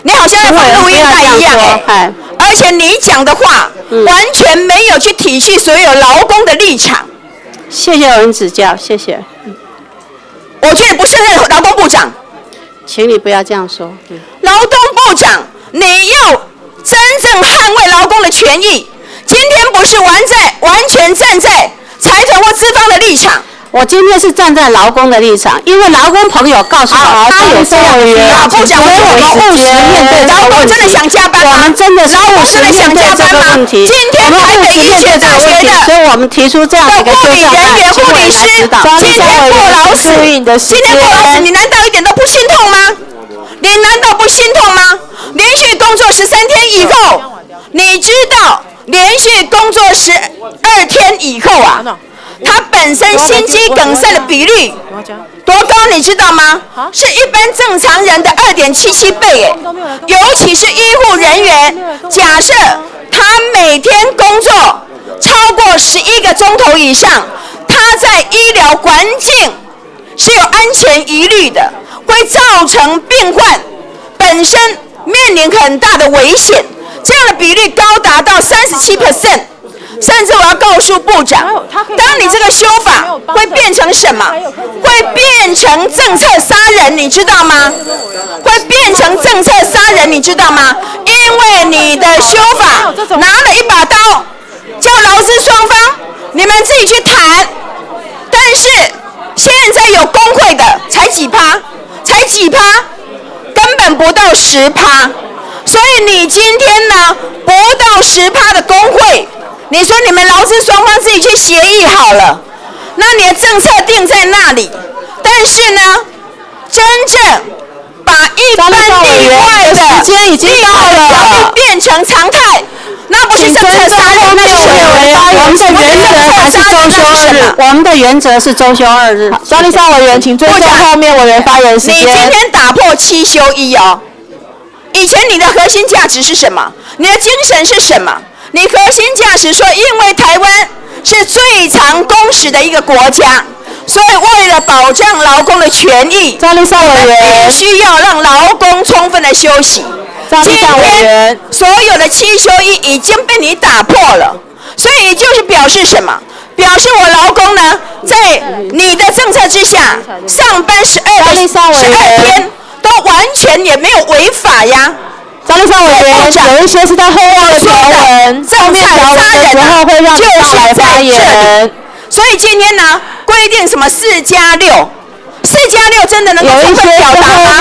你好像在放录音带一样而且你讲的话完全没有去体恤所有劳工的立场。 谢谢有人指教，谢谢。 我觉得不胜任劳动部长， 请你不要这样说。 劳动部长，你要真正捍卫劳工的权益。今天不是完全站在财团或资方的立场。 我今天是站在劳工的立场，因为劳工朋友告诉我，他有这样的需要， 部长，我们务实面对劳工真的想加班吗？ 我们真的是务实面对这个问题。 今天台北医学大学的， 所以我们提出这样的一个修正案， 护理师，今天过劳死，你难道一点都不心痛吗？你难道不心痛吗？连续工作13天以后，你知道连续工作12天以后啊？他本身心肌梗塞的比率多高，你知道吗？是一般正常人的2.77倍耶！尤其是医护人员，假设他每天工作超过11个钟头以上，他在医疗环境是有安全疑虑的，会造成病患本身面临很大的危险。这样的比率高达到37%。甚至我要告诉部长，当你这个修法会变成什么？会变成政策杀人，你知道吗？会变成政策杀人，你知道吗？因为你的修法拿了一把刀，叫劳资双方你们自己去谈。但是现在有工会的才几趴，根本不到10%。所以你今天呢，不到10%的工会。你说你们劳资双方自己去协议好了，那你的政策定在那里，但是呢，真正把一般例外的时间已经到了， 变成常态，那不是政策杀人，那是什么？ 我们的原则还是周休2日，我们的原则是周休2日。张立善委员，请尊重后面委员发言时间。 你今天打破7休1哦，以前你的核心价值是什么？你的精神是什么？你核心价值说，因为台湾是最长工时的一个国家，所以为了保障劳工的权益， 张立善委员必须要让劳工充分的休息。 张立善委员， 所有的7休1已经被你打破了，所以就是表示什么？表示我劳工呢，在你的政策之下，上班12天都完全也没有违法呀。 张立善委员，有一些是在后面的条文，后面条文的时候会让大家来发言。 所以今天呢，规定什么4+6，4+6真的能够充分表达吗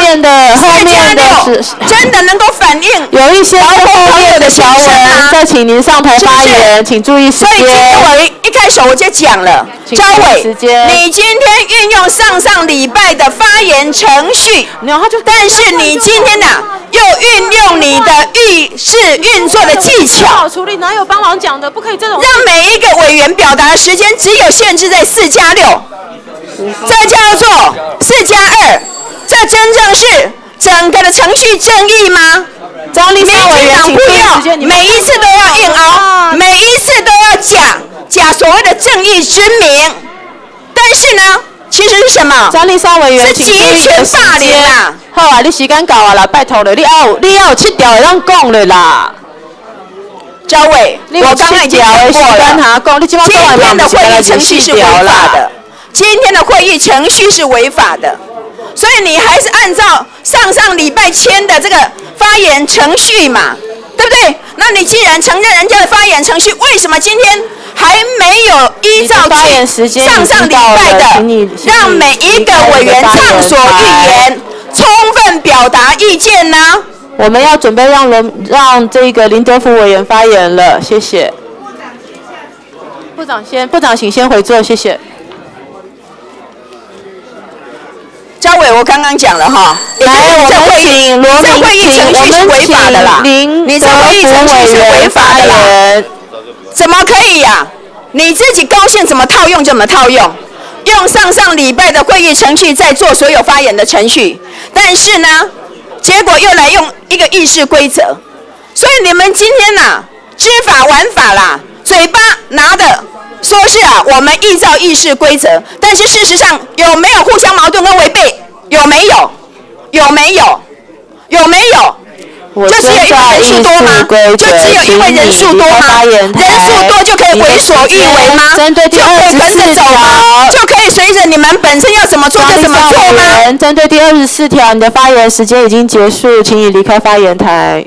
？4+6真的能够反映有一些后面的条文，再请您上台发言，请注意时间。 所以今天我一开始我就讲了，招委，你今天运用上礼拜的发言程序，但是你今天呢？又运用你的议事运作的技巧， 处理哪有帮忙讲的？不可以这种。 让每一个委员表达的时间只有限制在4+6，这叫做4+2，这真正是整个的程序正义吗？ 张立善委员，请注意时间， 每一次都要硬熬，每一次都要假所谓的正义之名，但是呢？其实是什么？ 张立善委员，请注意时间。好啊，你时间到啊啦，拜托了，你要有7条会当讲的啦。 招委，我刚刚已经讲过了，今天的会议程序是违法的，今天的会议程序是违法的，所以你还是按照上礼拜签的这个发言程序嘛，对不对？那你既然承认人家的发言程序，为什么今天还没有依照上礼拜的，让每一个委员畅所欲言，充分表达意见呢？ 我们要准备让这个林德福委员发言了，谢谢。部长请先回座，谢谢。 招委，我刚刚讲了哈， 来，我们请罗明， 会议程序是违法的啦，你这会议程序是违法的啦，怎么可以呀？你自己高兴怎么套用就怎么套用，用上礼拜的会议程序在做所有发言的程序，但是呢，结果又来用一个议事规则，所以你们今天呐，知法玩法啦，嘴巴拿的说是我们依照议事规则，但是事实上有没有互相矛盾跟违背？有没有？ 就只有因为人数多吗？就只有因为人数多吗？人数多就可以为所欲为吗？ 针对第就可以跟着走吗？就可以随着你们本身要怎么做就怎么做吗？ 针对第24条，你的发言时间已经结束，请你离开发言台。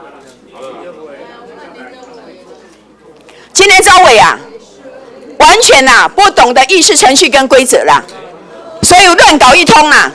今天招委啊，完全啊不懂得议事程序跟规则啦，所以乱搞一通啊，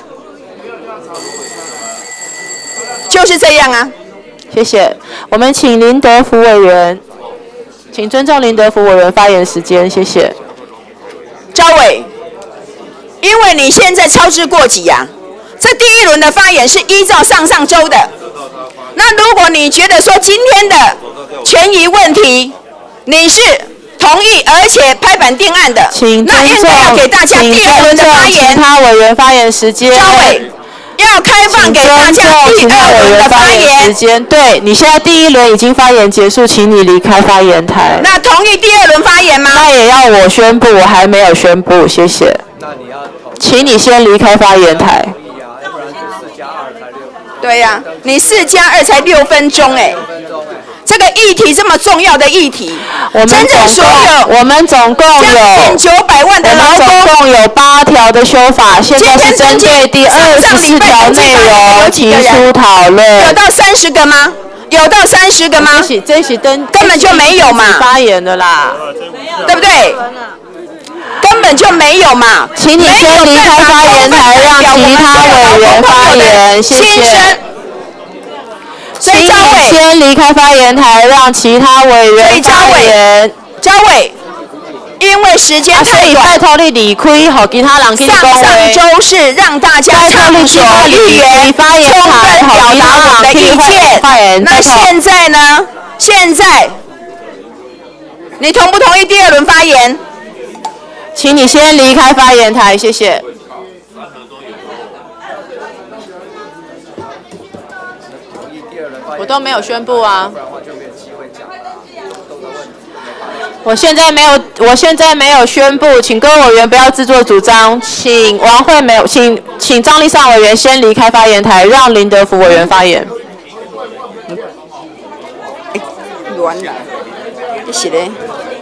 就是这样啊。 谢谢。我们请林德福委员，请尊重林德福委员发言时间，谢谢。 招委，因为你现在操之过急啊，这第一轮的发言是依照上周的。那如果你觉得说今天的权益问题你是同意而且拍板定案的，那应该要给大家第二轮的发言。 其他委员发言时间。 招委。要开放给大家第二轮的发言时间。对，你现在第一轮已经发言结束，请你离开发言台。 那同意第二轮发言吗？ 那也要我宣布，我还没有宣布，谢谢。请你先离开发言台。 对呀，你4+2才6分钟哎。这个议题这么重要的议题，真正所有我们总共有将近900万的劳工， 总共有8条的修法，现在是针对第24条内容提出讨论。 有到30个吗？有到30个吗？ 这是根本就没有嘛。 发言的啦， 对不对？根本就没有嘛。 请你先离开发言台，让其他委员发言，谢谢。请你先离开发言台，让其他委员发言。 招委，因为时间太短， 拜托你离开，让其他人去讲话。 上周是让大家畅所欲言，充分表达我们的意见。那现在呢？现在你同不同意第二轮发言？ 请你先离开发言台，谢谢。我都没有宣布啊。我现在没有宣布，请各位委员不要自作主张。请王惠美，请张丽善委员先离开发言台，让林德福委员发言。 乱来，这是嘞。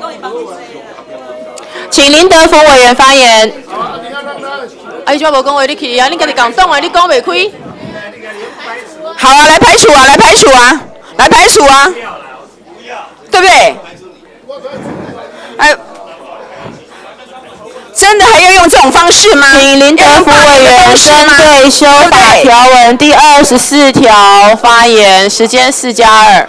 请林德福委员发言。啊，你怎么无讲话？你去啊！你家己讲动啊！你讲袂开。 好啊，来排除啊，来排除啊，来排除啊，对不对？哎，真的还要用这种方式吗？ 请林德福委员针对修法条文第24条发言，时间4+2。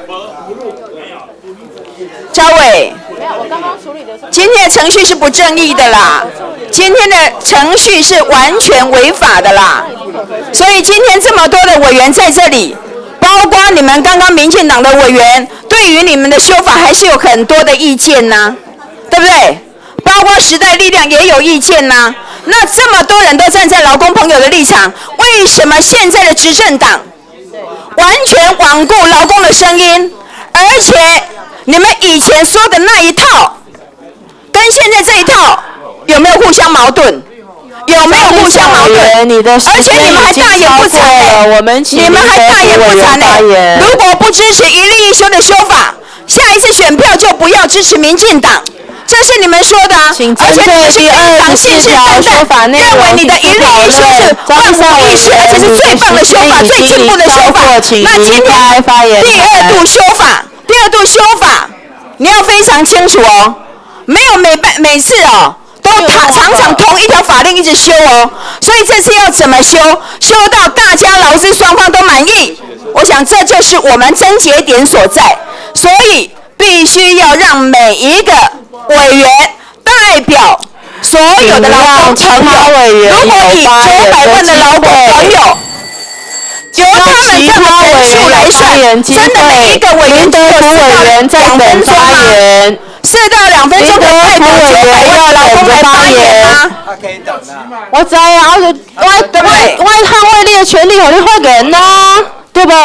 招委，今天的程序是不正义的啦，今天的程序是完全违法的啦，所以今天这么多的委员在这里，包括你们刚刚民进党的委员，对于你们的修法还是有很多的意见呐，对不对？包括时代力量也有意见呐。那这么多人都站在劳工朋友的立场，为什么现在的执政党完全罔顾劳工的声音，而且你们以前说的那一套，跟现在这一套有没有互相矛盾？有没有互相矛盾？而且你们还大言不惭，你们还大言不惭呢。如果不支持一例一休的修法，下一次选票就不要支持民进党，这是你们说的啊。而且你们是非常信誓旦旦，认为你的一例一休是万无一失，而且是最棒的修法、最进步的修法。那今天第二度修法，你要非常清楚哦，没有每次哦。都常同一条法令一直修哦，所以这次要怎么修？修到大家劳资双方都满意，我想这就是我们症结点所在。所以必须要让每一个委员代表所有的劳工朋友，如果以900万的劳工朋友，由他们这个人数来算，真的每一个委员都有4到2分钟吗？4到2分钟的代表900万劳工来发言吗？ 他可以等啊。 我知啊，我捍卫你的权利，让你发言呐，对不？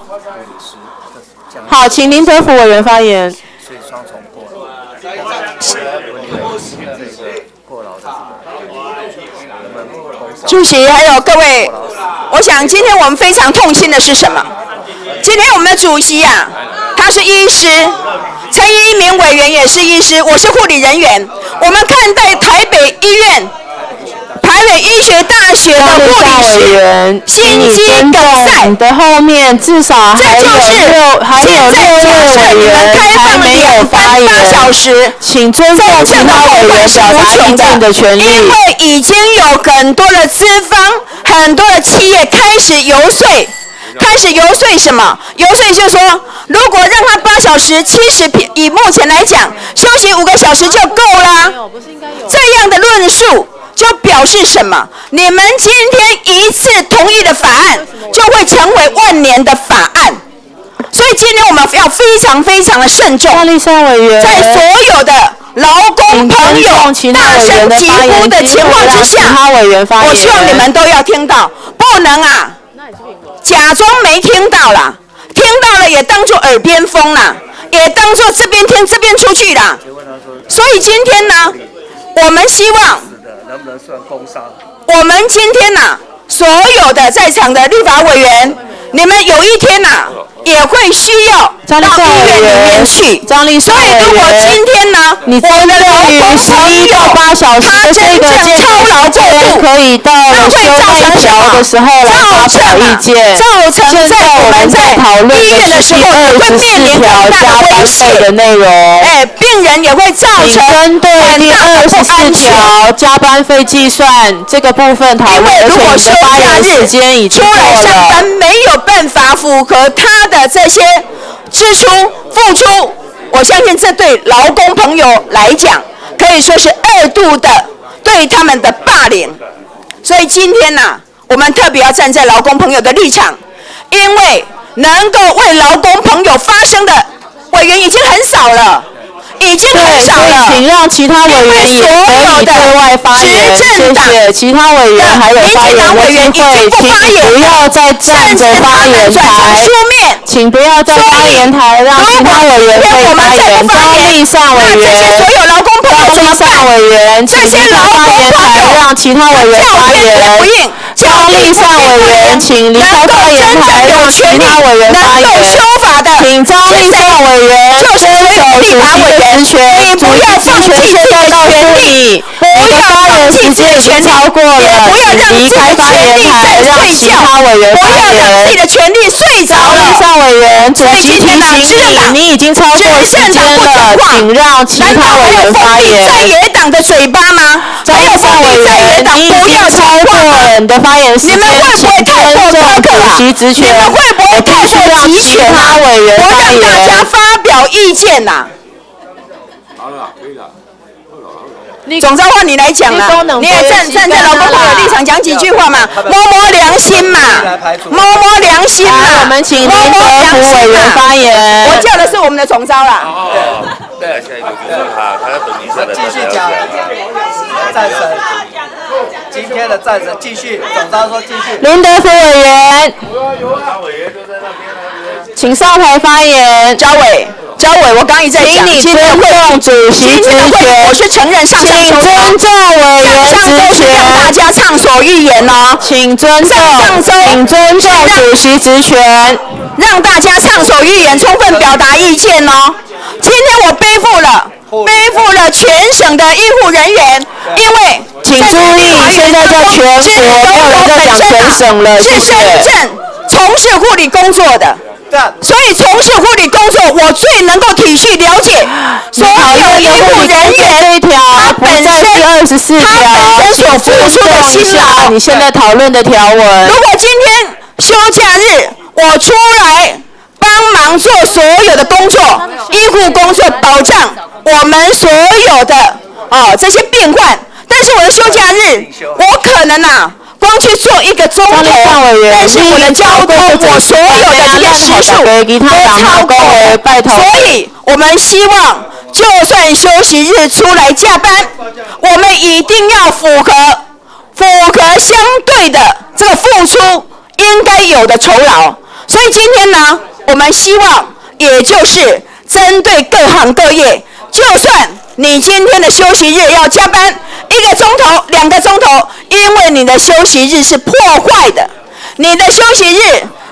好，请林德福委员发言。 所以双重过主席还有各位，我想今天我们非常痛心的是什么？ 今天我们的主席啊，他是医师，陈一鸣委员也是医师，我是护理人员。我们看待台北医院、台北医学大学的护理师心肌梗塞的后面至少还有6位委员还没有发言，请尊重其他委员表达意见的权利。 因为已经有很多的资方、很多的企业开始游说。开始游说什么？游说就是说，如果让他8小时70平，以目前来讲，休息5个小时就够啦。这样的论述就表示什么？你们今天一次同意的法案，就会成为万年的法案。所以今天我们要非常非常的慎重，在所有的劳工朋友大声疾呼的情况之下，我希望你们都要听到，不能啊。假装没听到啦，听到了也当作耳边风啦，也当作这边听这边出去啦。所以今天呢，我们希望，我们今天呢，所有的在场的立法委员，你们有一天呐，也会需要到医院里面去。所以如果今天呢，我们的劳工朋友他真正操劳过度， 可以到修那条的时候来发表意见。 造成在我们在医院的时候会面临很大的危险的内容。 病人也会造成针对第24条加班费计算这个部分讨论， 因为如果休假日出来上班没有办法符合他的这些支出付出，我相信这对劳工朋友来讲，可以说是2度的对他们的霸凌。所以今天呢，我们特别要站在劳工朋友的立场，因为能够为劳工朋友发声的委员已经很少了。已经很少了， 请让其他委员也可以对外发言。谢谢其他委员还有发言的机会，请不要再站着发言台，请不要在发言台让其他委员可以发言。张立善委员，张立善委员，请离开发言台，让其他委员发言。张立善委员，请离开发言台，让其他委员发言。请张立善委员遵守主席的职权，主席职权现在告诉你，你的发言时间已经超过了，请离开发言台，让其他委员发言。 不要让自己的权利睡着了。 张立善委员，主席提醒你，你已经超过时间了，请让其他委员发言。 在野党的嘴巴吗？ 张立善委员，你已经超过了你的发言时间，请尊重主席职权。 你们会不会太过集权啊？我让大家发表意见呐。好了，可以了。总召唤你来讲啦，你也站在劳工朋友立场讲几句话嘛，摸良心嘛，摸良心嘛。 我们请林德福委员发言。 我叫的是我们的总召啦。 对，下一个就是他要等你下的。 继续讲，战神，今天的战神继续，总召说继续。 林德福委员，请上台发言。 焦委，我刚一再讲， 请你尊重主席职权。 我是承认上上请尊重委员职权， 让大家畅所欲言哦。 请尊重主席职权， 让大家畅所欲言，充分表达意见哦。今天我背负了全省的医护人员，因为请注意，现在叫全国，没有人在讲全省了，谢谢。 是真正从事护理工作的。所以从事护理工作，我最能够体恤了解所有医护人员他本身所付出的辛劳。 你现在讨论的条文， 如果今天休假日我出来帮忙做所有的工作，医护工作保障我们所有的这些病患，但是我的休假日我可能光去做1个钟头，但是我的交通，我所有的这些时数都超过了，所以我们希望，就算休息日出来加班，我们一定要符合相对的这个付出应该有的酬劳。所以今天呢，我们希望，也就是针对各行各业，就算你今天的休息日要加班1个钟头、2个钟头，因为你的休息日是破坏的，你的休息日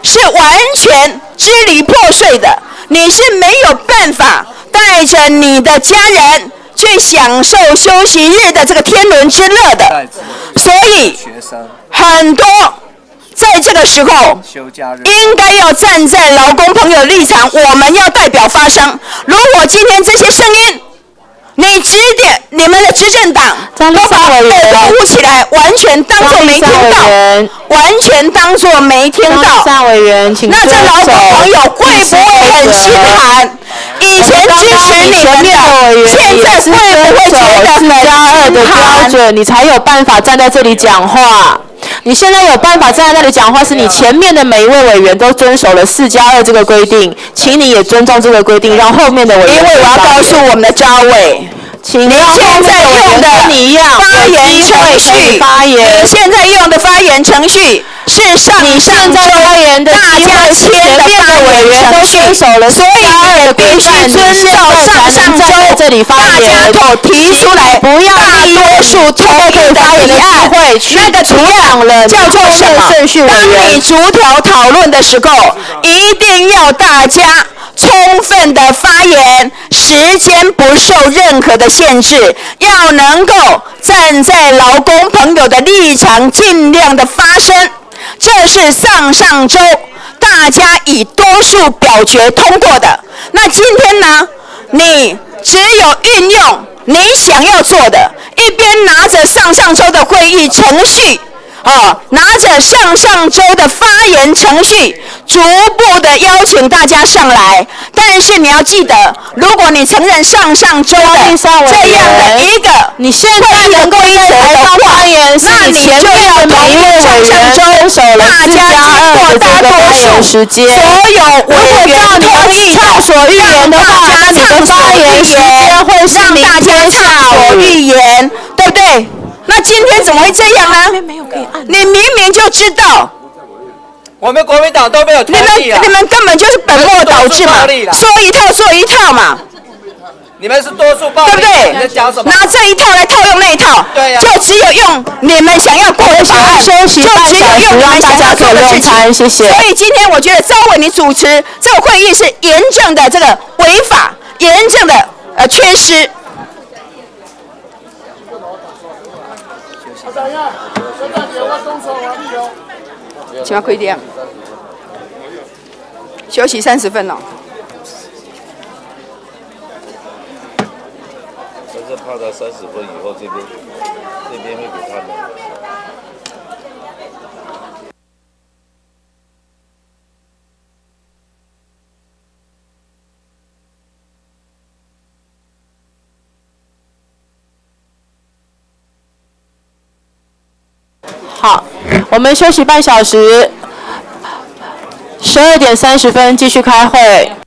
是完全支离破碎的，你是没有办法带着你的家人去享受休息日的这个天伦之乐的。所以很多在这个时候应该要站在劳工朋友的立场，我们要代表发声。如果今天这些声音你们的执政党都把耳朵捂起来，完全当作没听到，完全当作没听到，那这劳工朋友会不会很心寒？以前支持你们的，现在会不会觉得很心寒？ 你才有办法站在这里讲话。你现在有办法站在那里讲话，是你前面的每一位委员都遵守了4+2这个规定，请你也尊重这个规定，让后面的委员。 因为我要告诉我们的招委，你现在用的发言程序，你现在用的发言程序是上周大家签的发言程序，所以你必须遵照上周大家都提出来，大多数同意的提案，那个提案叫做什么？当你逐条讨论的时候，一定要大家充分的发言，时间不受任何的限制，要能够站在劳工朋友的立场，尽量的发声。这是上周大家以多数表决通过的。那今天呢，你只有运用你想要做的，一边拿着上周的会议程序拿着上周的发言程序，逐步的邀请大家上来。但是你要记得，如果你承认上周的这样的一个你现在能够规则的话，那你就要同意上周大家经过大多数所有委员同意畅所欲言的话，你的发言时间会是让大家畅所欲言，对不对？那今天怎么会这样呢？你明明就知道， 我们国民党都没有同意啊！ 你们根本就是本末倒置嘛，说一套做一套嘛。 你们是多数暴力， 对不对？ 你在讲什么？ 拿这一套来套用那一套， 对呀， 就只有用你们想要过的法案，就只有用你们想要做的事情。 谢谢。 所以今天我觉得招委你主持这个会议是严正的这个违法，严正的缺失。请问可以这样？休息30分哦。 但是怕他30分以后这边会给他们。 好，我们休息半小时，12点30分继续开会。